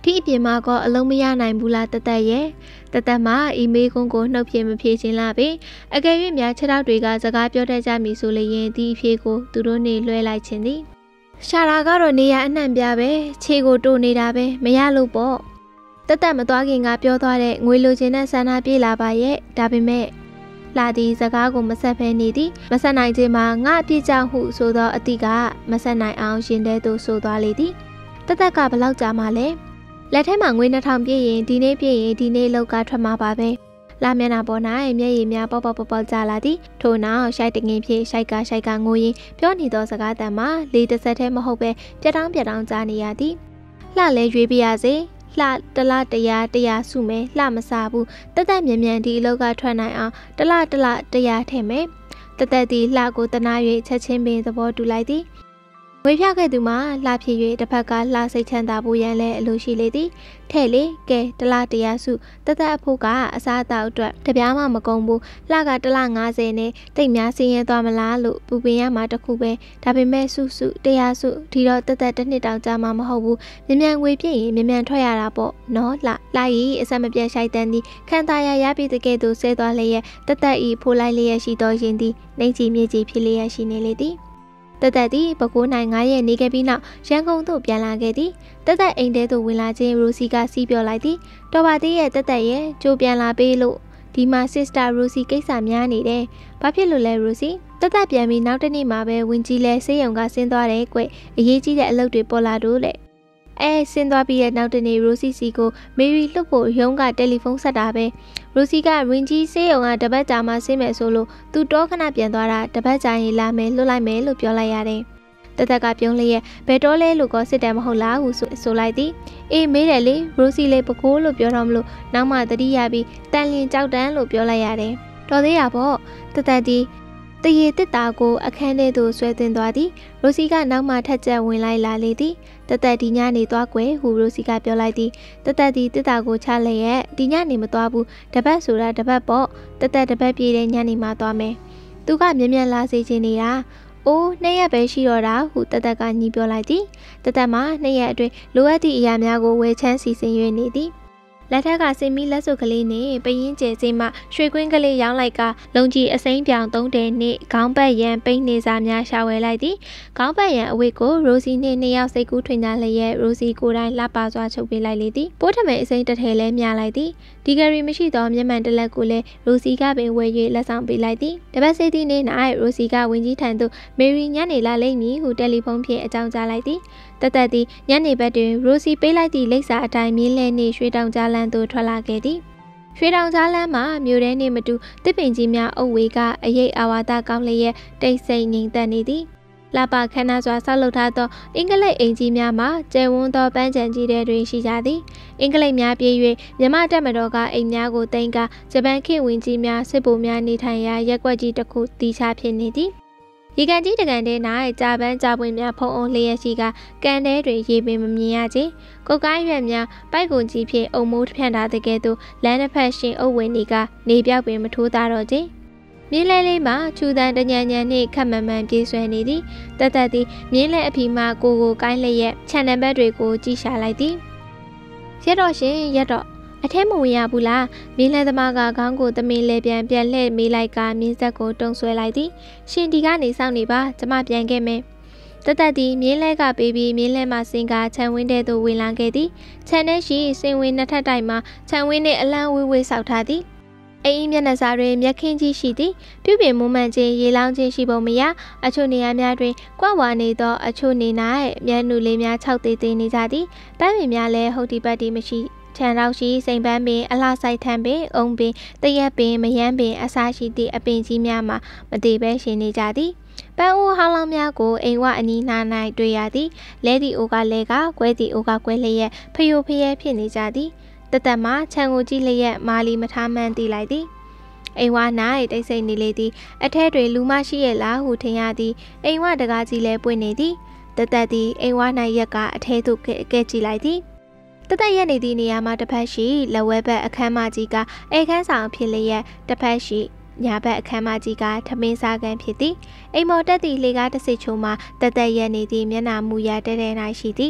ဒီအပြင်မှာကအလုံးမရနိုင်ဘူးလားတသက်ရဲ့တသက်မှာအီမေးကုန်းကိုနှုတ်ဖြေမဖြေခြင်းလားပဲအကယ်၍များခြေထောက်တွေကစကားပြောတတ်ကြမည်ဆိုလျင်ဒီအဖြေကိုသူတို့နေလွှဲလိုက်ခြင်းသည်ရှာတာကတော့နေရအနှံ့ပြပဲခြေကိုတိုးနေတာပဲမရလို့ပေါ့တသက်မသွားခင်ကပြောသွားတဲ့ငွေလိုချင်တဲ့ဆန္ဒပြေးလာပါရဲ့ဒါပေမဲ့လာသည့်စကားကိုမဆက်ဖဲနေသည်မဆက်နိုင်ခြင်းမှာငါအပြစ်ကြောင့်ဟုဆိုသောအတိကမဆက်နိုင်အောင်ရှင်တဲ့သို့ဆိုသွားလေသည်တသက်ကဘလောက်ကြာမှလဲလက်ထဲမှာငွေ2000ပြည့်ရင်ဒီနေ့ပြည့်ရင်ဒီနေ့လောက်ကထွက်မှာပါပဲလာမျက်နှာပေါ်၌မျက်ရည်များပေါက်ကျလာသည်ထို့နောက်ရှိုက်တငင်ဖြင့်ရှိုက်ကငိုရင်ပြောနေသောစကားတန်မှာလေတစ်ဆက်တည်းမဟုတ်ပဲပြတောင်းကြားနေရသည်လှလဲရွေးပြရစေလှတလားတရားစုမယ်လှမစားဘူးတက်မြန်ဒီအလောက်ကထွက်နိုင်အောင်တလားတရားထည့်မယ်တက်သည်လှကိုတနာ၍ချက်ချင်းပင်သဘောတူလိုက်သည်ဝေဖြခဲ့သူမှာလှဖြစ်၍တစ်ဖက်ကလှစိတ်ချမ်းသာဖို့ရန်လဲအလိုရှိလေသည်ထဲ့လေကဲတလားတရားစုတက်အဖို့ကအစားအသောက်အတွက်တပြားမှမကုန်ဘူးလှကတလား90နဲ့တိတ်များစင်းရဲသွားမလားလို့ပူပင်ရမှာတခုပဲဒါပေမဲ့စုတရားစုဒီတော့တက်တစ်နှစ်တောင်ကြာမှာမဟုတ်ဘူးမြန်ငွေပြည့်ရင်မြန်ထွက်ရတာပေါ့နော်လှရီအဆက်မပြတ်ရှိုက်တန်းသည်ခန္ဓာရပြီးတကယ်သူဆဲသွားလျက်တက်ဤဖိုးလိုက်လျက်ရှိတော်ရင်သည်နှိမ့်ချီမြေကြီးဖြစ်လျက်ရှိနေလေသည်တက်သည်ပဲခူးနိုင်9ရက်နေခဲ့ပြီးနောက်ရန်ကုန်သို့ပြန်လာခဲ့သည်တက်အိမ်ထဲသို့ဝင်လာခြင်းရိုစီကစီးပြောလိုက်သည်တော်ပါသေးရဲ့တက်ရဲ့ကြိုပြန်လာပေးလို့ဒီမှာ sister ရိုစီကိစ္စများနေတယ်ဘာဖြစ်လို့လဲရိုစီတက်ပြန်ပြီးနောက်တစ်နေ့မှာပဲဝင်ကြီးလဲဆေးရုံကဆင်းသွားတယ်ကွအရေးကြီးတဲ့အလုပ်တွေပေါ်လာတော့လေဆင်းသွားပြီးတဲ့နောက်တနေ့ရိုစီစီကိုမေရီလှုပ်ဖို့ရုံးကတယ်လီဖုန်းဆက်တာပဲရိုစီကဝင်ကြီးဆေးရုံကတပတ်ကြာမှဆင်းမယ်ဆိုလို့သူတော့ခဏပြန်သွားတာတပတ်ကြာရင်လာမယ်လွတ်လိုက်မယ်လို့ပြောလိုက်ရတယ်တသက်ကပြုံးလျက်ဘယ်တော့လဲလို့ကောစစ်တယ်မဟုတ်လားဟုဆိုလိုက်သည်အေးမေးတယ်လေရိုစီလေးပကိုးလို့ပြောတော့မလို့နောက်မှတတိယပြီးတန်လျင်ကြောက်တန်းလို့ပြောလိုက်ရတယ်တော်သေးရပေါ့တသက်ဒီတရေတစ်တာကိုအခန်းထဲသို့ဆွဲသွင်းသွားသည်ရိုစီကနောက်မှထက်ချက်ဝင်လိုက်လာလေသည်တသက်ဒီညနေသွားကွယ်ဟုရိုစီကပြောလိုက်သည်တသက်ဒီတစ်တာကိုချလျက်ဒီညနေမသွားဘူးတပတ်ဆိုတာတပတ်ပေါ့တသက်တပတ်ပြည့်တဲ့ညနေမှသွားမယ်သူကမြန်လာစေချင်နေတာအိုး2ရက်ပဲရှိတော့တာဟုတသက်ကညီပြောလိုက်သည်တသက်မှာ2ရက်အတွင်းလိုအပ်သည့်အရာများကိုဝယ်ချမ်းစီစဉ်၍နေသည်လက်ထက်ကစင်မီလက်စုပ်ကလေးနဲ့ပရင်ကျဲစိမ့်မှရွှေကွင်းကလေးရောင်းလိုက်ကလုံကြီးအစိမ်းပြောင်3တဲနဲ့ခေါင်းပတ်ရန်ပိန်းနေစာများရှာဝယ်လိုက်သည်ခေါင်းပတ်ရန်အဝတ်ကိုရိုစီနှင့်2ယောက်စိတ်ကူးထွင်ကြလျက်ရိုစီကိုယ်တိုင်လှပစွာချုပ်ပေးလိုက်လေသည်ပိုးထမဲအစိမ်းတစ်ထည်လဲမြလိုက်သည်ဒီဂရီမရှိသောမျက်မှန်တစ်လက်ကိုလည်းရိုစီကပင်ဝယ်၍လက်ဆောင်ပေးလိုက်သည်တပတ်စေးသည့်နေ့၌ရိုစီကဝင်ကြီးထံသို့မေရီညနေလာလိမ့်မည်ဟုတယ်လီဖုန်းဖြင့်အကြောင်းကြားလိုက်သည်တက်သည်ညနေဘက်တွင်ရိုစီပေးလိုက်သည့်လိပ်စာအတိုင်းမြင်းလဲနှင့်ရွှေတောင်ကြားလန်းသို့ထွက်လာခဲ့သည်ရွှေတောင်ကြားလန်းမှာမြို့ထဲနှင့်မတူတစ်ပင်ကြီးများအုပ်ဝေကအရိပ်အာဝါဒကောင်းလျက်တိတ်ဆိတ်ငြိမ်သက်နေသည်လှပခမ်းနားစွာဆောက်လုပ်ထားသောအင်္ဂလိပ်အိမ်ကြီးများမှာကျယ်ဝန်းသောပန်းခြံကြီးတွေတွင်ရှိကြသည်အင်္ဂလိပ်များပြေး၍မြန်မာတပ်မတော်ကအိမ်များကိုတင်ကာဂျပန်ခေတ်ဝင်ကြီးများစစ်ဗိုလ်များနေထိုင်ရာရက်ကွက်ကြီးတစ်ခုတီးခြားဖြစ်နေသည်ရေကန်ကြီးတကန်ထဲ၌ကြာပန်းကြာပွင့်များဖုံးအောင်လျက်ရှိကကန်ထဲတွင်ရေပင်မမြင်ရချေကုတ်ကိုင်းရွက်များပိုက်ကုန်ကြီးဖြင့်အုံမိုးဖြန့်ထားတဲ့ကဲ့သို့လမ်းတစ်ဖက်ရှင်အုပ်ဝင်နေကနေပြောက်ပင်မထိုးသားတော့ချေမြင်းလဲလေးမှာချူတန်တညံညံနှင့်ခက်မှန်မှန်ပြေးဆွဲနေသည်တက်သည်မြင်းလဲအဖီမှကိုကိုင်းလျက်ခြံနံပါတ်တွေကိုကြည့်ရှာလိုက်သည်ရက်တော့ရှင်ရက်တော့အထဲမဝင်ရဘူးလားမြင်းလဲသမားကခေါင်းကိုသမင်လဲပြန်လှည့်မေးလိုက်ကမြင်းဆက်ကိုတုံဆွဲလိုက်သည်ရှင်ဒီကနေစောင့်နေပါကျမပြန်ခဲ့မယ်တက်သည်မြင်းလဲကပေးပြီးမြင်းလဲမှစင်ကခြံဝင်းထဲသို့ဝင်လာခဲ့သည်ခြံထဲရှိစင်ဝင်းနှစ်ထပ်တိုင်မှာခြံဝင်းနှင့်အလံဝေးဆောက်ထားသည်အိမ်မျက်နှာစာတွင်မျက်ခင်းကြီးရှိသည်ပြုပြင်မွမ်းမံခြင်းရေလောင်းခြင်းရှိပုံမရအချို့နေရာများတွင်ကွက်ဝါနေသောအချို့နေ၌မျက်နှာလေးများခြောက်သေးသေးနေကြသည်ပန်းပင်များလည်းဟုတ်ဒီပတ်ဒီမရှိခြံတော့ရှိစိန်ပန်းပင်အလှဆိုင်ထံပင်အုံပင်တရက်ပင်မယမ်းပင်အစားရှိသည့်အပင်ကြီးများမှာမတည်ပဲရှင်နေကြသည်ပန်းအိုးဟောင်းလောင်းများကိုအိမ်ဝအနီးနား၌တွေ့ရသည်လဲသည့်အိုးကလဲကကွဲသည့်အိုးကကွဲလျက်ဖယိုဖယဲဖြစ်နေကြသည်တက်မှခြံကိုကြည့်လျက်မာလီမထားမှန်းသိလိုက်သည်အိမ်ဝ၌တိတ်ဆိတ်နေလေသည်အထဲတွင်လူမရှိရဲ့လားဟုထင်ရသည်အိမ်ဝတကားကြီးလည်းပွင့်နေသည်တက်သည်အိမ်ဝ၌ရက်ကအထဲသို့ကဲကြည့်လိုက်သည်တက်ရက်နေသည့်နေရာမှာတစ်ဖက်ရှိလက်ဝဲဘက်အခန်းမကြီးကအိမ်ခန်းဆောင်ဖြစ်လျက်တစ်ဖက်ရှိညာဘက်အခန်းမကြီးကထမင်းစားကန်ဖြစ်သည်အိမ်မော်တက်သည့်လေကားတစ်စစ်ချိုမှာတက်ရက်နေသည့်မျက်နှာမူရတဲတဲ၌ရှိသည်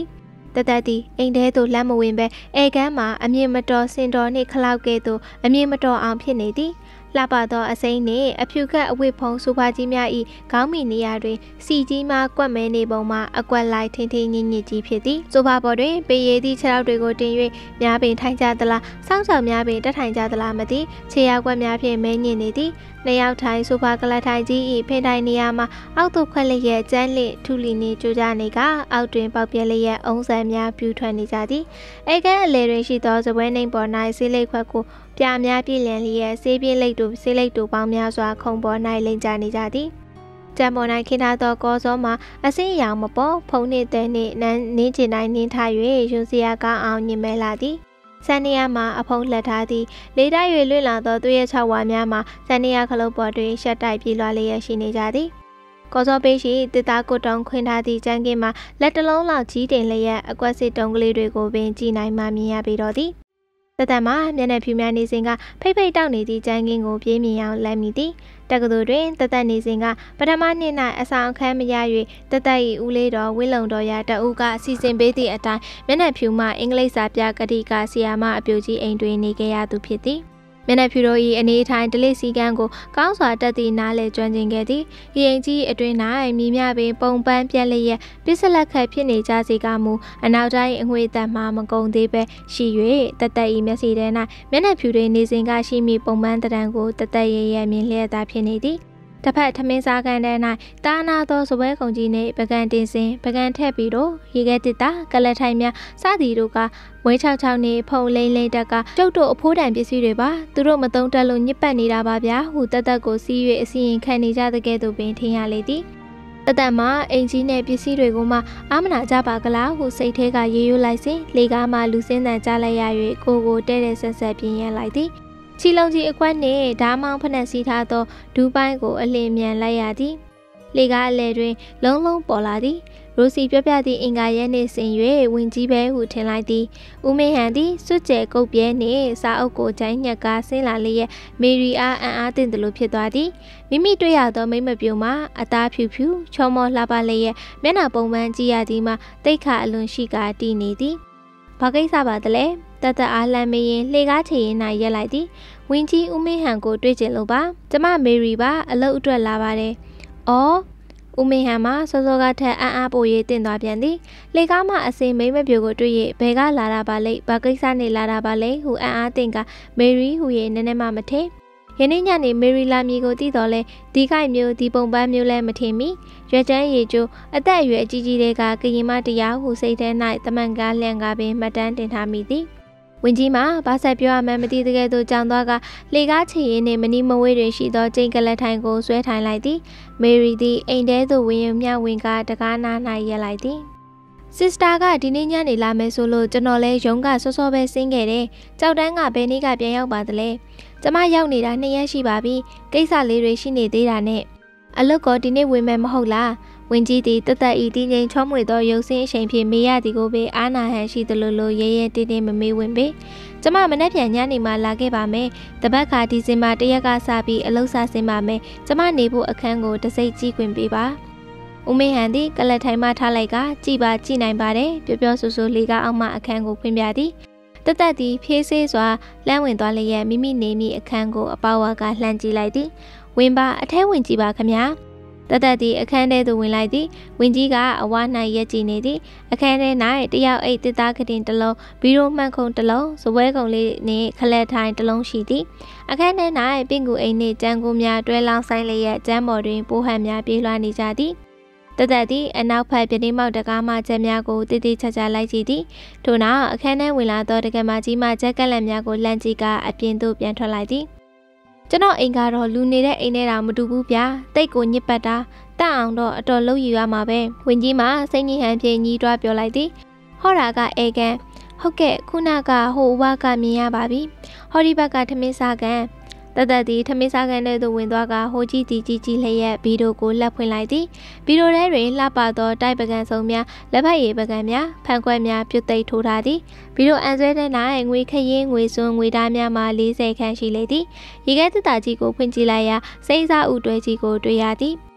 တသက်သည်အိမ်ထဲသို့လမ်းမဝင်ပဲဧကန်းမှာအမြင်မတော်စင်တော်နှင့်ခလောက်ကဲ့သို့အမြင်မတော်အောင်ဖြစ်နေသည်လှပသောအစိမ်းနှင့်အဖြူခတ်အဝတ်ဖုံးဆိုဖာကြီးများ၏ခေါင်းမီနေရာတွင်စီကြီးမှကွက်မဲနေပုံမှာအကွက်လိုက်ထင်းထင်းညင်ညစ်ကြီးဖြစ်သည်ဆိုဖာပေါ်တွင်ပေရည်သည့်ခြေထောက်တွေကိုတင်၍များပင်ထိုင်ကြသလားစောင်းဆောင်များပင်တက်ထိုင်ကြသလားမသိခြေရောက်ကွက်များဖြင့်မဲညင်နေသည်နှစ်ယောက်ထိုင်ဆိုဖာကလထိုင်ကြီး၏ဖိထိုင်နေရာမှာအောက်သို့ခွက်လျက်ကျန်းလင့်ထူလီနေကြိုးကြနေကအောက်တွင်ပေါက်ပြက်လျက်အုံးဆန်များပြူထွက်နေကြသည်ဧကန်းအလေတွင်ရှိသောစပွဲနှိမ်ပေါ်၌ဆေးလိပ်ခွက်ကိုပြာများပြည့်လည်လျက်ဆေးပြင်းလိပ်တို့ဆေးလိပ်တို့ပေါင်းများစွာခုံပေါ်၌လိမ့်ကြနေကြသည်ကျမ်းပေါ်၌ခင်းထားသောကောစောမှာအစင်းရောင်မပေါ်ဖုံနှင့်တဲနှင့်နင်းချင်တိုင်းနင်းထား၍ရွှန်စရာကောင်းအောင်ညင်မဲလာသည်ဆန်နီယာမှာအဖုံးလှက်ထားသည်လေတိုက်၍လွင့်လာသောသူရဲ့၆ဝါများမှာဆန်နီယာခလုတ်ပေါ်တွင်ရှက်တိုက်ပြေးလွှာလျက်ရှိနေကြသည်ကောစောပေးရှိတစ်သားကိုတုံခွင်းထားသည့်ကျန်းကင်းမှာလက်တလုံးလောက်ကြီးတင်လျက်အကွက်စစ်တုံးကလေးတွေကိုပင်ကြည်နိုင်မှမြင်ရပေတော့သည်တသက်မှာမျက်နှာဖြူများနေစဉ်ကဖိတ်ဖိတ်တောက်နေသည့်ကျန်းကင်းကိုပြေးမြင်အောင်လမ်းမိသည်တက္ကသိုလ်တွင်တသက်နေစဉ်ကပထမနှစ်၌အဆောင်အခန်းမရ၍တသက်၏ဦးလေးတော်ဝင်းလုံတော်ရာတအုပ်ကစီစဉ်ပေးသည့်အတိုင်းမျက်နှာဖြူမှအင်္ဂလိပ်စာပြကတိကဆီယာမအပြိုကြီးအိမ်တွင်နေခဲ့ရသူဖြစ်သည်မျက်နှာဖြူတို့၏အနေထိုင်ဒလိစီကန်းကိုကောင်းစွာတက်သည့်နားလေကျွမ်းကျင်ခဲ့သည်ဤအိမ်ကြီးအတွင်၌မြည်မြပင်ပုံပန်းပြက်လျက်ပစ္စလက်ခတ်ဖြစ်နေကြစေကမူအနောက်တိုင်းအငွေသက်မှမကုန်သေးပဲရှိ၍တသက်၏မျက်စိထဲ၌မျက်နှာဖြူတွင်နေစဉ်ကရှိမိပုံပန်းတံကိုတသက်ရဲမြင်လျက်သာဖြစ်နေသည်တစ်ဖက်ထမင်းစားကန်ထဲ၌တာနာသောစပွဲကုံကြီးနှင့်ပကံတင်စင်ပကံထက်ပြီးတော့ရေခဲတစ်တာကလတ်ထိုင်များစသည်တို့ကဝဲ66နှင့်ဖုံလိမ့်လိမ့်တက်ကကျုပ်တို့အဖိုးတန်ပစ္စည်းတွေပါသူတို့မသုံးတက်လို့ညစ်ပတ်နေတာပါဗျာဟုတသက်ကိုစီး၍အစီရင်ခံနေကြတဲ့ကဲ့သို့ပင်ထင်ရလေသည်တသက်မှာအင်ကြီးနှင့်ပစ္စည်းတွေကိုမှအာမနာကြပါကလားဟုစိတ်ထဲကရေရွလိုက်စဉ်လေကားမှလူစင်းတန်ကြားလိုက်ရ၍ကိုတဲတဲ့ဆက်ဆက်ပြင်းရလိုက်သည်ချီလုံးကြီးအကွက်နှင့်ဓာမောင်းဖက်နှက်စီးထားသောဒူးပိုင်းကိုအလင်းမြန်လိုက်ရသည်လေကားအလဲတွင်လုံးလုံးပေါ်လာသည်ရိုစီပြပြသည့်အင်္ဂါရဲနှင့်ဆင်၍ဝင်ကြီးပဲဟုထင်လိုက်သည်ဦးမင်းဟန်သည်စွတ်ကျဲကုတ်ပြဲနှင့်စာအုပ်ကိုဂျိုင်းညက်ကဆင်းလာလျက်မေရီအားအံ့အားသင့်သလိုဖြစ်သွားသည်မိမိတွေ့ရသောမိမပြိုမှာအသားဖြူဖြူချောမောလှပလျက်မျက်နှာပုံပန်းကြည့်ရသည်မှာတိတ်ခါအလွန်ရှိကာတည်နေသည်ဘာကိစ္စပါသလဲတသက်အားလှမ်းမရင်လှေကားချေရင်၌ရက်လိုက်သည်ဝင်းကြီးဦးမင်းဟန်ကိုတွေ့ကျင်လို့ပါကျမမေရီပါအလုပ်အတွက်လာပါတယ်အော်ဦးမင်းဟန်မှာစောစောကထက်အံ့အားပို၍တင့်သွားပြန်သည်လေကားမှအစင်မိမပြိုကိုတွေ့၍ဘယ်ကလာတာပါလိမ့်ဘာကိစ္စနဲ့လာတာပါလဲဟုအံ့အားသင့်ကမေရီဟူ၍နည်းနည်းမှမထင်ယနေ့ညနေမေရီလာမီကိုတည်တော်လဲဒီခိုက်မျိုးဒီပုံပန်းမျိုးလဲမထင်မီရွက်ချမ်းရေကျိုးအသက်အရွယ်အကြီးကြီးတွေကကရင်မတရားဟုစိတ်ထဲ၌တမန်ကားလျံကားပင်မှတ်တမ်းတင်ထားမိသည်ဝင်းကြီးမှာဘာဆက်ပြောရမှန်းမသိတဲ့ကဲ့သို့ကြောင်သွားကလေကားချီရင်နှင့်မနီမဝေးတွင်ရှိသောကျိန်ကလတ်ထိုင်ကိုဆွဲထိုင်လိုက်သည်မေရီသည်အိမ်ထဲသို့ဝင်မြဝင်ကတကားနား၌ရက်လိုက်သည်စစ်စတာကဒီနေ့ညနေလာမယ်ဆိုလို့ကျွန်တော်လဲရုံးကစောစောပဲဆင်းခဲ့တယ်ကြောက်တန်းကဘယ်နေ့ကပြန်ရောက်ပါသလဲကျမရောက်နေတာ2ရက်ရှိပါပြီကိစ္စလေးတွေရှိနေသေးတာနဲ့အလုတ်ကဒီနေ့ဝင်မယ်မဟုတ်လားဝင်းကြီးသည်တသက်ဤတည်ငြိမ်ချောမွေသောရုပ်ဆင်းအချိန်ဖြင့်မေရသည်ကိုပဲအာနာဟန်ရှိသလိုလိုရဲရဲတင်းတင်းမမေးဝင်ပေကျမမနေ့ပြန်ညနေမှလာခဲ့ပါမယ်တပတ်ခါဒီဇင်ဘာ1ရက်ကစပြီးအလုပ်စဆင်းပါမယ်ကျမနေဖို့အခန်းကိုတစိမ့်ကြည့်ခွင့်ပေးပါဦးမင်းဟန်သည်ကလတ်ထိုင်မှထားလိုက်ကကြည်ပါကြည်နိုင်ပါတယ်ပျော်ပျော်ဆူဆူလေးကအောက်မှအခန်းကိုဖွင့်ပြသည်တသက်သည်ဖြေးဆေးစွာလှမ်းဝင်သွားလျက်မိမိနေမိအခန်းကိုအပေါဝါကလှမ်းကြည့်လိုက်သည်ဝင်ပါအထဲဝင်ကြည့်ပါခမညာတသက်သည်အခန်းထဲသို့ဝင်လိုက်သည်ဝင်းကြီးကအဝါ၌ရက်ကြည့်နေသည်အခန်းထဲ၌တယောက်အိတ်တစ်သားကတင်တစ်လုံးဘီရိုမှန်ခုံတစ်လုံးစပွဲကုံလေးနှင့်ခလက်ထိုင်တစ်လုံးရှိသည်အခန်းထဲ၌ပင့်ကူအိမ်နှင့်ကြံကူများတွဲလောင်းဆိုင်လျက်ကျမ်းပေါ်တွင်ပိုးဟန်များပြေးလွှားနေကြသည်တသက်သည်အနောက်ဖက်ပြတင်းမောက်တကားမှချက်များကိုတိတိကျကျလိုက်ကြည့်သည်ထို့နောက်အခန်းထဲဝင်လာသောတကယ်မကြီးမှချက်ကလက်များကိုလှမ်းကြည့်ကအပြင်သို့ပြန်ထွက်လိုက်သည်ကျွန်တော်အိမ်ကတော့လူနေတဲ့အိမ်နဲ့တော့မတူဘူးဗျာတိတ်ကိုညစ်ပတ်တာတန့်အောင်တော့အတော်လုံးယူရမှာပဲဝင်းကြီးမှစိတ်ညစ်ဟန်ပြေညီးတွားပြောလိုက်သည်ဟောတာကအေကန်ဟုတ်ကဲ့ခုနကဟိုဝါကမြင်ရပါပြီဟောဒီဘက်ကထမင်းစားကန်တသက်သည်ထမင်းစားကန်ထဲသို့ဝင်သွားကဟိုကြီးတီကြီးကြီးလျက်ဗီဒီယိုကိုလှပ်ဖွင့်လိုက်သည်ဗီဒီယိုထဲတွင်လှပသောတိုက်ပကံစုံများလက်ဖက်ရည်ပကံများဖန်ခွက်များပြုတ်သိမ်းထိုးထားသည်ဗီဒီယိုအန်ဆွဲတဲ့၌ငွေခရင်ငွေစွန်းငွေသားများမှ40ခန့်ရှိလေသည်ရေခဲသစ်တာကြီးကိုဖွင့်ကြည့်လိုက်ရာစိမ့်စားဥတွဲကြီးကိုတွေ့ရသည်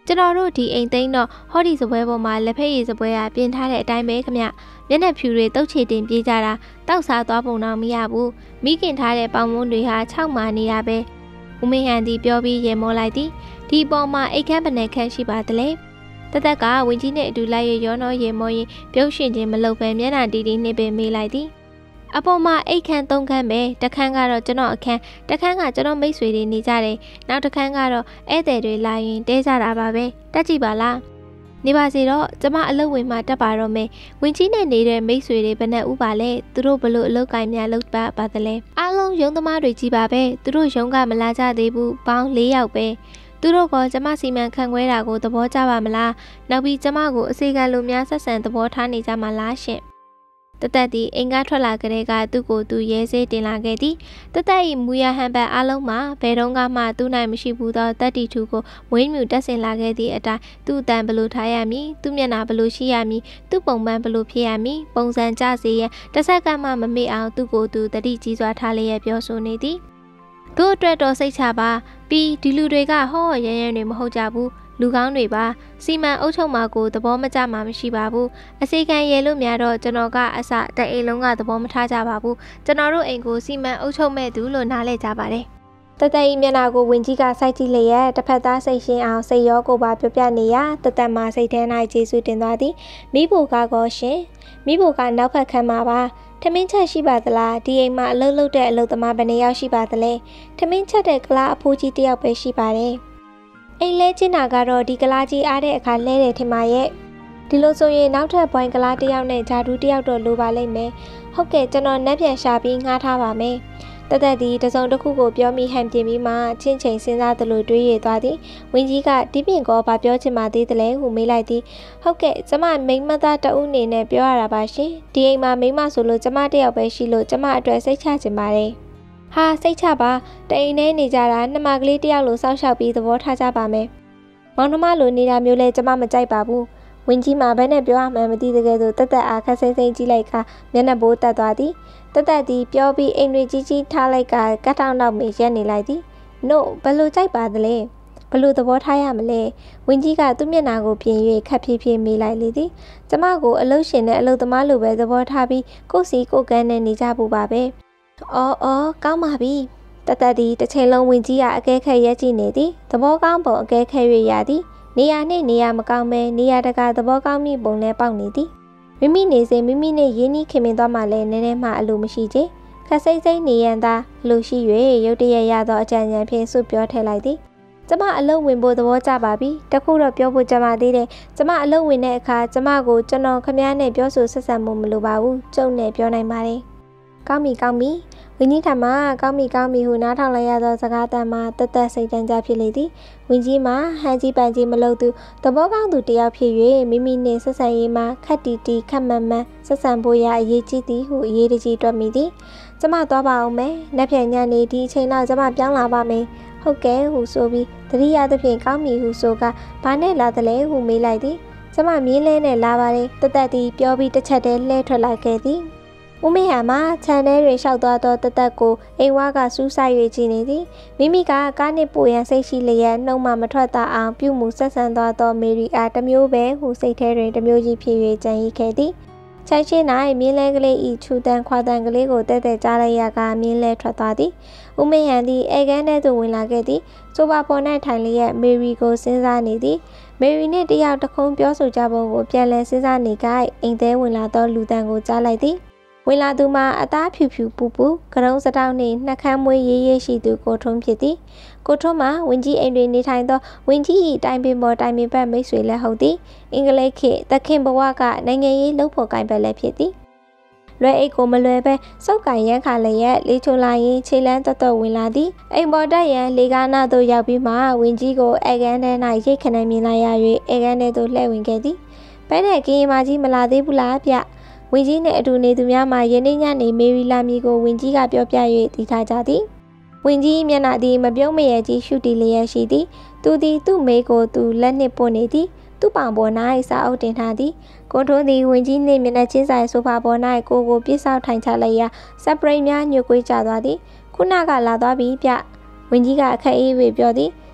ကျွန်တော်တို့ဒီအိမ်သိမ်းတော့ဟောဒီစပွဲပေါ်မှာလက်ဖက်ရည်စပွဲကပြင်ထားတဲ့အတိုင်းပဲခမမျက်နှာဖြူတွေတုတ်ချေတင်ပြေးကြတာတောက်စားသွားပုံတော့မရဘူးမိခင်ထားတဲ့ပေါင်မုန်းတွေဟာ6မာနေတာပဲဦးမင်းဟန်သည်ပြောပြီးရေမောလိုက်သည်ဒီပေါ်မှာအိတ်ခမ်းပနယ်ခန့်ရှိပါသလဲတသက်ကဝင်းကြီးနဲ့အတူလိုက်ရရောနောရေမောရင်ပြုံးရှင်ခြင်းမလုပ်ပဲမျက်နှာတီတီနှိပ်ပင်မေးလိုက်သည်အပေါ်မှာအိတ်ခမ်း3ခမ်းပဲတစ်ခမ်းကတော့ကျွန်တော်အခန်းတစ်ခမ်းကကျွန်တော်မိတ်ဆွေတွေနေကြတယ်နောက်တစ်ခမ်းကတော့ဧည့်သည်တွေလာရင်တဲကြတာပါပဲတက်ကြည့်ပါလားနေပါစေတော့ကျမအလုပ်ဝင်မှတက်ပါတော့မယ်ဝင်းကြီးနဲ့နေတဲ့မိတ်ဆွေတွေဘယ်နဲ့ဥပါလဲသူတို့ဘလို့အလုပ်ကိုင်းများလုပ်ပါသလဲအားလုံးရုံးသမားတွေကြီးပါပဲသူတို့ရုံးကမလာကြသေးဘူးပေါင်း4ယောက်ပဲသူတို့ကကျမစီမံခန့်ခွဲတာကိုသဘောကျပါမလားနောက်ပြီးကျမကိုအစီကံလိုများဆက်ဆံသဘောထားနေကြမှာလားရှင်တသက်သည်အိမ်ကထွက်လာကြတဲ့ကသူ့ကိုသူရဲစေးတင်လာခဲ့သည်တသက်၏မူရဟန်ပတ်အလုံးမှာဘယ်တော့မှသူ့နိုင်မရှိဘူးသောတတ္တိထူကိုမွေးမြူတက်ဆင်လာခဲ့သည့်အတိုင်းသူ့အတန်ဘလို့ထားရမည်သူ့မျက်နှာဘလို့ရှိရမည်သူ့ပုံပန်းဘလို့ဖြစ်ရမည်ပုံစံကြစေရန်တစ်ဆက်ကမှမမေ့အောင်သူ့ကိုသူတတိကြီးစွာထားလျက်ပြောဆိုနေသည်သူ့အတွက်တော့စိတ်ချပါပြီးဒီလူတွေကဟောရရန်တွေမဟုတ်ကြဘူးလူကောင်းတွေပါစီမံအုပ်ချုပ်မှာကိုသဘောမကျမှာမရှိပါဘူးအစီကံရဲလို့များတော့ကျွန်တော်ကအစတအိမ်လုံးကသဘောမထားကြပါဘူးကျွန်တော်တို့အိမ်ကိုစီမံအုပ်ချုပ်မဲ့သူလို့နားလဲကြပါတယ်တသက်ဤမျက်နှာကိုဝင်ကြီးကစိုက်ကြည့်လျက်တစ်ဖက်သားစိတ်ရှင်းအောင်စိတ်ရောကိုပါပြောပြနေရတသက်မှာစိတ်ထဲ၌ကျေးဇူးတင်သွားသည်မိဖို့ကောရှင်မိဖို့ကနောက်ဖက်ခံမှာပါထမင်းချက်ရှိပါသလားဒီအိမ်မှာအလုပ်လုပ်တဲ့အလုပ်သမားဘယ်နှယောက်ရှိပါသလဲထမင်းချက်တဲ့ကလားအဖိုးကြီးတစ်ယောက်ပဲရှိပါတယ်အိမ်လဲကျင်းတာကတော့ဒီကလားကြီးအားတဲ့အခါလဲတယ်ထင်ပါရဲ့ဒီလိုဆိုရင်နောက်ထပ်ဘွိုင်းကလားတစ်ယောက်နဲ့ဂျာဒူးတစ်ယောက်တော့လိုပါလိမ့်မယ်ဟုတ်ကဲ့ကျွန်တော်နှက်ပြန်ရှာပြီးငှားထားပါမယ်တသက်ဒီတစုံတစ်ခုကိုပြောမိဟန်ပြင်ပြီးမှချင်းချိန်စဉ်းစားသလိုတွေးရသွားသည်ဝင်းကြီးကဒီပြင်ကောဘာပြောချင်မှသေးတယ်လဲဟုမေးလိုက်သည်ဟုတ်ကဲ့ကျမမိန်းမသားတဦးနေနဲ့ပြောရတာပါရှင်ဒီအိမ်မှာမိန်းမဆိုလို့ကျမတစ်ယောက်ပဲရှိလို့ကျမအတွက်စိတ်ချချင်ပါတယ်ဟာစိတ်ချပါတအိမ်ထဲနေကြတာနှမကလေးတစ်ယောက်လိုစောင့်ရှောက်ပြီးသဘောထားကြပါမယ်မောင်နှမလိုနေတာမျိုးလဲကျမမကြိုက်ပါဘူးဝင်းကြီးမှာဘယ်နဲ့ပြောရမှန်းမသိတဲ့ကဲဆိုတသက်အားခက်စိမ့်စိမ့်ကြည့်လိုက်ခါမျက်နှာပိုးတက်သွားသည်တသက်သည်ပြောပြီးအိမ်တွေကြီးကြီးထားလိုက်ကကတ်ထောင်နောက်မေရက်နေလိုက်သည်နို့ဘယ်လိုကြိုက်ပါသလဲဘယ်လိုသဘောထားရမလဲဝင်းကြီးကသူ့မျက်နှာကိုပြင်၍ခက်ဖြည်းဖြည်းမေးလိုက်လေသည်ကျမကိုအလုပ်ရှင်နဲ့အလုပ်သမားလိုပဲသဘောထားပြီးကိုယ်စီကိုယ်ကန်းနဲ့နေကြဖို့ပါပဲအော်ကောင်းပါပြီတသက်သည်တစ်ချိန်လုံးဝင်းကြီးကအကဲခက်ရက်ကြည့်နေသည်သဘောကောင်းပုံအကဲခက်၍ရသည်နေရာနှင့်နေရာမကောင်းပဲနေရာတကာသဘောကောင်းမိပုံနဲ့ပေါက်နေသည်မိမိနေစဉ်မိမိနဲ့ရင်းနှီးခင်မင်သွားမှလည်းနည်းနည်းမှအလိုမရှိချေခက်စိမ့်စိမ့်နေရန်သာလိုရှိ၍ရုတ်တရက်ရသောအကြံဉာဏ်ဖြင့်စွတ်ပြောထည့်လိုက်သည်ကျမအလုပ်ဝင်ဖို့သဘောကျပါပြီတခုတော့ပြောဖို့ကြမှာသေးတယ်ကျမအလုပ်ဝင်တဲ့အခါကျမကိုကျွန်တော်ခမည်းနဲ့ပြောဆိုဆက်ဆံမှုမလိုပါဘူးကျုံနဲ့ပြောနိုင်ပါတယ်ကောင်းပြီဝင်းကြီးထမကောင်းပြီဟုနားထောင်လိုက်ရသောစကားတန်မှာတသက်စိတ်တန်းကြဖြစ်လေသည်ဝင်းကြီးမှာဟန်ကြီးပန်ကြီးမလုပ်သူသဘောကောင်းသူတယောက်ဖြစ်၍မိမိနှင့်ဆက်ဆံရေးမှာခက်တီခက်မှန်ဆက်ဆံဖို့ရအရေးကြီးသည်ဟုအရေးတကြီးတွက်မိသည်ကျမသွားပါအောင်မယ်နက်ဖြန်ညနေဒီအချိန်လောက်ကျမပြောင်းလာပါမယ်ဟုတ်ကဲ့ဟုဆိုပြီးတတိယသဖြင့်ကောင်းပြီဟုဆိုကဘာနဲ့လာသလဲဟုမေးလိုက်သည်ကျမမြင်းလဲနဲ့လာပါတယ်တသက်သည်ပြောပြီးတစ်ချက်တည်းလှည့်ထွက်လိုက်ခဲ့သည်ဦးမေဟာမှာခြံထဲတွင်လျှောက်သွားသောတသက်ကိုအိမ်ဝါကစူးဆိုင်၍ကြည့်နေသည်မိမိကကားနှင့်ပိုရန်စိတ်ရှိလျက်နှုံမှမထွက်သာအောင်ပြုမှုဆက်ဆံသွားသောမေရီအားတစ်မျိုးပဲဟုစိတ်ထဲတွင်တစ်မျိုးကြီးဖြစ်၍ကြံရည်ခဲ့သည်ခြံရှိ၌မြင်းလဲကလေးဤချူတန်ခွာတန်ကလေးကိုတဲတဲကြားလိုက်ရကမြင်းလဲထွက်သွားသည်ဦးမေဟန်သည်အေကန်းထဲသို့ဝင်လာခဲ့သည်ဆိုပါပေါ်၌ထိုင်လျက်မေရီကိုစဉ်းစားနေသည်မေရီနှင့်တယောက်တခုံးပြောဆိုကြပုံကိုပြန်လည်စဉ်းစားနေကအိမ်ထဲဝင်လာသောလူတန်ကိုကြားလိုက်သည်ဝင်လာသူမှာအသားဖြူပူကရုံးစတောင်းနှင့်နှက်ခမ်းမွေးရေးရှိသူကိုထုံးဖြစ်သည်ကိုထုံးမှာဝင်းကြီးအိမ်တွင်နေထိုင်သောဝင်းကြီး၏တိုင်ပင်ပေါ်တိုင်ပင်ဘက်မိတ်ဆွေလည်းဟုတ်သည်အင်္ဂလိပ်ခေတ်သခင်ဘဝကနိုင်ငံရေးလှုပ်ဖို့ကိုင်ဘက်လည်းဖြစ်သည်လွယ်အိတ်ကိုမလွယ်ပဲစုပ်ကင်ရန်ခါလည်းရဲ့လေးချုံလာရင်ခြေလန်းတော်ဝင်လာသည်အိမ်ပေါ်တက်ရန်လေကားနာသို့ရောက်ပြီးမှဝင်းကြီးကိုအေကန်ထဲ၌ရိတ်ခဏမြင်လိုက်ရ၍အေကန်ထဲသို့လှည့်ဝင်ခဲ့သည်ဘဲနဲ့ကင်းမကြီးမလာသေးဘူးလားဗျဝင်းကြီးနဲ့အတူနေသူများမှယနေ့ညနေမေရီလာမီကိုဝင်းကြီးကပြောပြ၍တည်ထားကြသည်ဝင်းကြီးမျက်နှာသည်မပြုံးမရကြီးရှုတီလျက်ရှိသည်သူသည်သူ့မေးကိုသူလက်နှင့်ပို့နေသည်သူ့ပောင်ပေါ်၌စာအုပ်တင်ထားသည်ကိုထွန်းသည်ဝင်းကြီးနှင့်မျက်နှာချင်းဆိုင်ဆိုဖာပေါ်၌ကိုပြစ်ဆောက်ထိုင်ချလိုက်ရာစပရိတ်များညှို့ကွေးကျသွားသည်ခုနကလာသွားပြီဗျဝင်းကြီးကအခက်အေး၍ပြောသည်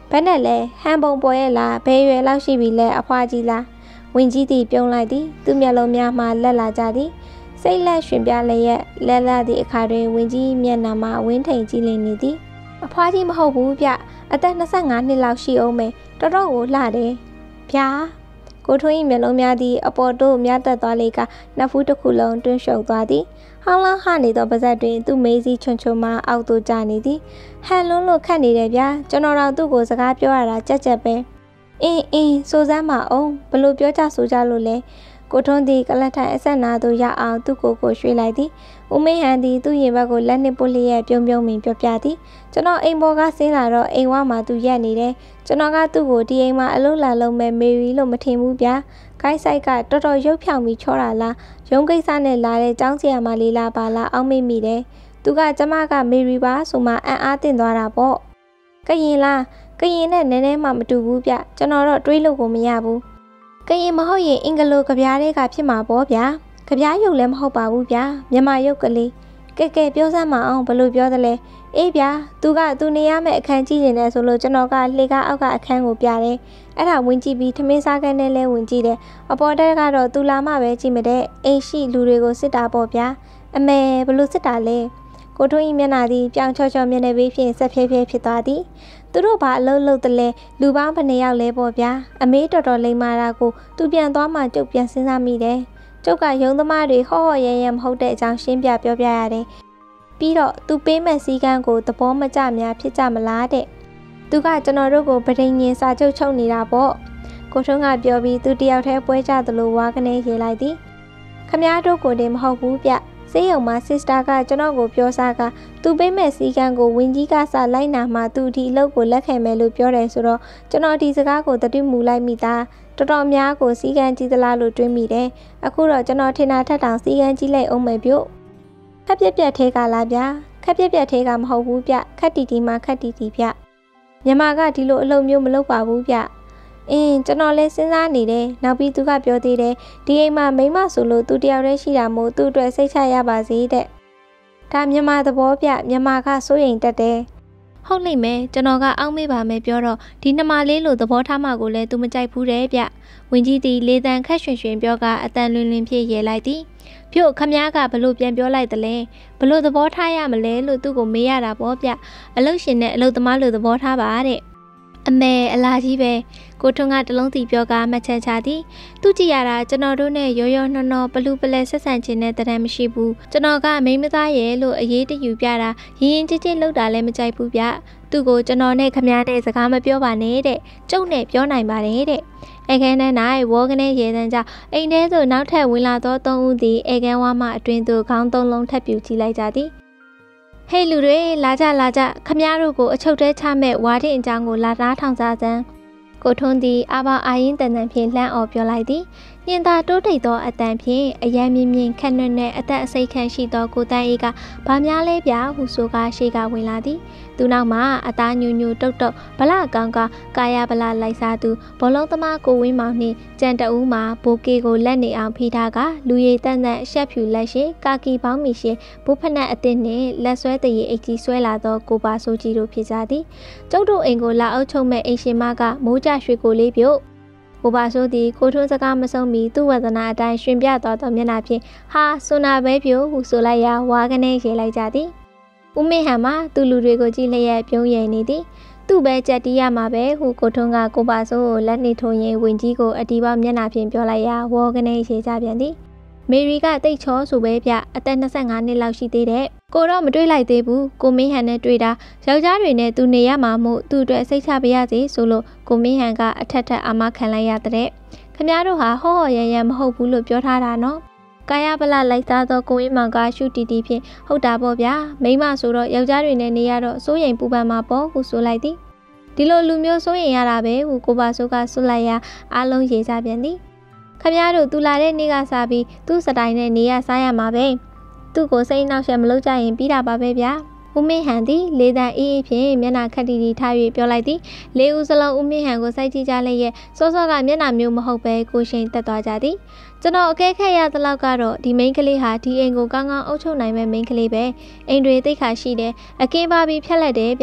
ဘယ်နဲ့လဲဟန်ပုံပေါ်ရဲ့လားဘယ်ရွယ်လောက်ရှိပြီလဲအဖွားကြီးလားဝင်ကြီးသည်ပြုံးလိုက်သည်သူ့မျက်လုံးများမှလက်လာကြသည်စိတ်လက်ရှင်ပြလည်းရဲ့လက်လာသည့်အခါတွင်ဝင်ကြီးမျက်နှာမှဝင်းထိန်ကြည့်လင်နေသည်အဖွားကြီးမဟုတ်ဘူးဗျအသက်25နှစ်လောက်ရှိအောင်မယ်တော်တော်ကိုလှတယ်ဗျာကိုထွန်း၏မျက်လုံးများသည်အပေါ်တို့များတက်သွားလေကနတ်ဖူးတစ်ခုလုံးတွင်းရှုပ်သွားသည်ဟောင်းလောင်းဟနေသောပါဇက်တွင်သူ့မေးစီချွန်ချွန်မှအောက်သို့ကျနေသည်ဟန်လွန်းလို့ခတ်နေတယ်ဗျာကျွန်တော်တို့သူ့ကိုစကားပြောရတာကြက်ကြက်ပဲအင်းစိုးစမ်းမအောင်ဘလို့ပြောကြဆိုကြလို့လဲကိုထွန်းသည်ကလတ်ထိုင်အဆက်နာသို့ရောက်အောင်သူ့ကိုရွှေ့လိုက်သည်ဦးမင်းဟန်သည်သူ့ရင်ဘက်ကိုလက်နှစ်ပုတ်လျက်ပြုံးမင်ပြောပြသည်ကျွန်တော်အိမ်ပေါ်ကဆင်းလာတော့အိမ်ဝမှာသူရက်နေတယ်ကျွန်တော်ကသူ့ကိုဒီအိမ်မှာအလုပ်လာလုပ်မဲ့မေရီလို့မထင်ဘူးဗျာခိုင်းဆိုင်ကတော်တော်ရုပ်ဖြောင်ပြီးချောတာလားရုံးကိစ္စနဲ့လာတဲ့ကျောင်းဆရာမလေးလားပါလားအောက်မေ့မိတယ်သူကကျမကမေရီပါဆိုမှအံ့အားသင့်သွားတာပေါ့ကရင်လားကရင်နဲ့နည်းနည်းမှမတူဘူးဗျကျွန်တော်တော့တွေးလို့ကိုမရဘူးကရင်မဟုတ်ရင်အင်္ဂလိုကဗျားတွေကဖြစ်မှာပေါ့ဗျာကဗျားရုပ်လည်းမဟုတ်ပါဘူးဗျာမြန်မာရုပ်ကလေးကဲပြောစမ်းမအောင်ဘလို့ပြောသလဲအေးဗျာသူနေရမယ့်အခန်းကြည့်နေတယ်ဆိုလို့ကျွန်တော်ကလှေကားအောက်ကအခန်းကိုပြတယ်အဲ့ဒါဝင်ကြည့်ပြီးထမင်းစားခန်းနဲ့လဲဝင်ကြည့်တယ်အပေါ်တက်ကတော့သူလာမှပဲကြည့်မတဲ့အိမ်ရှိလူတွေကိုစစ်တာပေါ့ဗျာအမေဘလို့စစ်တာလဲကိုထွန်းဤမျက်နှာသည်ပြောင်ချောမျက်နှာပေးဖြင့်ဆက်ဖြဲဖြစ်သွားသည်သူတို့ဘာအလုပ်လုပ်တယ်လဲလူပေါင်းဘယ်နှစ်ယောက်လဲပေါ့ဗျာအမေတော်တော်လိမ္မာတာကိုသူပြန်သွားမှကျုပ်ပြန်စဉ်းစားမိတယ်ကျုပ်ကရုံသမားတွေဟောရဲမဟုတ်တဲ့အကြောင်းရှင်းပြပြောပြရတယ်ပြီးတော့သူပေးမဲ့စည်းကမ်းကိုသဘောမကျများဖြစ်ကြမလားတဲ့သူကကျွန်တော်တို့ကိုဗဒိန်ရင်စာချုပ်ချုပ်နေတာပေါ့ကိုထွန်းကပြောပြီးသူတယောက်တည်းပွဲကြသလိုဝါကနေရေးလိုက်သည်ခမည်းတော်ကိုတည်းမဟုတ်ဘူးဗျစေးရုံမှာစစ်စတာကကျွန်တော်ကိုပြောစားကသူပေးမဲ့စည်းကမ်းကိုဝင်းကြီးကစလိုက်နာမှသူဒီအလုပ်ကိုလက်ခံမယ်လို့ပြောတယ်ဆိုတော့ကျွန်တော်ဒီစကားကိုတတိမူလိုက်မိသားတော်တော်များကိုစည်းကမ်းကြီးသလားလို့တွေးမိတယ်အခုတော့ကျွန်တော်ထင်တာထက်တောင်စည်းကမ်းကြီးလိုက်အောင်မယ်ပြုတ်ခက်ပြက်ထဲကလားဗျာခက်ပြက်ထဲကမဟုတ်ဘူးဗျခက်တီမှခက်တီဗျမြန်မာကဒီလိုအလုပ်မျိုးမလုပ်ပါဘူးဗျကျွန်တော်လည်းစဉ်းစားနေတယ်နောက်ပြီးသူကပြောသေးတယ်ဒီအိမ်မှာမိမဆိုလို့သူတယောက်တည်းရှိတာမို့သူ့အတွက်စိတ်ချရပါစေတဲ့ဒါမြန်မာသဘောဗျမြန်မာကစိုးရိမ်တတ်တယ်ဟုတ်လိမ့်မယ်ကျွန်တော်ကအောက်မေ့ပါမယ်ပြောတော့ဒီနှမလေးလိုသဘောထားမှကိုလည်းသူမကြိုက်ဘူးတဲ့ဗျဝင်ကြီးသည်လေတံခက်ရွှင်ပြောကအတန်လွင်ဖြစ်ရဲလိုက်သည်ပြုတ်ခမည်းကဘလို့ပြန်ပြောလိုက်တယ်လဲဘလို့သဘောထားရမလဲလို့သူ့ကိုမေးရတာပေါ့ဗျအလုတ်ရှင်နဲ့အလုတ်သမားလိုသဘောထားပါတဲ့အမေအလားကြီးပဲကိုထွန်းကတလုံးစီပြောကမှတ်ချက်ချသည်သူကြည့်ရတာကျွန်တော်တို့နဲ့ရောနော်ပလူပလဲဆက်ဆံခြင်းနဲ့တရံမရှိဘူးကျွန်တော်ကမိမသားရဲ့လို့အရေးတယူပြတာရင်ကြည်လောက်တာလည်းမကြိုက်ဘူးဗျသူ့ကိုကျွန်တော်နဲ့ခမည်းနဲ့စကားမပြောပါနဲ့တဲ့ကျုပ်နဲ့ပြောနိုင်ပါတယ်တဲ့အခန်းထဲ၌ဝေါကနေရေတန်းကြောင့်အိမ်ထဲသို့နောက်ထပ်ဝင်လာသော၃ဦးသည်အခန်းဝါမှအတွင်သို့ခေါင်း၃လုံးထပ်ပြူကြည့်လိုက်ကြသည်ဟေးလူတွေလာကြခမည်းတို့ကိုအချုပ်ထဲချမဲ့ဝါတင်အကြောင်းကိုလာသားထောင်စားစမ်းကိုထွန်းသည်အာရင်တန်ဖြင့်လှမ်းအော်ပြောလိုက်သည်ညင်သာတိုးတိတ်သောအတန်ဖြင့်အယံမြင့်ခက်နွဲ့နဲ့အသက်အစိတ်ခန့်ရှိသောကိုတန်းအေးကဘာများလဲဗျာဟုဆိုကားရှေ့ကဝင်လာသည်သူနောက်မှာအသားညူတုတ်ဗလကောင်းကာယဗလလိုက်စားသူဘောလုံးသမားကိုဝင်းမောင်နှင့်ကြံတအူးမှာဘိုကေကိုလက်နေအောင်ဖိထားကလူရည်တန်ရှက်ဖြူလက်ရှိကာကီပေါင်းမီရှင်ဘုဖနက်အသစ်နှင့်လက်ဆွဲတရီအိတ်ကြီးဆွဲလာသောကိုပါဆိုကြီးတို့ဖြစ်ကြသည်ကျုပ်တို့အိမ်ကိုလာအုပ်ချုပ်မဲ့အိမ်ရှင်မကမိုးကြရွှေကိုလေးပြုတ်ကိုပါဆိုသည်ကိုထွန်းစကားမဆုံးမီသူ့ဝဒနာအတိုင်းရှင်ပြသွားသောမျက်နှာဖြင့်ဟာဆွနာပဲပြို့ဟုဆိုလိုက်ရာဝါကနေရေလိုက်ကြသည်ဦးမင်းဟန်မှသူ့လူတွေကိုကြည့်လျက်ပြုံးရည်နေသည်သူ့ပဲကြက်တီးရမှာပဲဟုကိုထွန်းကကိုပါဆိုးကိုလက်နှိထိုးရင်ဝင်ကြီးကိုအတီးပေါမျက်နှာဖြင့်ပြောလိုက်ရာဝါကနေရေကြပြန်သည်မေရီကတိတ်ချောဆိုပဲဗျအသက်25နှစ်လောက်ရှိသေးတဲ့ကိုတော့မတွေ့လိုက်သေးဘူးကိုမင်းဟန်နဲ့တွေ့တာယောက်ျားတွေနဲ့သူနေရမှာမို့သူ့အတွက်စိတ်ချပါရစေဆိုလို့ကိုမင်းဟန်ကအထက်အာမခံလိုက်ရတဲ့ခမည်းတော်ဟာဟောရမဟုတ်ဘူးလို့ပြောထားတာနော်ကာယဗလလိုက်သားသောကိုဝင်းမောင်ကရှုတီတီဖြင့်ဟုတ်တာပေါ့ဗျာမိမဆိုတော့ယောက်ျားတွေနဲ့နေရတော့စိုးရိမ်ပူပန်မှာပေါ့ဟုဆိုလိုက်သည်ဒီလိုလူမျိုးစိုးရိမ်ရတာပဲဟုကိုပါဆိုးကဆွလိုက်ရာအားလုံးရေစားပြန်သည်ခမည်းတော်သူလာတဲ့နေ့ကစားပြီးသူ့စတိုင်နဲ့နေရစားရမှာပဲသူ့ကိုစိတ်နှောက်ယှက်မလုပ်ကြရင်ပြီးတာပါပဲဗျာဦးမင်းဟန်သည်လေတံအေးဖြင့်မျက်နှာခက်တီတီထား၍ပြောလိုက်သည်လေးဦးစလုံးဦးမင်းဟန်ကိုစိုက်ကြည့်ကြလိုက်ရဲ့စောစောကမျက်နှာမျိုးမဟုတ်ပဲကိုရှိန်တက်သွားကြသည်ကျွန်တော်အကဲခက်ရသလောက်ကတော့ဒီမိန်းကလေးဟာဒီအိမ်ကိုကောင်းကောင်းအုပ်ချုပ်နိုင်မဲ့မိန်းကလေးပဲအိမ်တွေတိတ်ခါရှိတယ်အကင်းပါပြီးဖြက်လက်တယ်ဗျ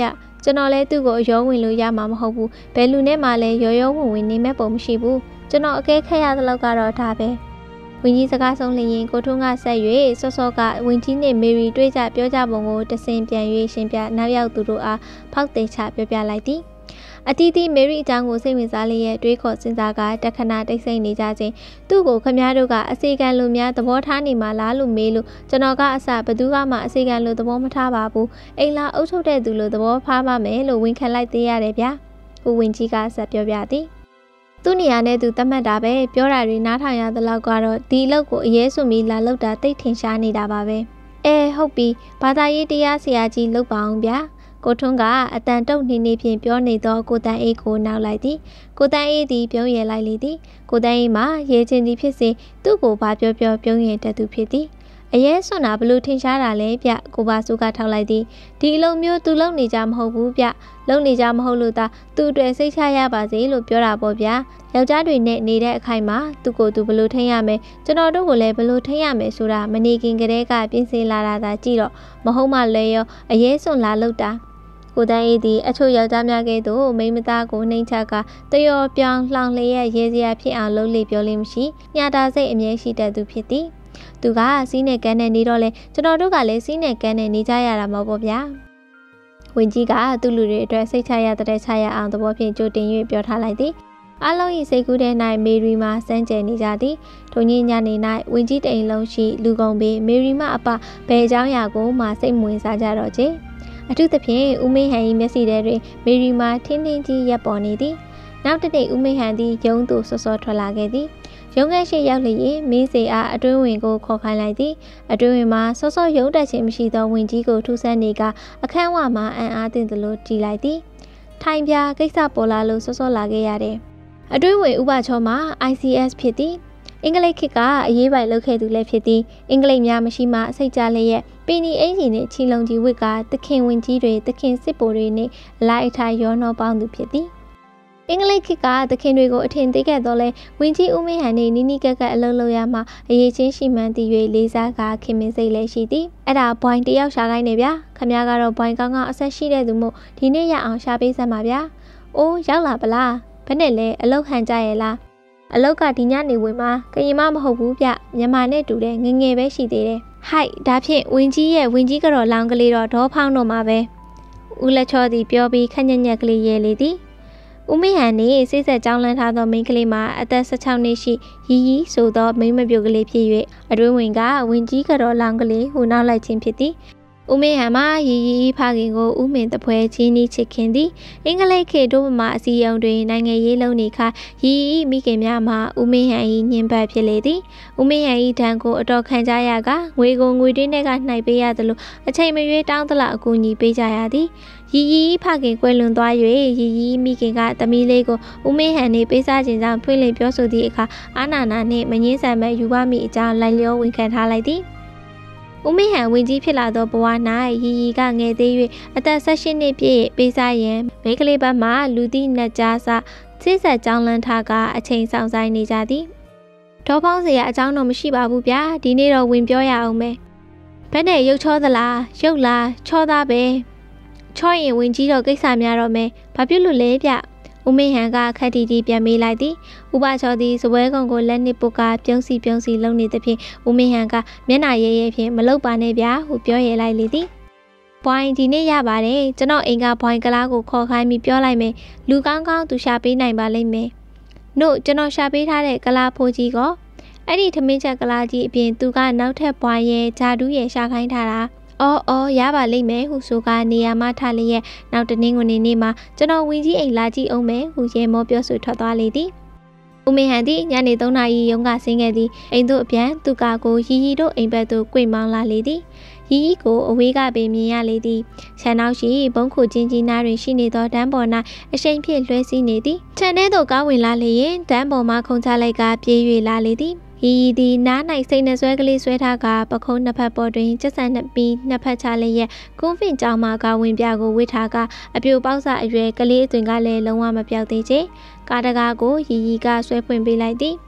ကျွန်တော်လည်းသူ့ကိုရောဝင်လို့ရမှာမဟုတ်ဘူးဘယ်လူနဲ့မှလည်းရောဝင်နေမဲ့ပုံမရှိဘူးကျွန်တော်အကဲခက်ရသလောက်ကတော့ဒါပဲဝင်းကြီးစကားဆုံးလျင်ကိုထွန်းကဆက်၍စောကဝင်းကြီးနဲ့မေရီတွေ့ကြပြောကြပုံကိုတဆင်ပြန်၍ရှင်းပြနောက်ရောက်သူတို့အားဖောက်သေးချပြောပြလိုက်သည်အတီးတီးမေရီအကြောင်းကိုစိတ်ဝင်စားလျက်တွေးခေါ်စဉ်းစားကတခဏတိတ်ဆိတ်နေကြခြင်းသူ့ကိုခမည်းတော်ကအစီကံလူများသဘောထားနေမှလားလို့မေးလို့ကျွန်တော်ကအစဘသူကမှအစီကံလူသဘောမထားပါဘူးအိမ်လာအုပ်ချုပ်တဲ့သူလိုသဘောဖားပါမယ်လို့ဝန်ခံလိုက်သေးရတယ်ဗျာဦးဝင်းကြီးကဆက်ပြောပြသည်သူ့နေရာနဲ့သူသတ်မှတ်တာပဲပြောတာတွေနားထောင်ရသလောက်ကတော့ဒီအလုပ်ကိုအရေးဆိုပြီးလာလောက်တာတိတ်ထင်ရှားနေတာပါပဲဟုတ်ပြီဘာသာရေးတရားဆရာကြီးလုပ်ပါအောင်ဗျာကိုထွန်းကအတန်တုတ်နေဖြင့်ပြောနေသောကိုတန်အေးကိုနောက်လိုက်သည်ကိုတန်အေးသည်ပြုံးရလိုက်လေသည်ကိုတန်အေးမှာရဲချင်းသည်ဖြစ်စေသူ့ကိုဘာပြောပြုံးရတတ်သူဖြစ်သည်အရေးစွန့်တာဘလို့ထင်ရှားတာလဲဗျကိုပါစုကထောက်လိုက်သည်ဒီအလုံးမျိုးသူလုံနေကြမဟုတ်ဘူးဗျလုံနေကြမဟုတ်လို့သာသူ့အတွက်စိတ်ချရပါစေလို့ပြောတာပေါ့ဗျာယောက်ျားတွေနဲ့နေတဲ့အခိုင်မှာသူ့ကိုသူဘလို့ထိန်းရမယ်ကျွန်တော်တို့ကိုလည်းဘလို့ထိန်းရမယ်ဆိုတာမနေခင်ကတည်းကပြင်ဆင်လာတာသာကြည့်တော့မဟုတ်မှလည်းရောအရေးစွန့်လာလို့တာကိုတန်းအေးသည်အချို့ယောက်ျားများကဲ့သို့မိန်းမသားကိုနှိမ်ချကတရောပြောင်းလှောင်လျက်ရဲစရာဖြစ်အောင်လုပ်လေပြောလိမ့်မရှိညတာစိတ်အမြဲရှိတတ်သူဖြစ်သည်သူကစီးနဲ့ကန်းနဲ့နေတော့လေကျွန်တော်တို့ကလည်းစီးနဲ့ကန်းနဲ့နေကြရတာမဟုတ်ပါဗျာဝင်းကြီးကသူ့လူတွေအတွက်စိတ်ချရတဲ့ချရအောင်သဘောဖြင့်ကြိုတင်၍ပြောထားလိုက်သည်အလုံး၏စိတ်ကူးတဲ့၌မေရီမှစမ်းကြဲနေကြသည်ထိုညညနေ၌ဝင်းကြီးတိန်လုံးရှိလူကုန်ပေမေရီမှအပဘယ်အကြောင်းအရာကိုမှစိတ်မဝင်စားကြတော့ချေအထူးသဖြင့်ဦးမင်းဟန်၏မျက်စိထဲတွင်မေရီမှထင်းထင်းကြီးရပ်ပေါ်နေသည်နောက်တစ်နေ့ဦးမင်းဟန်သည်ရုံးသို့စောထွက်လာခဲ့သည်ရုံးခန်းရှိရောက်လျင်မင်းစေအားအတွင်းဝင်ကိုခေါ်ခိုင်းလိုက်သည်အတွင်းဝင်မှာစောရုံးတက်ခြင်းမရှိသောဝင်ကြီးကိုထူဆန်းနေကအခန်းဝမှာအံ့အားသင့်သလိုကြည်လိုက်သည်ထိုင်ပြကိစ္စပေါ်လာလို့စောလာခဲ့ရတယ်အတွင်းဝင်ဥပချောမှာ ICS ဖြစ်သည်အင်္ဂလိပ်ခေတ်ကအရေးပိုင်လုပ်ခဲ့သူလည်းဖြစ်သည်အင်္ဂလိပ်များမရှိမှစိတ်ကြလျက်ပင်ဒီအင်ဂျီနှင့်ချီလုံကြီးဝစ်ကသခင်ဝင်ကြီးတွေသခင်စစ်ဗိုလ်တွေနှင့်လိုက်ထိုင်ရောနှောပေါင်းသူဖြစ်သည်အင်္ဂလိပ်ခေတ်ကသခင်တွေကိုအထင်သေးခဲ့တော့လဲဝင်ကြီးဦးမင်းဟန်နှင့်နီနီကက်ကက်အလုပ်လုပ်ရမှအရေးချင်းရှိမှန်းသိ၍လေးစားကခင်မင်းစိတ်လည်းရှိသည်အဲ့ဒါဘွိုင်းတယောက်ရှာခိုင်းနေဗျာခမည်းကတော့ဘွိုင်းကောင်းအဆက်ရှိတဲ့သူမို့ဒီနေ့ရအောင်ရှာပေးစမ်းပါဗျာအိုးရောက်လာပလားဘယ်နဲ့လဲအလုပ်ဟန်ကြရဲ့လားအလောက်ကဒီညနေဝင်မှာကရင်မမဟုတ်ဘူးဗျမြန်မာနဲ့တူတယ်ငငယ်ပဲရှိသေးတယ်ဟိုက်ဒါဖြင့်ဝင်ကြီးကတော့လောင်ကလေးတော့ဒေါဖောင်းတော့မှာပဲဦးလက်ချောသည်ပြောပြီးခက်ညက်ညက်ကလေးရဲလေသည်ဦးမင်းဟန်နေစိတ်ဆက်ကြောင်းလန်းထားသောမိန်းကလေးမှာအသက်16နှစ်ရှိရီဆိုသောမိန်းမပြိုကလေးဖြစ်၍အတွင်းဝင်ကဝင်ကြီးကတော့လောင်ကလေးဟိုနောက်လိုက်ခြင်းဖြစ်သည်ဦးမင်းဟန်မှာရီဖခင်ကိုဦးမင်းတပွဲချင်းနီးချစ်ခင်သည်အင်္ဂလိပ်ခေတ်တို့မှအစည်းအရုံးတွင်နိုင်ငံရေးလုံးနေခါရီမိခင်များမှာဦးမင်းဟန်၏ညှဉ်းပန်းဖြစ်လေသည်ဦးမင်းဟန်၏တန်းကိုအတော်ခံကြရကငွေကိုငွေတင်းတွေကနှိုက်ပေးရသလိုအချိန်မရွေးတောင်းသလောက်အကူအညီပေးကြရသည်ရီဖခင်ကွယ်လွန်သွား၍ရီမိခင်ကသမီးလေးကိုဦးမင်းဟန်နှင့်ပေးစားခြင်းကြောင့်ဖွင့်လှစ်ပြောဆိုသည့်အခါအာနာနာနှင့်မငင်းဆန်မဲ့ယူပါမိအကြောင်းလိုက်လျောဝန်ခံထားလိုက်သည်ဦးမင်းဟန်ဝင်ကြီးဖြစ်လာသောဘဝ၌ရီကငယ်သေး၍အသက်18နှစ်ပြည့်ပေးစားရန်မိန်းကလေးဘက်မှလူသည့်နှက်ကြားစားစိတ်ဆက်ကြောင်းလန်းထားကအချိန်ဆောင်ဆိုင်နေကြသည်ဒေါ်ပေါင်းစရာအကြောင်းတော့မရှိပါဘူးဗျာဒီနေ့တော့ဝင်ပြောရအောင်မယ်ဘယ်နဲ့ရုပ်ချောသလားရုပ်လားချောသားပဲချောရင်ဝင်ကြီးတော့ကိစ္စများတော့မယ်ဘာဖြစ်လို့လဲဗျဦးမင်းဟန်ကခက်တီတီပြန်မေးလိုက်သည်ဥပချောသည်စပွဲကုံကိုလက်နစ်ပုတ်ကပြုံးစီလုံးနေသဖြင့်ဦးမင်းဟန်ကမျက်နှာရဲဖြင့်မလုပ်ပါနဲ့ဗျာဟုပြောရလိုက်လေသည်ဘွိုင်းဒီနေ့ရပါတယ်ကျွန်တော်အိမ်ကဘွိုင်းကလားကိုခေါ်ခိုင်းပြီးပြောလိုက်မယ်လူကောင်းကောင်းသူရှာပေးနိုင်ပါလိမ့်မယ်နို့ကျွန်တော်ရှာပေးထားတဲ့ကလားဖိုးကြီးကအဲ့ဒီထမင်းချက်ကလားကြီးအပြင်သူကနောက်ထပ်ဘွိုင်းရဲ့ဂျာဒူးရဲ့ရှာခိုင်းထားတာအော်ရပါလိမ့်မယ်ဟုဆိုကနေရာမှထားလျက်နောက်တနင်္ဂနွေနေ့မှာကျွန်တော်ဝင်ကြီးအိမ်လာကြည့်အောင်မယ်ဟုရေမောပြောဆိုထွက်သွားလေသည်ဦးမင်းဟန်သည်ညနေ3 နာရီရုံးကဆင်းခဲ့သည်အိမ်သို့အပြန်သူကကိုရီတို့အိမ်ဘက်သို့꿰မောင်းလာလေသည်ရီကိုအဝေးကပင်မြင်ရလေသည်ခြံနောက်ရှိဘုံခုချင်းကြီးနားတွင်ရှိနေသောတန်းပေါ်၌အရှိန်ဖြင့်လွှဲစီးနေသည်ခြံထဲသို့ကားဝင်လာလျင်တန်းပေါ်မှခုန်ချလိုက်ကပြေး၍လာလေသည်ရီသည်နား၌စိတ်နှဆွဲကလေးဆွဲထားကပခုံးနှစ်ဖက်ပေါ်တွင်ကျက်ဆန်နှစ်ပြီးနှစ်ဖက်ချလျက်ကွန်းဖင်ကြောင်မှကဝင်ပြကိုဝစ်ထားကအပြိုပေါက်စအရွယ်ကလေးအသွင်ကလည်းလုံးဝမပြောက်သေးချေကားတကားကိုရီကဆွဲဖွင့်ပေးလိုက်သည်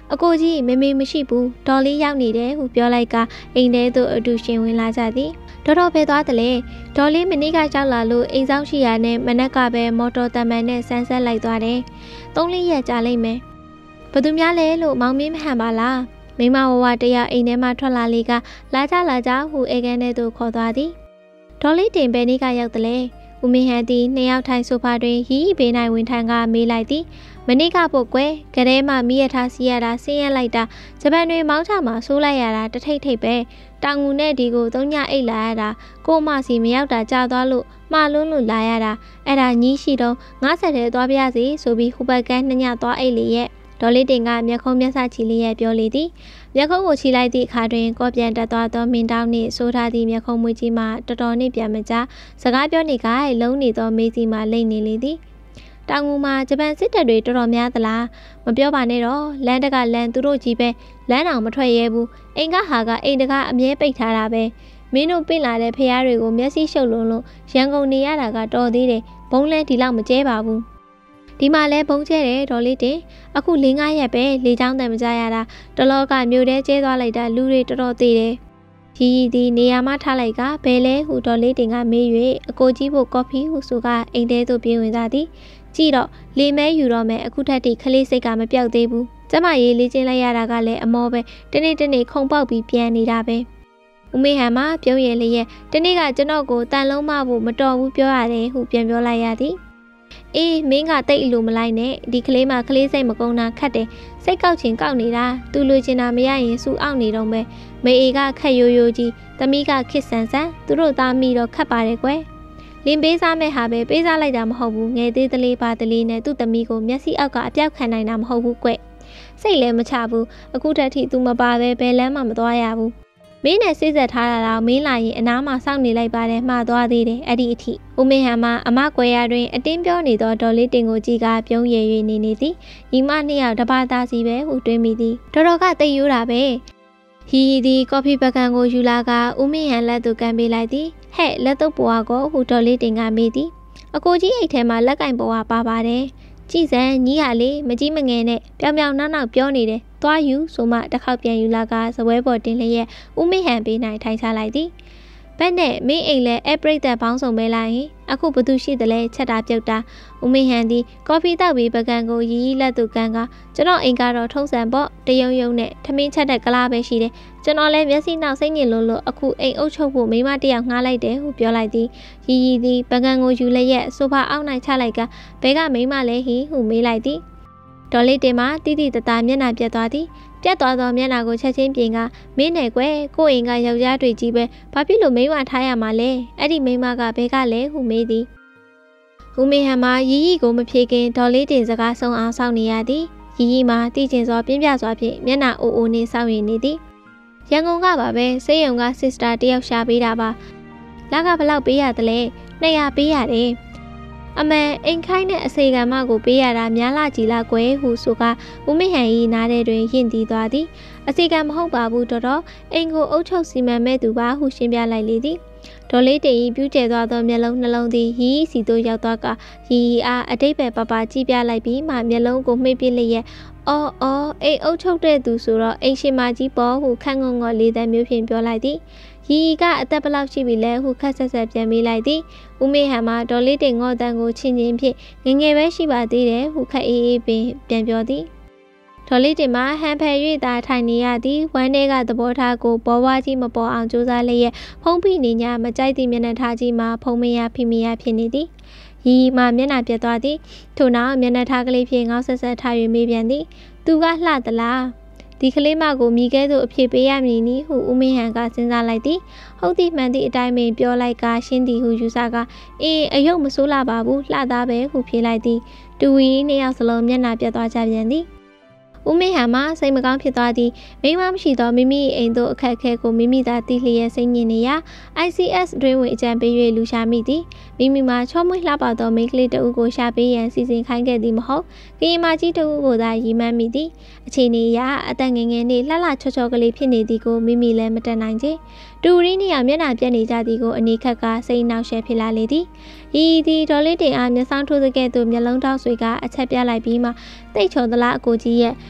အကိုကြီးမေမေမရှိဘူးဒေါ်လေးရောက်နေတယ်ဟုပြောလိုက်ကအိမ်ထဲသို့အတူရှင်ဝင်လာကြသည်တော်ပဲသွားတယ်လေဒေါ်လေးမနေ့ကရောက်လာလို့အိမ်ဆောင်ရှိရနဲ့မနက်ကပဲမော်တော်တမန်နဲ့ဆန်းဆက်လိုက်သွားတယ်3-4 ရက်ကြာလိမ့်မယ်ဘသူများလဲလို့မောင်မင်းမဟန်ပါလားမိမဝဝတရားအိမ်ထဲမှာထွက်လာလေကလာကြဟုအိမ်ကန်ထဲသို့ခေါ်သွားသည်ဒေါ်လေးတင်ပဲနေ့ကရောက်တယ်လေဦးမင်းဟန်သည်2 ယောက်ထိုင်ဆိုဖာတွင်ရီးဘေး၌ဝင်ထိုင်ကမေးလိုက်သည်မနေ့ကပုတ်ကွယ်ကရဲမှမိရထားစီရတာဆင်းရဲလိုက်တာဂျပန်တွေမောင်းချမှာဆိုးလိုက်ရတာတထိတ်ပဲတောင်ငူနဲ့ဒီကို3 ညအိတ်လာရတာကိုမစီမရောက်တာကြာသွားလို့မှားလွန်းလို့လာရတာအဲ့ဒါညီးရှိတော့90ထဲသွားပြရစီဆိုပြီးဟိုဘက်ကန်း2 ညသွားအိတ်လေရဲ့ဒေါ်လေးတင်ကမျက်ခုံးမျက်စချီလေးရဲ့ပြောလေသည်မျက်ခုံးကိုချီလိုက်သည့်အခါတွင်ကောပြန်တက်သွားသောမင်းတောင်းနှင့်ဆိုးထားသည့်မျက်ခုံးမွေးကြီးမှတော်တော်နှင့်ပြန်မကြစကားပြောနေကလုံးနေသောမေးစီမှလိမ့်နေလေသည်တောင်ငူမှာဂျပန်စစ်တပ်တွေတော်တော်များသလားမပြောပါနဲ့တော့လမ်းတကလမ်းသူတို့ကြီးပဲလမ်းအောင်မထွက်ရဲဘူးအိမ်ကဟာကအိမ်တကအမြဲပိတ်ထားတာပဲမင်းတို့ပင့်လာတဲ့ဖျားတွေကိုမျက်စိရှုပ်လွန်းလို့ရန်ကုန်နေရတာကတော်သေးတယ်ဘုံလဲဒီလောက်မကျဲပါဘူးဒီမှာလဲဘုံကျဲတယ်ဒေါ်လေးတင်အခု4-5 ရက်ပဲလေချောင်းတန်မကြရတာတလောကမြို့ထဲကျဲသွားလိုက်တာလူတွေတော်တော်သေးတယ်ရီဒီနေရာမှာထားလိုက်ကဘယ်လဲဟူဒေါ်လေးတင်ကမေး၍အကိုကြီးဖို့ကော်ဖီဟူဆိုကအိမ်ထဲသို့ပြေးဝင်သွားသည်ကြည့်တော့လေမဲယူတော့မယ်အခုထက်ထိခလေးစိတ်ကမပြောက်သေးဘူးကျမရေးလေးချင်းလိုက်ရတာကလည်းအမောပဲတနေ့ခုံပေါက်ပြီးပြန်နေတာပဲဦးမေဟန်မပြုံးရလေရဲ့တနေ့ကကျွန်တော်ကိုတန်လုံးမဖို့မတော်ဘူးပြောရတယ်ဟုပြန်ပြောလိုက်ရသည်အေးမင်းကတိတ်အလိုမလိုက်နဲ့ဒီကလေးမှကလေးစိတ်မကုန်းတာခတ်တယ်စိတ်ကောက်ချင်ကောက်နေတာသူလူချင်တာမရရင်စူအောင်နေတော့မယ်မေအေကခက်ရိုးရိုးကြီးသမီးကခစ်ဆန်ဆန်သူတို့သားမိတော့ခတ်ပါတယ်ကွယ်လင်းပေးစားမဲ့ဟာပဲပေးစားလိုက်တာမဟုတ်ဘူးငယ်သေးတလေးပါတလေးနဲ့သူ့သမီးကိုမျက်စိအောက်ကအပြောက်ခံနိုင်တာမဟုတ်ဘူးကွစိတ်လည်းမချဘူးအခုတည်းထိသူမပါပဲဘယ်လမ်းမှမသွားရဘူးမင်းနဲ့စိတ်ဆက်ထားတာတော့မင်းလာရင်အနားမှာစောင့်နေလိုက်ပါတယ်မှားသွားသေးတယ်အဲ့ဒီအထိဦးမင်းဟန်ကအမကွယ်ရတွင်အတင်းပြောနေသောဒေါ်လေးတင်ကိုကြည့်ကပြုံးရည်၍နေသည်ညီမ2 ယောက်တပါးသားစီပဲဟုတွေးမိသည်တော်ကတိတ်ရိုးတာပဲဟီသည်ကော်ဖီပကံကိုယူလာကဦးမင်းဟန်လက်သို့ကန်ပေးလိုက်သည်ဟဲ့လက်တော့ပွားကိုဟူဒေါ်လေးတင်ကမေးသည်အကိုကြီးအိတ်ထဲမှာလက်ကင်ပွားပါပါတယ်ကြည်စံညီးဟာလေမကြီးမငယ်နဲ့ပြောင်နောက်ပြောနေတယ်သွားယူဆိုမှတစ်ခေါက်ပြန်ယူလာကစပွဲပေါ်တင်လျက်ဦးမင်းဟန်ပေးနိုင်ထိုင်ချလိုက်သည်ဘက်နဲ့မင်းအိမ်လဲအပရိသတ်ပေါင်းစုံပဲလိုက်ရင်အခုဘသူရှိတယ်လဲချက်တာပြုတ်တာဦးမင်းဟန်သည်ကော်ဖီတောက်ပြီးပကံကိုရီးလက်သူကန်ကကျွန်တော်အိမ်ကတော့ထုံးစံပေါ့တယုံနဲ့ထမင်းချက်တဲ့ကလားပဲရှိတယ်ကျွန်တော်လဲမျက်စိနောက်စိတ်ညစ်လို့အခုအိမ်အုပ်ချုပ်ဖို့မိမတယောက်ငှားလိုက်တယ်ဟုပြောလိုက်သည်ရီသည်ပကံကိုယူလျက်ဆိုဖာအောက်၌ချလိုက်ကဘဲကမိမလဲဟီဟုမေးလိုက်သည်ဒေါ်လေးတင်မှာတိတိတသားမျက်နှာပြတ်သွားသည်ပြတ်သွားသောမျက်နှာကိုချက်ချင်းပြင်ကမင်းနဲ့ကွယ်ကိုအိမ်ကယောက်ျားတွေကြီးပဲဘာဖြစ်လို့မိမထားရမှာလဲအဲ့ဒီမိမကဘဲကလဲဟုမေးသည်ဦးမေဟန်မှာရီကိုမဖြေခင်ဒေါ်လေးတင်စကားဆုံးအောင်စောင့်နေရသည်ရီမှာတည်ကျင်စွာပြင်းပြစွာဖြင့်မျက်နှာအိုနေစောင့်ရနေသည်ရန်ကုန်ကပါပဲစေယုံကစစ်စတာတယောက်ရှာပေးတာပါလကဘလောက်ပေးရသလဲ200ပေးရတယ်အမေအိမ်ခိုင်းတဲ့အစေခံမကိုပေးရတာများလာကြည်လားကွယ်ဟုဆိုကဦးမဟန်ဤနားထဲတွင်ယဉ်တည်သွားသည်အစေခံမဟုတ်ပါဘူးတော်အိမ်ကိုအုပ်ချုပ်စီမံမဲ့သူပါဟုရှင်းပြလိုက်လေသည်ဒေါ်လေးတင်ဤပြူးကျဲသွားသောမျက်လုံးနှလုံးသည်ရီးစီသို့ရောက်သွားကရီအားအတိတ်ပဲပပကြည့်ပြလိုက်ပြီးမှမျက်လုံးကိုမှိတ်ပစ်လျက်အော်အိမ်အုပ်ချုပ်တဲ့သူဆိုတော့အိမ်ရှင်မကြီးပေါ်ဟုခန့်ငုံငေါ်လေးတန်းမျိုးဖြင့်ပြောလိုက်သည်ရီကအသက်ဘလောက်ရှိပြီလဲဟုခက်ဆက်ဆက်ပြန်မေးလိုက်သည်ဦးမေဟန်မှာဒေါ်လေးတင်ငေါ်တန်ကိုချင်းချင်းဖြင့်ငယ်ပဲရှိပါသေးတယ်ဟုခက်အေးပင်ပြန်ပြောသည်ဒေါ်လေးတင်မှာဟန်ဖယ်၍သာထိုင်နေရသည်ဝမ်းထဲကသဘောထားကိုပေါ်ဝါကြီးမပေါ်အောင်ကြိုးစားလျက်ဖုံးဖိနေညာမကြိုက်သည့်မျက်နှာထားကြီးမှာဖုံးမရဖိမရဖြစ်နေသည်ရီမှမျက်နှာပြတ်သွားသည်ထို့နောက်မျက်နှာထားကလေးဖြင့်ငေါဆက်ဆက်ထား၍မေးပြန်သည်သူကလှသလားဒီကလေးမကိုမိခဲသို့အဖြစ်ပေးရမည်နီဟုဦးမင်းဟန်ကစဉ်းစားလိုက်သည်ဟုတ်သည်မှန်သည့်အတိုင်းပင်ပြောလိုက်ကရှင်းသည်ဟုယူဆကအယုတ်မဆိုးလာပါဘူးလှသားပဲဟုဖြေလိုက်သည်တူဝီ2 ယောက်စလုံးမျက်နှာပြတ်သွားကြပြန်သည်ဦးမင်းဟန်မှစိတ်မကောင်းဖြစ်သွားသည်မိမမရှိသောမိမိအိမ်သို့အခက်အခဲကိုမိမိသာသိလျက်စိတ်ညစ်နေရာ ICS တွင်ဝင်အကြံပေး၍လူရှာမိသည်မိမိမှာချောမွေ့လှပသောမိန်းကလေးတဦးကိုရှာပေးရန်စီစဉ်ခိုင်းခဲ့သည်မဟုတ်ကရင်မကြီးတဦးကိုသာရည်မှန်းမိသည်အခြေအနေအရအသက်ငယ်ငယ်နှင့်လှလှချောချောကလေးဖြစ်နေသည်ကိုမိမိလည်းမတတ်နိုင်ချေတူရီနှစ်ယောက်မျက်နှာပြတ်နေကြသည်ကိုအနီးခက်ကစိတ်နှောက်ယှက်ဖြစ်လာလေသည်ဤသည်ဒေါ်လေးတင်အားမျက်စောင်းထိုးစကဲ့သို့မျက်လုံးတောက်ဆွေကအချက်ပြလိုက်ပြီးမှတိတ်ချော်သလားအကိုကြီးရဲ့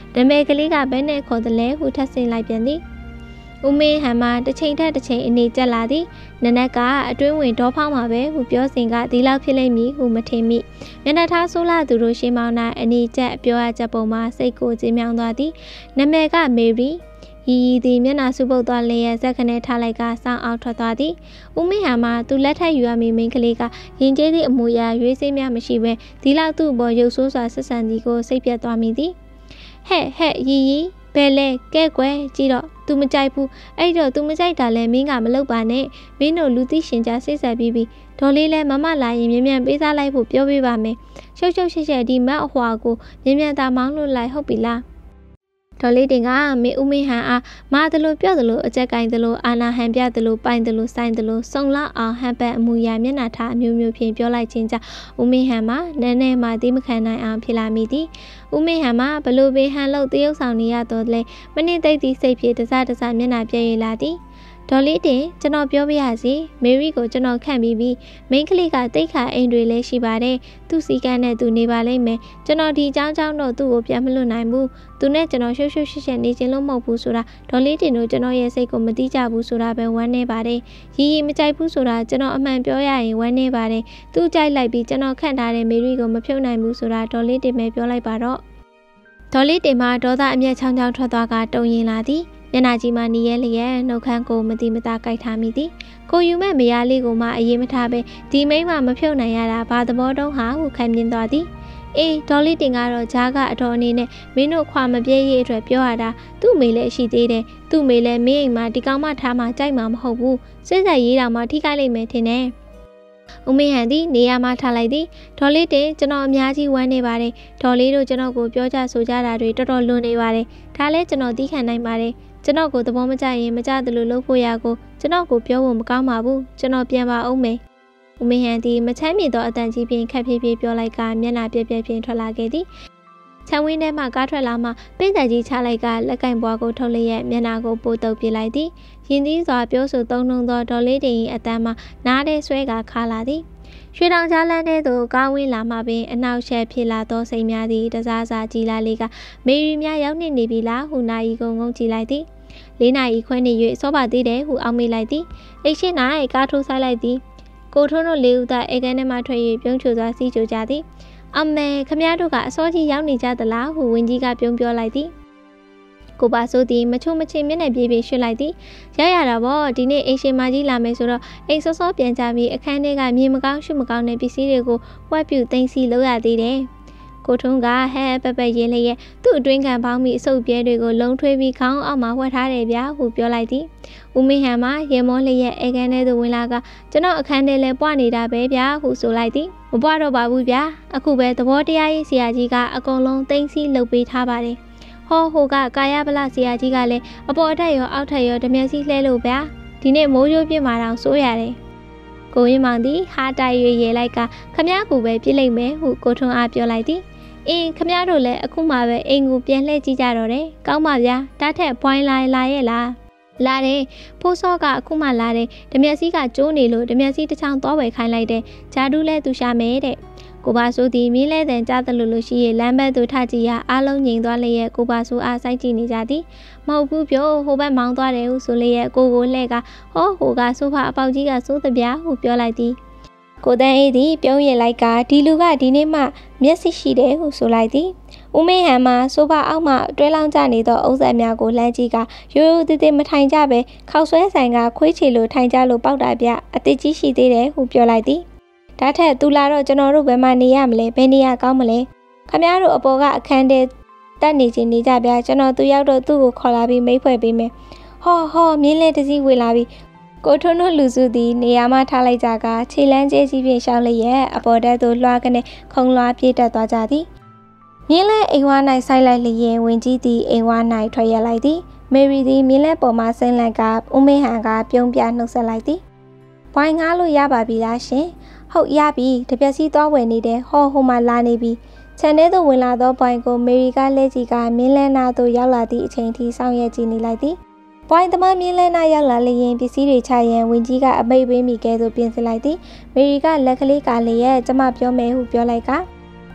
ဓမေကလေးကဘဲနဲ့ခေါ်တယ်လဲဟုထပ်ဆင်လိုက်ပြန်သည်ဦးမင်းဟန်မှာတစ်ချိန်ထက်တစ်ချိန်အနေကျက်လာသည်နနက်ကအတွင်းဝင်ဒေါဖောင်းမှာပဲဟုပြောစဉ်ကဒီလောက်ဖြစ်လိမ့်မည်ဟုမထင်မိမျက်နှာထားဆိုးလာသူတို့ရှေးမောင်း၌အနေကျက်ပြောရချက်ပုံမှာစိတ်ကိုကျဉ်းမြောင်းသွားသည်နာမည်ကမေရီရီသည်မျက်နှာစုပ်ပုတ်သွားလျက်ဇက်ခနဲ့ထားလိုက်ကစောင်းအောင်ထွက်သွားသည်ဦးမင်းဟန်မှာသူလက်ထက်ယူရမည်မိန်းကလေးကရင်ကျေးသည့်အမူအရာရွေးစိမ့်များမရှိဘဲဒီလောက်သူ့ဘော်ရုပ်ဆိုးစွာဆက်ဆံသည်ကိုစိတ်ပြတ်သွားမိသည်ဟဲ့ရီဘယ်လဲကဲကွယ်ကြည့်တော့ तू မကြိုက်ဘူးအဲ့တော့ तू မကြိုက်တာလဲမင်းကမလုပ်ပါနဲ့မင်းတို့လူသိရှင်ကြားစိတ်ဆက်ပြီးဒေါ်လေးလဲမမလာရင်မြန်ပေးစားလိုက်ဖို့ပြောပေးပါမယ်ရှုပ်ရှက်ဒီမတ်အဟွာကိုမြန်သာမောင်းလို့လိုက်ဟုတ်ပြီလားဒေါ်လေးတင်ကမင်းဦးမင်းဟန်အားမာသလိုပြော့သလိုအကြက်ကင်သလိုအာနာဟန်ပြသလိုပိုင်သလိုဆိုင်သလိုစုံလောက်အောင်ဟန်ပတ်အမူအရာမျက်နှာထားအမျိုးမျိုးဖြင့်ပြောလိုက်ခြင်းကြောင့်ဦးမင်းဟန်မှာနည်းနည်းမှသိမခံနိုင်အောင်ဖြစ်လာမိသည်ဦးမင်းဟန်မှာဘလို့ပင်ဟန်လို့တရုပ်ဆောင်နေရတော့လဲမနစ်သိသည့်စိတ်ဖြင့်တစမျက်နှာပြည့်ရလာသည်ဒေါ်လေးတင်ကျွန်တော်ပြောပြရစီမေရီကိုကျွန်တော်ခန့်ပြီးမိန်းကလေးကတိတ်ခါအိမ်တွေလည်းရှိပါတယ်သူ့စီကန်းနဲ့သူနေပါလိမ့်မယ်ကျွန်တော်ဒီအကြောင်းတော့သူ့ကိုပြန်မလွတ်နိုင်ဘူးသူနဲ့ကျွန်တော်ရှုပ်ရှက်နေခြင်းလို့မဟုတ်ဘူးဆိုတာဒေါ်လေးတင်တို့ကျွန်တော်ရဲ့စိတ်ကိုမတိကျဘူးဆိုတာပဲဝမ်းနေပါတယ်ရီမကြိုက်ဘူးဆိုတာကျွန်တော်အမှန်ပြောရရင်ဝမ်းနေပါတယ်သူကြိုက်လိုက်ပြီးကျွန်တော်ခန့်ထားတဲ့မေရီကိုမဖြုတ်နိုင်ဘူးဆိုတာဒေါ်လေးတင်ပဲပြောလိုက်ပါတော့ဒေါ်လေးတင်မှာဒေါသအမျက်ချောင်းထွက်သွားကတုံရင်လာသည်မျက်နှာကြီးမှနီးရဲလျက်နှုတ်ခမ်းကိုမတိမတာကြိုက်ထားမိသည်ကိုယူမဲ့မယားလေးကိုမှအရေးမထားပဲဒီမိန်းမမဖြုတ်နိုင်ရတာဘာသဘောတုံးဟာဟုခံမြင်သွားသည်အေးဒေါ်လေးတင်ကတော့ဂျားကအတော်အနေနဲ့မင်းတို့ခွာမပြေးရေးအတွက်ပြောရတာသူ့မေလည်းရှိသေးတယ်သူ့မေလည်းမင်းအိမ်မှာဒီကောင်မထားမှကြိုက်မှာမဟုတ်ဘူးစိတ်ဆက်ရေးတာမှထိခိုက်လိမ့်မယ်ထင်တယ်ဦးမင်းဟန်သည်နေရာမှာထားလိုက်သည်ဒေါ်လေးတင်ကျွန်တော်အများကြီးဝမ်းနေပါတယ်ဒေါ်လေးတို့ကျွန်တော်ကိုပြောကြဆိုကြတာတွေတော်တော်လွန်နေပါတယ်ဒါလည်းကျွန်တော်သိခံနိုင်ပါတယ်ကျွန်တော်ကိုသဘောမကျရင်မကျသလိုလုပ်ဖို့ရကိုကျွန်တော်ကိုပြောဖို့မကောင်းပါဘူးကျွန်တော်ပြန်ပါအောင်မယ်ဦးမင်းဟန်သည်မချမ်းမြေသောအတန်ကြီးဖြင့်ခက်ဖြည်းဖြည်းပြောလိုက်ကမျက်နှာပြက်ဖြင့်ထွက်လာခဲ့သည်ချမ်းဝင်းထဲမှကားထွက်လာမှပိတ်သက်ကြီးချလိုက်ကလက်ကင်ပွားကိုထုတ်လျက်မျက်နှာကိုပိုးတုပ်ပြလိုက်သည်ရင်းသီးစွာပြောဆိုသုံးနှုံသောဒေါ်လေးတင်၏အတန်မှနားထဲဆွဲကခါလာသည်ရွှေတောင်ကြားလမ်းထဲသို့ကားဝင်းလာမှပင်အနောက်ရှက်ဖြစ်လာသောစိတ်များသည်တစားစားကြည်လာလေးကမေရီများရောက်နေပြီလားဟုနာယီကိုငုံကြည့်လိုက်သည်၄နာရီခွဲနေ၍စောပါသေးတယ်ဟုအောက်မေ့လိုက်သည်အိတ်ရှိ၌ကားထိုးဆိုင်လိုက်သည်ကိုထွန်းတို့လေးဦးသာအေကန်ထဲမှထွက်၍ပြုံးချိုစွာစီးကြကြသည်အမေခမရတို့ကအစောကြီးရောက်နေကြသလားဟုဝင်းကြီးကပြုံးပြောလိုက်သည်ကိုပါဆိုသည်မချုံမချင်းမျက်နှာပြေးရွှေ့လိုက်သည်ရတာပေါ့ဒီနေ့အိမ်ရှင်မကြီးလာမယ်ဆိုတော့အိမ်စောပြန်ကြပြီးအခန်းထဲကမြေမကောင်းရှုမကောင်းတဲ့ပစ္စည်းတွေကိုဝှက်ပြုတ်သိမ်းစီလုပ်ရသေးတယ်ကိုထွန်းကဟဲပပရေးလျက်သူ့အတွင်းခံပေါင်းပြီးအဆုပ်ပြဲတွေကိုလုံးထွေးပြီးခေါင်းအောက်မှာဝှက်ထားတယ်ဗျာဟုပြောလိုက်သည်ဦးမင်းဟန်မှာရေမောလျက်အေကန်ထဲသို့ဝင်လာကကျွန်တော်အခန်းထဲလဲပွားနေတာပဲဗျာဟုဆိုလိုက်သည်မပွားတော့ပါဘူးဗျာအခုပဲသဘောတရားရေးဆရာကြီးကအကုန်လုံးသိမ်းစီလုပ်ပေးထားပါတယ်ဟောဟိုကကာယဗလဆရာကြီးကလည်းအပေါ်အထက်ရောအောက်ထက်ရောဓမြစီလှဲလို့ဗျာဒီနေ့မိုးရိုးပြစ်မှာတောင်စိုးရတယ်ကိုရင်းမောင်သည်ဟာတိုက်ရွေရဲလိုက်ကခမည်းကိုပဲပြစ်လိုက်မယ်ဟုကိုထွန်းအားပြောလိုက်သည်အင်းခမည်းတို့လည်းအခုမှပဲအိမ်ကိုပြန်လှည့်ကြည့်ကြတော့တယ်ကောင်းပါဗျာတားထက်ပွိုင်းလာရဲ့လားလာတယ်ဖိုးစောကအခုမှလာတယ်ဓမြစီကကျိုးနေလို့ဓမြစီတစ်ချောင်းသွားဝယ်ခိုင်းလိုက်တယ်ဂျာဒူးလဲသူရှာမယ်တဲ့ကိုပါဆိုသည်မြင်းလဲတဲ့ကြားသလိုလိုရှိရဲ့လမ်းဘက်သို့ထကြည့်ရအားလုံးငြိမ်သွားလျက်ကိုပါဆိုအားစိုက်ကြည့်နေကြသည်မဟုတ်ဘူးပြောဟိုဘက်မောင်းသွားတယ်ဟုဆိုလျက်ကိုလှဲ့ကဟောဟိုကဆိုဖာအပေါက်ကြီးကစိုးသပြားဟုပြောလိုက်သည်ကိုတန်းအေးသည်ပြုံးရလိုက်ကဒီလူကဒီနေ့မှမျက်စိရှိတယ်ဟုဆိုလိုက်သည်ဦးမင်းဟန်မှာဆိုဖာအောက်မှတွဲလောင်းကျနေသောအုပ်ဆက်များကိုလှမ်းကြည့်ကရိုးရိုးသေးသေးမထိုင်ကြပဲခောက်ဆွဲဆိုင်ကခွေးချီလိုထိုင်ကြလို့ပေါက်တာပြအတစ်ကြီးရှိသေးတယ်ဟုပြောလိုက်သည်ဒါထက်သူလာတော့ကျွန်တော်တို့ဘယ်မှာနေရမလဲဘယ်နေရကောင်းမလဲခမည်းတော်အပေါ်ကအခန်းထဲတက်နေချင်းနေကြဗျာကျွန်တော်သူရောက်တော့သူ့ကိုခေါ်လာပြီးမိတ်ဖွဲ့ပေးမယ်ဟောမြင်းလဲတစည်းဝေလာပြီးကိုထွန်းတို့လူစုသည်နေရာမှထားလိုက်ကြကခြေလန်းကျဲကြီးဖြင့်ရှောင်းလျက်အပေါ်တက်သို့လွှားကနေခုံလွှားပြေးတက်သွားကြသည်မြင်းလဲအိမ်ဝါ၌ဆိုင်လိုက်လျင်ဝင်ကြီးသည်အိမ်ဝါ၌ထွက်ရလိုက်သည်မေရီသည်မြင်းလဲပေါ်မှဆင်းလန့်ကဦးမင်းဟန်ကပြုံးပြနှုတ်ဆက်လိုက်သည်ဘွိုင်းငားလို့ရပါပြီလားရှင်ဟုတ်ရပြီတပြက်စီသွားဝယ်နေတယ်ဟိုမှာလာနေပြီခြံထဲသို့ဝင်လာသောဘွိုင်းကိုမေရီကလဲကြည့်ကမြင်းလဲနာသို့ရောက်လာသည့်အချိန်ထိစောင့်ရကြည့်နေလိုက်သည်ဘွိုင်းသမားမြင်းလဲနာရောက်လာလျင်ပစ္စည်းတွေချရန်ဝင်ကြီးကအမိတ်ပေးမိကဲသို့ပြင်ဆင်လိုက်သည်မေရီကလက်ကလေးကလည်းကျမပြောမယ်ဟုပြောလိုက်က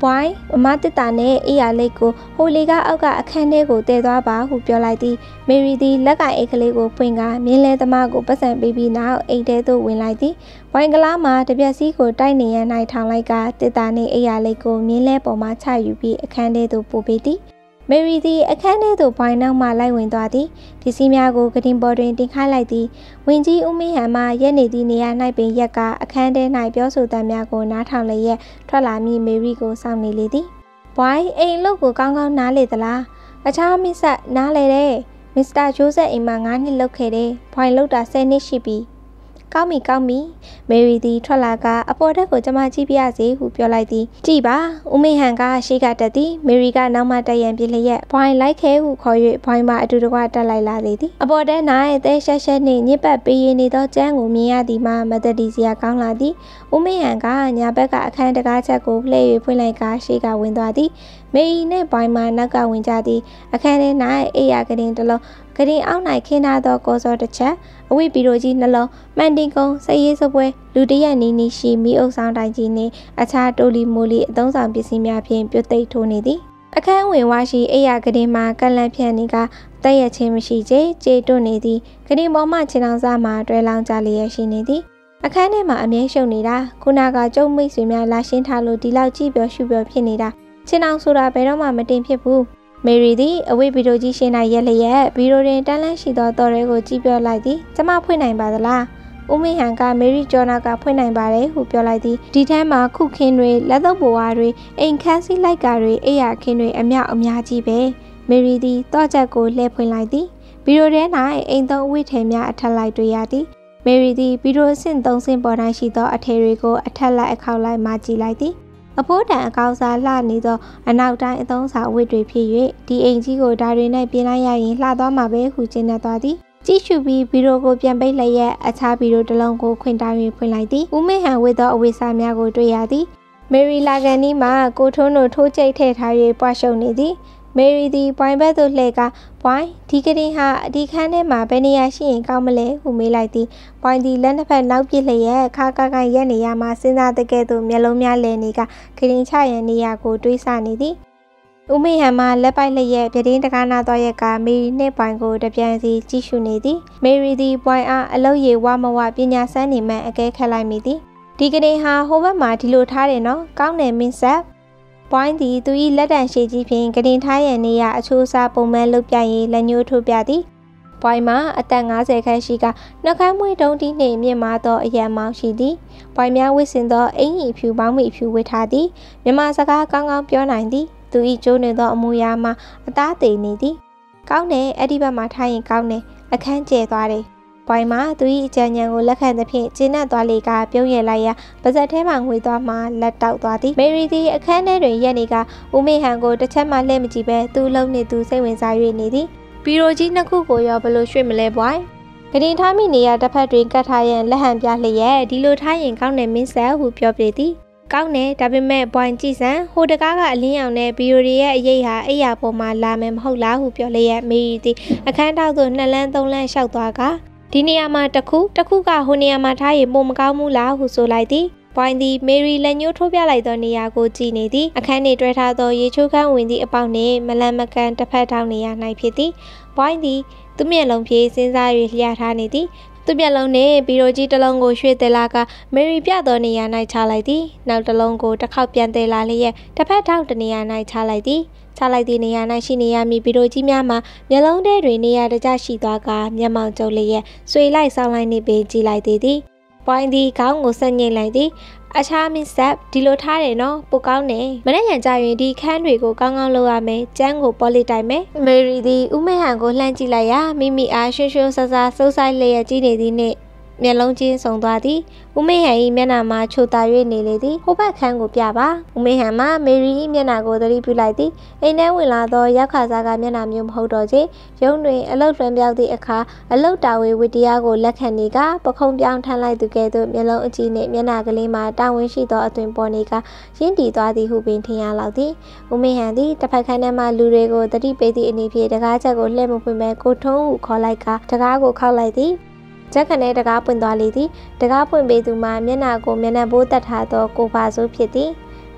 ပွိုင်းအမတစ်တာနဲ့အေးရလိတ်ကိုဟိုလီကအောက်ကအခန်းထဲကိုတည်သွားပါဟုပြောလိုက်သည်မေရီသည်လက်ကအိတ်ကလေးကိုဖွင့်ကမြင်းလဲသမားကိုပတ်စံပေးပြီးနောက်အိတ်ထဲသို့ဝင်လိုက်သည်ဝိုင်ကလာမှာတပြက်စီးကိုတိုက်နေရန်၌ထောင်လိုက်ကတစ်တာနှင့်အေးရလိတ်ကိုမြင်းလဲပေါ်မှချယူပြီးအခန်းထဲသို့ပို့ပေးသည်မေရီသည်အခန်းထဲသို့ဘွိုင်းနောက်မှလိုက်ဝင်သွားသည်ပစ္စည်းများကိုကတင်ပေါ်တွင်တင်ခိုင်းလိုက်သည်ဝင်ကြီးဦးမင်းဟန်မှရက်နေသည့်နေရာ၌ပင်ရက်ကအခန်းထဲ၌ပြောဆိုသံများကိုနားထောင်လျက်ထွက်လာမည့်မေရီကိုစောင့်နေလေသည်ဘွိုင်းအိမ်လို့ကိုကောင်းကောင်းနားလေသလားအခြားမစ်ဆက်နားလေတယ်မစ္စတာဂျိုးဆက်အိမ်မှာ9နှစ်လောက်ခဲ့တယ်ဘွိုင်းလောက်တာ10နှစ်ရှိပြီကောင်းပြီမေရီသည်ထွက်လာကအပေါ်တက်ကိုကျမကြည့်ပြရစေဟုပြောလိုက်သည်ကြည့်ပါဦးမေဟန်ကရှေ့ကတက်သည်မေရီကနောက်မှတက်ရန်ပြလျက်ဘွိုင်းလိုက်ခဲဟုခေါ်၍ဘွိုင်းမှအတူတကွတက်လိုက်လာသည်အပေါ်တက်၌သဲရှက်နှင့်ညစ်ပတ်ပေးရနေသောကျန်းကိုမြင်ရသည်မှမသက်တီစရာကောင်းလာသည်ဦးမေဟန်ကညာဘက်ကအခန်းတကားချက်ကိုလှည့်၍ဖွင့်လိုက်ကရှေ့ကဝင်သွားသည်မေရီနှင့်ဘွိုင်းမှနောက်ကဝင်ကြသည်အခန်းထဲ၌အေးရကတင်တစ်လုံးကရင်အောက်၌ခင်းထားသောကောစောတစ်ချက်အဝိပီရိုကြီးနှလုံးမှန်တင်ကုန်းစရေးစပွဲလူတရက်နီးနီးရှိမိအုပ်ဆောင်တိုင်ကြီးနှင့်အခြားတိုလီမိုလီအသုံးဆောင်ပစ္စည်းများဖြင့်ပြုတ်သိမ်းထိုးနေသည်အခန်းဝင်ဝါရှိအေးရကတင်မှာကလန့်ဖြန့်နေကတက်ရချင်းမရှိချေကြေတွနေသည်ကတင်ပေါ်မှခြေထောင်စားမှာတွဲလောင်းကြလျက်ရှိနေသည်အခန်းထဲမှာအမြဲရှုပ်နေတာခုနကကျုံမိတ်ဆွေများလာရှင်းထားလို့ဒီလောက်ကြည့်ပြောရှုပြောဖြစ်နေတာခြေထောင်ဆိုတာဘယ်တော့မှမတင်ဖြစ်ဘူးမေရီသည်အဝိဗီဒိုကြီးရှင်း၌ရက်လျက်ဗီဒိုတွင်တန်းလန်းရှိသောတော်ရဲကိုကြည့်ပြောလိုက်သည်ကျမဖွင့်နိုင်ပါသလားဦးမင်းဟန်ကမေရီဂျော်နာကဖွင့်နိုင်ပါတယ်ဟုပြောလိုက်သည်ဒီထဲမှာခုခင်းတွေလက်သုံးဘဝတွေအိမ်ခန်းစီလိုက်ကတွေအိယာခင်းတွေအများကြီးပဲမေရီသည်တော့ချက်ကိုလှည့်ဖွင့်လိုက်သည်ဗီဒိုထဲ၌အိမ်သုံးအဝိထဲများအထက်လိုက်တွေ့ရသည်မေရီသည်ဗီဒိုဆင့်3ဆင့်ပေါ်တိုင်းရှိသောအထည်တွေကိုအထက်လိုက်အခေါက်လိုက်မှကြည့်လိုက်သည်အဖိုးတန်အကောက်စားလှနေသောအနောက်တိုင်းအသုံးဆောင်အဝတ်တွေဖြစ်၍ဒီအိမ်ကြီးကိုဓာတွေနဲ့ပြင်လိုက်ရရင်လှသွားမှာပဲဟုကျင်းနေသွားသည်ကြည့်ရှုပြီးဗီဒီယိုကိုပြန်ပိတ်လျက်အခြားဗီဒီယိုတစ်လုံးကိုခွင့်တောင်း၍ဖွင့်လိုက်သည်ဦးမင်းဟန်ဝတ်သောအဝတ်စားများကိုတွေ့ရသည်မေရီလာဂန်နီမှာကိုထွန်းတို့ထိုးကျိတ်ထည့်ထား၍ပွားရှုံနေသည်မေရီသည်ပွိုင်ဘက်သို့လှည့်ကပွိုင်ဒီကရင်ဟာဒီခန်းထဲမှာဘယ်နေရာရှိရင်ကောင်းမလဲဟုမေးလိုက်သည်ပွိုင်သည်လက်နှစ်ဖက်နောက်ပြစ်လျက်ခါကိုင်ရက်နေရမှာစဉ်းစားတဲ့ကဲ့သို့မျက်လုံးများလည်နေကခရင်ချရန်နေရာကိုတွေးဆနေသည်ဦးမေဟန်မှလက်ပိုက်လျက်ပြတင်းတကားနာသွားရက်ကမေရီနှင့်ပွိုင်ကိုတပြန်စီကြည့်ရှုနေသည်မေရီသည်ပွိုင်အားအလုတ်ရည်ဝမဝပညာစမ်းနေမှအကဲခတ်လိုက်မိသည်ဒီကရင်ဟာဟိုဘက်မှာဒီလိုထားတယ်နော်ကောင်းတယ်မင်းဆက်ပွိုင်းသည်သူ၏လက်တံရှည်ကြီးဖြင့်ကတင်ထားရန်နေရအချိုးအစားပုံမှန်လုပ်ပြရင်လက်ညှိုးထိုးပြသည်ပွိုင်းမှာအသက်50ခန့်ရှိကနှကမ်းမွေးတုံးတီးနှင့်မြင့်မားသောအရန်မောင်းရှိသည်ပွိုင်းများဝစ်စင်သောအင်ကြီးဖြူပေါင်းမိဖြူဝတ်ထားသည်မြမစကားကောင်းကောင်းပြောနိုင်သည်သူ၏ကျိုးနေသောအမူအရာမှာအသားသေးနေသည်ကောင်းတယ်အဲ့ဒီဘက်မှာထားရင်ကောင်းတယ်အခန်းကျဲသွားတယ်ပွိုင်းမှာသူ၏အကြံဉာဏ်ကိုလက်ခံသဖြင့်ကျင်းနဲ့သွားလေကပြုံးရလိုက်ရာပါဇက်ထဲမှငွေသွားမှလက်တောက်သွားသည်မေရီသည်အခန်းထဲတွင်ရက်နေကဦးမေဟန်ကိုတစ်ချက်မှလှည့်မကြည့်ပဲသူ့လုံးနှင့်သူစိတ်ဝင်စား၍နေသည်ဘီရိုကြီးနှစ်ခုကိုရောဘလို့ရွှေ့မလဲပွိုင်းကတင်ထားမိနေရတစ်ဖက်တွင်ကတ်ထားရန်လက်ဟန်ပြလျက်ဒီလိုထားရင်ကောင်းတယ်မင်းဆက်ဟုပြောပြသည်ကောင်းတယ်ဒါပေမဲ့ပွိုင်းကြည့်စမ်းဟိုတကားကအလင်းရောင်နဲ့ဘီရိုတွေရဲ့အရေးဟာအိယာပေါ်မှာလာမယ်မဟုတ်လားဟုပြောလျက်မေရီသည်အခန်းထောက်သို့2လမ်း3လမ်းလျှောက်သွားကဒီနေရာမှာတစ်ခုကဟိုနေရာမှာထားရင်ပုံမကောင်းဘူးလားဟုဆိုလိုက်သည်ပွိုင်းသည်မေရီလက်ညှိုးထိုးပြလိုက်သောနေရာကိုကြည့်နေသည်အခန်းနှင့်တွဲထားသောရေချိုးခန်းဝင်သည့်အပေါက်နှင့်မလန်မကန်တစ်ဖက်ထောင်နေရာ၌ဖြစ်သည်ပွိုင်းသည်သူ့မျက်လုံးဖြင့်စဉ်းစား၍လျှာထားနေသည်သူ့မျက်လုံးနှင့်ဘီရိုကြီးတစ်လုံးကိုရွှေ့သေးလာကမေရီပြသောနေရာ၌ချလိုက်သည်နောက်တစ်လုံးကိုတစ်ခေါက်ပြန်သေးလာလျက်တစ်ဖက်ထောင်တစ်နေရာ၌ချလိုက်သည်ချလိုက်သည့်နေရာ၌ရှိနေရမည့်ဘီရိုကြီးများမှာမျက်လုံးထဲတွင်နေရာတကျရှိသွားကမျက်မှောင်ကျုပ်လျက်ဆွေလိုက်ဆောင်းလိုက်နေပင်ကြည့်လိုက်သည်ပွိုင်းသည်ခေါင်းကိုဆက်ငိမ့်လိုက်သည်အခြားမင်းဆက်ဒီလိုထားတယ်နော်ပိုကောင်းတယ်မနေ့ကကြာရင်ဒီခန်းတွေကိုကောင်းကောင်းလုပ်ရမယ်ကျန်းကိုပေါ်လစ်တိုက်မယ်မေရီသည်ဦးမေဟန်ကိုလှမ်းကြည့်လိုက်ရာမိမိအားရွှွှွှဆဆစူးဆိုင်လျက်ကြည့်နေသည်နှင့်မျက်လုံးချင်းဆုံသွားသည်ဦးမေဟန်၏မျက်နှာမှာချိုတာ၍နေလေသည်ဟိုဘက်ခန်းကိုပြပါဦးမေဟန်မှမေရီ၏မျက်နှာကိုသတိပြုလိုက်သည်အိမ်ထဲဝင်လာသောရောက်ခါစားကမျက်နှာမျိုးမဟုတ်တော့ချေရုံးတွင်အလုတ်လွှမ်းပြောက်သည့်အခါအလုတ်တာဝေဝတ္တရားကိုလက်ခံနေကပခုံးပြောင်းထမ်းလိုက်သူကဲ့သို့မျက်လုံးအကြည့်နှင့်မျက်နှာကလေးမှာတာဝန်ရှိသောအသွင်ပေါ်နေကရင်းတည်သွားသည်ဟုပင်ထင်ရလောက်သည်ဦးမေဟန်သည်တစ်ဖက်ခန်းထဲမှလူတွေကိုသတိပေးသည့်အနေဖြင့်တကားချက်ကိုလှည့်မပွင့်ပဲကိုထုံးဟုခေါ်လိုက်ကတကားကိုခောက်လိုက်သည်ချက်ခနဲ့တကားပွင့်သွားလေသည်တကားပွင့်ပေးသူမှာမျက်နှာကိုမျက်နှာဘိုးတက်ထားသောကိုပါစိုးဖြစ်သည်မ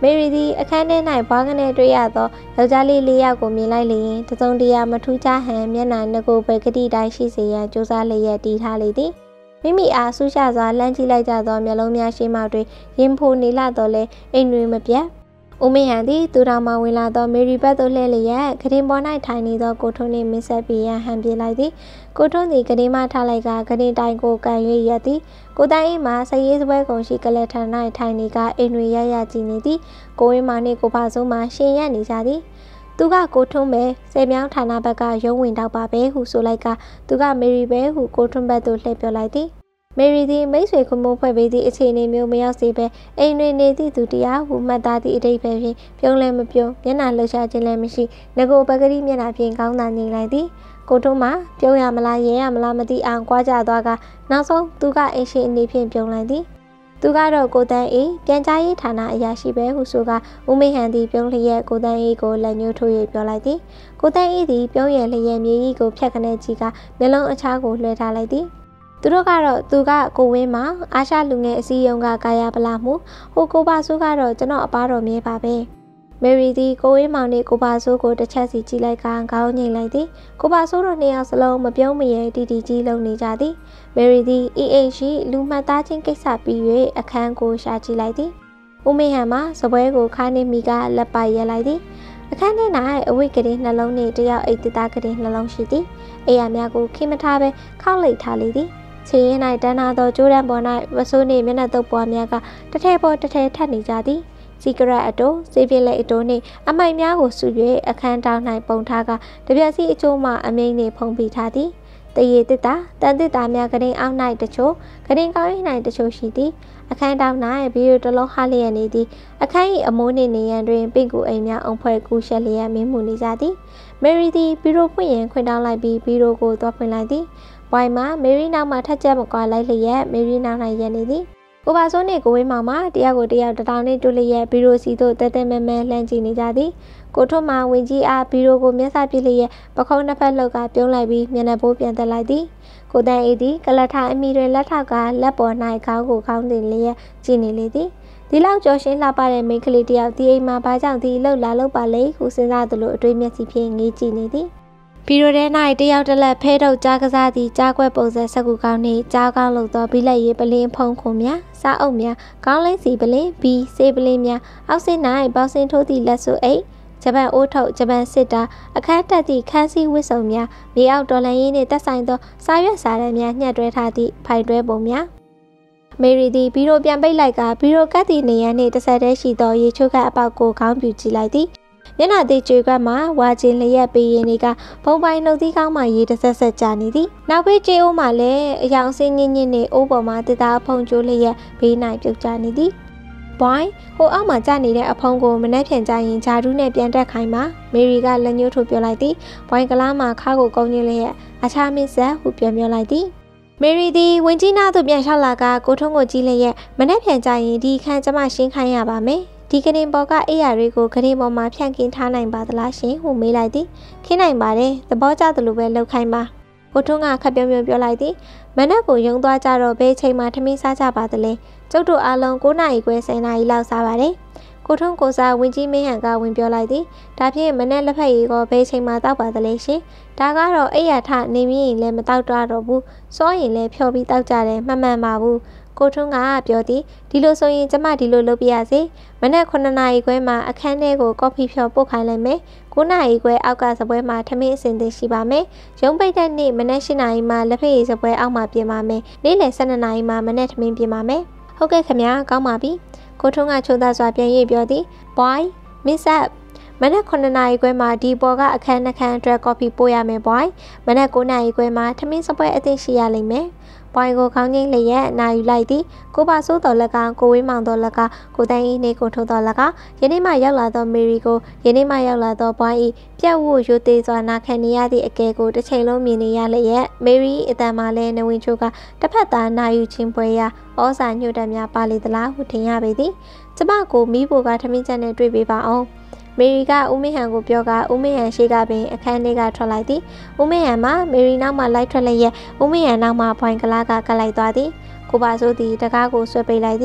မေရီသည်အခန်းထဲ၌ဘွားကနေတွေ့ရသောယောက်ျားလေး၄ယောက်ကိုမြင်လိုက်လျင်တစုံတရာမထူးခြားဟန်မျက်နှာနှကိုပဲကတိတိုင်းရှိစေရန်ကြိုးစားလျက်တီးထားလေသည်မိမိအားဆူရှစွာလှမ်းကြည့်လိုက်ကြသောမျက်လုံးများရှိမှတွင်ရင်ဖိုနေလာတော့လဲအိမ်တွင်မပြတ်ဦးမင်းဟန်သည်သူတော်မှဝင်လာသောမေရီဘက်သို့လှည့်လျက်ခရင်ပေါ်၌ထိုင်နေသောကိုထွန်းနှင့်မင်းဆက်ပြီးရန်ဟန်ပြေးလိုက်သည်ကိုထွန်းသည်ခရင်မှထားလိုက်ကခရင်တိုင်ကိုကန်၍ရက်သည်ကိုတိုင်အိမ်မှာစရေးစပွဲကုန်ရှိကလထန်၌ထိုင်နေကအိမ်တွင်ရရကြည့်နေသည်ကိုဝင်းမောင်နှင့်ကိုဖဆိုးမှရှင်ရက်နေကြသည်သူကကိုထွန်းပဲစေမြောင်းဌာနဘက်ကရုံးဝင်တော့ပါပဲဟုဆိုလိုက်ကသူကမေရီပဲဟုကိုထွန်းဘက်သို့လှည့်ပြောလိုက်သည်မေရီသည်မိတ်ဆွေခမိုးဖွဲ့ပေးသည့်အခြေအနေမျိုးမရောက်စေပဲအိမ်တွင်နေသည့်သူတရားဟုမှတ်သားသည့်အတိတ်ပဲဖြင့်ပြုံးလဲမပြုံးမျက်နှာလှရှားခြင်းလည်းမရှိငကိုပကတိမျက်နှာဖြင့်ကောင်းသာနေလိုက်သည်ကိုထွန်းမှပြုံးရမလားရဲရမလားမသိအောင်ကြွားကြသွားကနောက်ဆုံးသူကအိမ်ရှိအနေဖြင့်ပြုံးလိုက်သည်သူကတော့ကိုတန်းအေးပြန်ကြားရေးဌာနအရာရှိပဲဟုဆိုကဦးမေဟန်သည်ပြုံးလျက်ကိုတန်းအေးကိုလက်ညှိုးထိုး၍ပြောလိုက်သည်ကိုတန်းအေးသည်ပြုံးရလျက်မြေကြီးကိုဖြတ်ခနဲ့ကြည့်ကမျက်လုံးအခြားကိုလွှဲထားလိုက်သည်သူတို့ကတော့သူကကိုဝင်းမှာအာရှလူငယ်အစည်းအရုံးကကာယပလာမှုဟိုကိုပါဆိုးကတော့ကျွန်တော်အပားတော်မြဲပါပဲမေရီသည်ကိုဝင်းမောင်နဲ့ကိုပါဆိုးကိုတစ်ချက်စီကြည့်လိုက်ကခေါင်းငိမ့်လိုက်သည်ကိုပါဆိုးတို့နှစ်ယောက်စလုံးမပြုံးမရဲတီတီကြီးလုံနေကြသည်မေရီသည် EH လူမှတ်သားချင်းကိစ္စပြီး၍အခန်းကိုရှာကြည့်လိုက်သည်ဦးမေဟန်မှာစပွဲကိုခါနေမိကလက်ပိုက်ရဲလိုက်သည်အခန်းထဲ၌အဝိတ်ကလေးနှလုံးနှင့်တယောက်အိတ်တသားကလေးနှလုံးရှိသည်အိယာများကိုခိမထားပဲခောက်လိုက်ထားလေသည်ချီရင်၌တန်းနာသောကျိုးတန်းပေါ်၌ဝဆိုးနှင့်မျက်နှာတုပ်ပွားများကတစ်ထည်ပေါ်တစ်ထည်ထပ်နေကြသည်စီကရက်အတိုးစေးပြလက်အတိုးနှင့်အမိုက်များကိုစု၍အခန်းတောင်၌ပုံထားကတပြက်စီအကျိုးမှအမိန်နှင့်ဖုံးပြထားသည်တရေတစ်တာတန်တစ်တာများကရင်အောက်၌တချို့ကရင်ကောင်းရင်၌တချို့ရှိသည်အခန်းတောင်၌ဗီဒီယိုတစ်လုံးဟာလျက်နေသည်အခန်း၏အမိုးနှင့်နေရန်တွင်ပင့်ကူအိမ်များအုံဖွဲ့ကူရှက်လျက်မင်းမှုနေကြသည်မေရီသည်ဘီရိုဖွင့်ရင်ခွင့်တောင်းလိုက်ပြီးဘီရိုကိုသွားဖွင့်လိုက်သည်ဝိုင်မှာမေရီနောက်မှထက်ချက်မကွာလိုက်လျက်မေရီနောက်၌ရက်နေသည်ကိုပါစိုးနှင့်ကိုဝင်းမောင်မှတယောက်ကိုတယောက်တတောင်နှင့်တွေ့လျက်ဘီရိုစီသို့တဲတဲမဲမဲလှမ်းကြည့်နေကြသည်ကိုထွန်းမှဝင်ကြီးအားဘီရိုကိုမျက်စာပြလျက်ပခုံးနှစ်ဖက်လောက်ကပြုံးလိုက်ပြီးမျက်နှာပိုးပြန်တက်လိုက်သည်ကိုတန်အေးသည်ကလထအမိတွင်လက်ထောက်ကလက်ပေါ်၌ခေါင်းကိုခေါင်းတင်လျက်ကြည့်နေလေသည်ဒီလောက်ကြော်ရှင်းလှပတဲ့မိန်းကလေးတယောက်ဒီအိမ်မှာဘာကြောင့်ဒီလှုပ်လာလှုပ်ပါလဲဟုစဉ်းစားသလိုအတွေးမျက်စိဖြင့်ငေးကြည့်နေသည်ဘီရိုထဲ၌တယောက်တစ်လက်ဖဲထုတ်ကြားကစားသည့်ကြားကွက်ပုံစံစကူကောင်းနှင့်ကြားကောင်းလုံသောဘီလက်ရည်ပလင်းဖုံးခုံများစားအုပ်များကောင်းလင်းစီပလင်းဘီစေးပလင်းများအောက်ဆင်း၌ပေါဆင်းထိုးသည့်လက်စွပ်အိတ်ဂျပန်အိုးထုတ်ဂျပန်စစ်တာအခန်းတက်သည့်ခန်းစည်းဝတ်စုံများမြေအောက်တော်လန်ရင်းနှင့်တက်ဆိုင်သောစာရွက်စာတမ်းများညှက်တွဲထားသည့်ဖိုက်တွဲပုံများမေရီသည်ဘီရိုပြန်ပိတ်လိုက်ကဘီရိုကတ်သည့်နေရန်နှင့်တစ်ဆက်တည်းရှိသောရေချိုးကအပေါက်ကိုခေါင်းပြူကြည့်လိုက်သည်မျက်နှာသေးကျွေခွက်မှာဝါချင်းလျက်ပေးရင်ကဘုံပိုင်နှုတ်သီးကောင်းမှရေတစ်ဆက်ဆက်ကြာနေသည်နောက်ဘေးကျေးအိုးမှလည်းအယောင်စင်းညင်းညင်းနဲ့အိုးပေါ်မှာတစ်သားဖုံကျိုးလျက်ဘေး၌ပြုတ်ကျနေသည်ဘွိုင်းဟိုအောက်မှာကျနေတဲ့အဖုံးကိုမနှက်ဖြန်ကြရင်ဂျာဒူးနဲ့ပြန်တက်ခိုင်းပါမေရီကလက်ညှိုးထိုးပြောလိုက်သည်ဘွိုင်းကလားမှာခါကိုကုန်းရင်းလျက်အချာမင်းဆက်ဟုပြန်ပြောလိုက်သည်မေရီသည်ဝင်ကြီးနာသို့ပြန်လျှောက်လာကကိုထုံးကိုကြည့်လျက်မနှက်ဖြန်ကြရင်ဒီခန်းကျမရှင်းခိုင်းရပါမယ်ဒီကရင်ပေါ်ကအိယာတွေကိုကရင်ပေါ်မှာဖြန့်ကင်းထားနိုင်ပါသလားရှင်ဟုမေးလိုက်သည်ခင်းနိုင်ပါတယ်သဘောကျသလိုပဲလှုပ်ခိုင်းပါကိုထုံးကခက်ပြုံးပြုံးပြောလိုက်သည်မနက်ကိုရုံသွားကြတော့ဘယ်ချိန်မှထမင်းစားကြပါသလဲကျုပ်တို့အားလုံး9နာရီခွဲ10နာရီလောက်စားပါတယ်ကိုထုံးကိုစားဝင်ကြီးမင်းဟန်ကဝင်ပြောလိုက်သည်ဒါဖြင့်မနက်လက်ဖက်ရည်ကိုဘယ်ချိန်မှတောက်ပါသလဲရှင်ဒါကတော့အိယာထနေမြင့်ရင်လည်းမတောက်တော့ဘူးစောရင်လည်းဖြော်ပြီးတောက်ကြတယ်မှန်မှန်ပါဘူးကိုထုံးကပြောသည်ဒီလိုဆိုရင်ကျမဒီလိုလုပ်ပြရစေမနက်9နာရီခွဲမှာအခန်းထဲကိုကော်ဖီဖြော်ပို့ခိုင်းလိုက်မယ်9နာရီခွဲအောက်ကစပွဲမှာထမင်းအစင်သစ်ရှိပါမယ်ရုံးပိတ်တဲ့နေ့မနက်10နာရီမှာလက်ဖက်ရည်စပွဲအောက်မှာပြင်ပါမယ်နေ့လယ်12နာရီမှာမနက်ထမင်းပြင်ပါမယ်ဟုတ်ကဲ့ခင်ဗျာကောင်းပါပြီကိုထုံးကချိုးသားစွာပြန်ရေးပြောသည်ဘွိုင်းမစ်ဆက်မနက်9နာရီခွဲမှာဒီပေါ်ကအခန်းနှခန်းအတွက်ကော်ဖီပို့ရမယ်ဘွိုင်းမနက်9နာရီခွဲမှာထမင်းစပွဲအသစ်ရှိရလိမ့်မယ်ဘွိုင်းကိုခေါင်းငိမ့်လျက်နာယူလိုက်သည်ကိုပါဆိုးတော်လက်ကကိုဝင်းမောင်တော်လက်ကကိုတန်းဤနေကိုထိုးတော်လက်ကယနေ့မှရောက်လာသောမေရီကိုယနေ့မှရောက်လာသောဘွိုင်းဤပြက်ဝတ်ရိုသေးစွာနာခံနေရသည့်အကဲကိုတစ်ချိန်လုံးမြင်နေရလျက်မေရီအတန်မှလည်းနဝင်းချိုးကတစ်ဖက်သားနာယူချင်းပွဲရာဩဇာညှို့တက်များပါလေသလားဟုထင်ရပေသည်ကျမကိုမိဖို့ကထမင်းချက်နဲ့တွေ့ပေးပါအောင်မေရီကဦးမင်းဟန်ကိုပြောကဦးမင်းဟန်ရှိကပင်အခန်းထဲကထွက်လိုက်သည်ဦးမင်းဟန်မှမေရီနောက်မှလိုက်ထွက်လျက်ဦးမင်းဟန်နောက်မှဘွိုင်းကလားကကတ်လိုက်သွားသည်ကိုပါဆိုသည်တကားကိုဆွဲပိတ်လိုက်သည်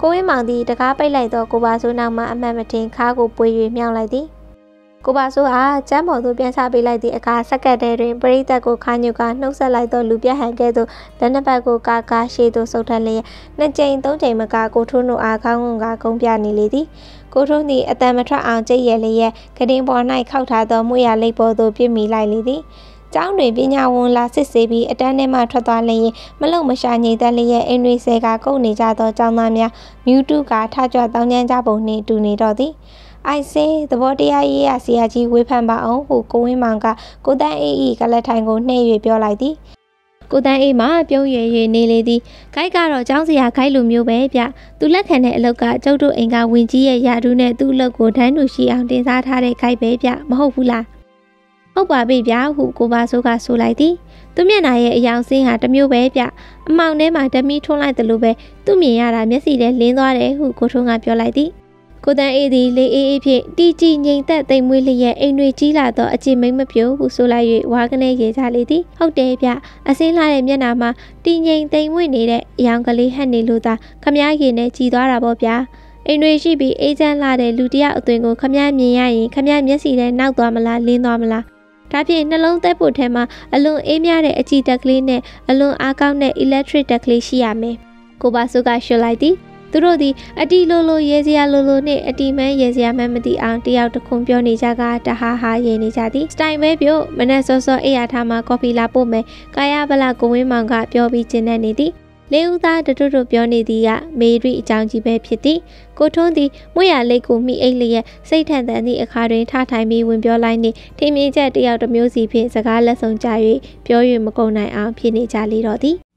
ကိုဝင်းမောင်သည်တကားပိတ်လိုက်သောကိုပါဆိုးနောက်မှအမှတ်မတင်ခါကိုပွေ၍မြောက်လိုက်သည်ကိုပါဆိုးအားကျမ်းပေါ်သို့ပြန်ချပေးလိုက်သည့်အခါစက္ကန့်တည်းတွင်ပရိသတ်ကိုခါညွတ်ကနှုတ်ဆက်လိုက်သောလူပြဟန်ကဲ့သို့လက်နှစ်ပတ်ကိုကာရှေ့သို့ဆုတ်ထက်လျက်နှစ်ကြိမ်သုံးကြိမ်မကကိုထွန်းတို့အားခေါင်းငုံကကုန်းပြနေလေသည်ကိုထွန်းသည်အတန်မထွက်အောင်ကြိတ်ရလျက်ကတင်ပေါ်၌ခောက်ထားသောမှုရလိပ်ပေါ်သို့ပြစ်မိလိုက်လေသည်ကျောင်းတွင်ပညာဝန်လာစစ်ဆေးပြီးအတန်းထဲမှထွက်သွားလျင်မလုံမရှာငြိမ်သက်လျက်အင်းတွေဆဲကကုတ်နေကြသောကျောင်းသားများမြူးတူကထကြွတောင်းကျမ်းကြပုံနှင့်တူနေတော့သည်အိုက်စင်းသဘောတရားရေးရဆရာကြီးဝေဖန်ပါအောင်ဟုကိုဝင်းမောင်ကကိုတန်းအေးဤကလက်ထိုင်ကိုနှိမ့်၍ပြောလိုက်သည်ကိုတန်းအေးမှပြုံးရွယ်၍နေလေသည်ဂိုက်ကတော့ကျောင်းစရာဂိုက်လိုမျိုးပဲဗျသူလက်ခံတဲ့အလုပ်ကကျုပ်တို့အိမ်ကဝင်ကြီးရဲ့ယာဒူးနဲ့သူ့အလုပ်ကိုတန်းတူရှိအောင်တင်စားထားတဲ့ဂိုက်ပဲဗျမဟုတ်ဘူးလားဟုတ်ပါပြီဗျဟုကိုပါဆိုးကဆိုလိုက်သည်သူမျက်နှာရဲ့အယောင်စင်းဟာတမျိုးပဲဗျအမောင်ထဲမှာဓမီထွန်းလိုက်တယ်လို့ပဲသူ့မြင်ရတာမျက်စိထဲလင်းသွားတယ်ဟုကိုထွန်းကပြောလိုက်သည်ကိုတန်းအေးသည်လေအေးအေးဖြင့်တီကြည်ငိမ်သက်သိမ်မွေးလျက်အိမ်တွေကြီးလာသောအကျင့်မိတ်မပြိုဟုဆိုလိုက်၍ဝါကနေရေကြလေသည်ဟုတ်တယ်ဗျအစင်းလာတဲ့မျက်နှာမှာတီငိမ်သိမ်မွေ့နေတဲ့အယောင်ကလေးဟပ်နေလို့သာခမားရည်နဲ့ကြည်သွားတာပေါ့ဗျာအိမ်တွေရှိပြီးအေးချမ်းလာတဲ့လူတယောက်အသွင်ကိုခမားမြင်ရရင်ခမားမျက်စိထဲနောက်သွားမလားလင်းသွားမလားဒါဖြင့်နှလုံးသက်ဖို့ထဲမှာအလွန်အေးမြတဲ့အကြည်တက်ကလေးနဲ့အလွန်အားကောင်းတဲ့ electric တက်ကလေးရှိရမယ်ကိုပါစုကရှုလိုက်သည်သူတို့သည်အတီလိုလိုရေစရာလိုလိုနှင့်အတီမန်းရေစရာမှန်းမသိအောင်တယောက်တစ်ခွန်းပြောနေကြကတဟာဟာရေနေကြသည်စတိုင်ပဲပြုတ်မနက်စောစောအိယာထားမှာကော်ဖီလာပို့မယ်ကာယဗလာကိုဝင်းမောင်ကပြောပြီးကျင်းနေသည်လေးဦးသားတို့ပြောနေသည်ကမေရီအကြောင်းကြီးပဲဖြစ်သည်ကိုထွန်းသည်မွေရလိတ်ကိုမိအိတ်လျက်စိတ်ထန်သန်သည့်အခါတွင်ထထိုင်ပြီးဝင်ပြောလိုက်နှင့်ထိမင်းချက်တယောက်တစ်မျိုးစီဖြင့်စကားလက်ဆောင်ကြ၍ပြော၍မကုန်နိုင်အောင်ဖြစ်နေကြလေတော့သည်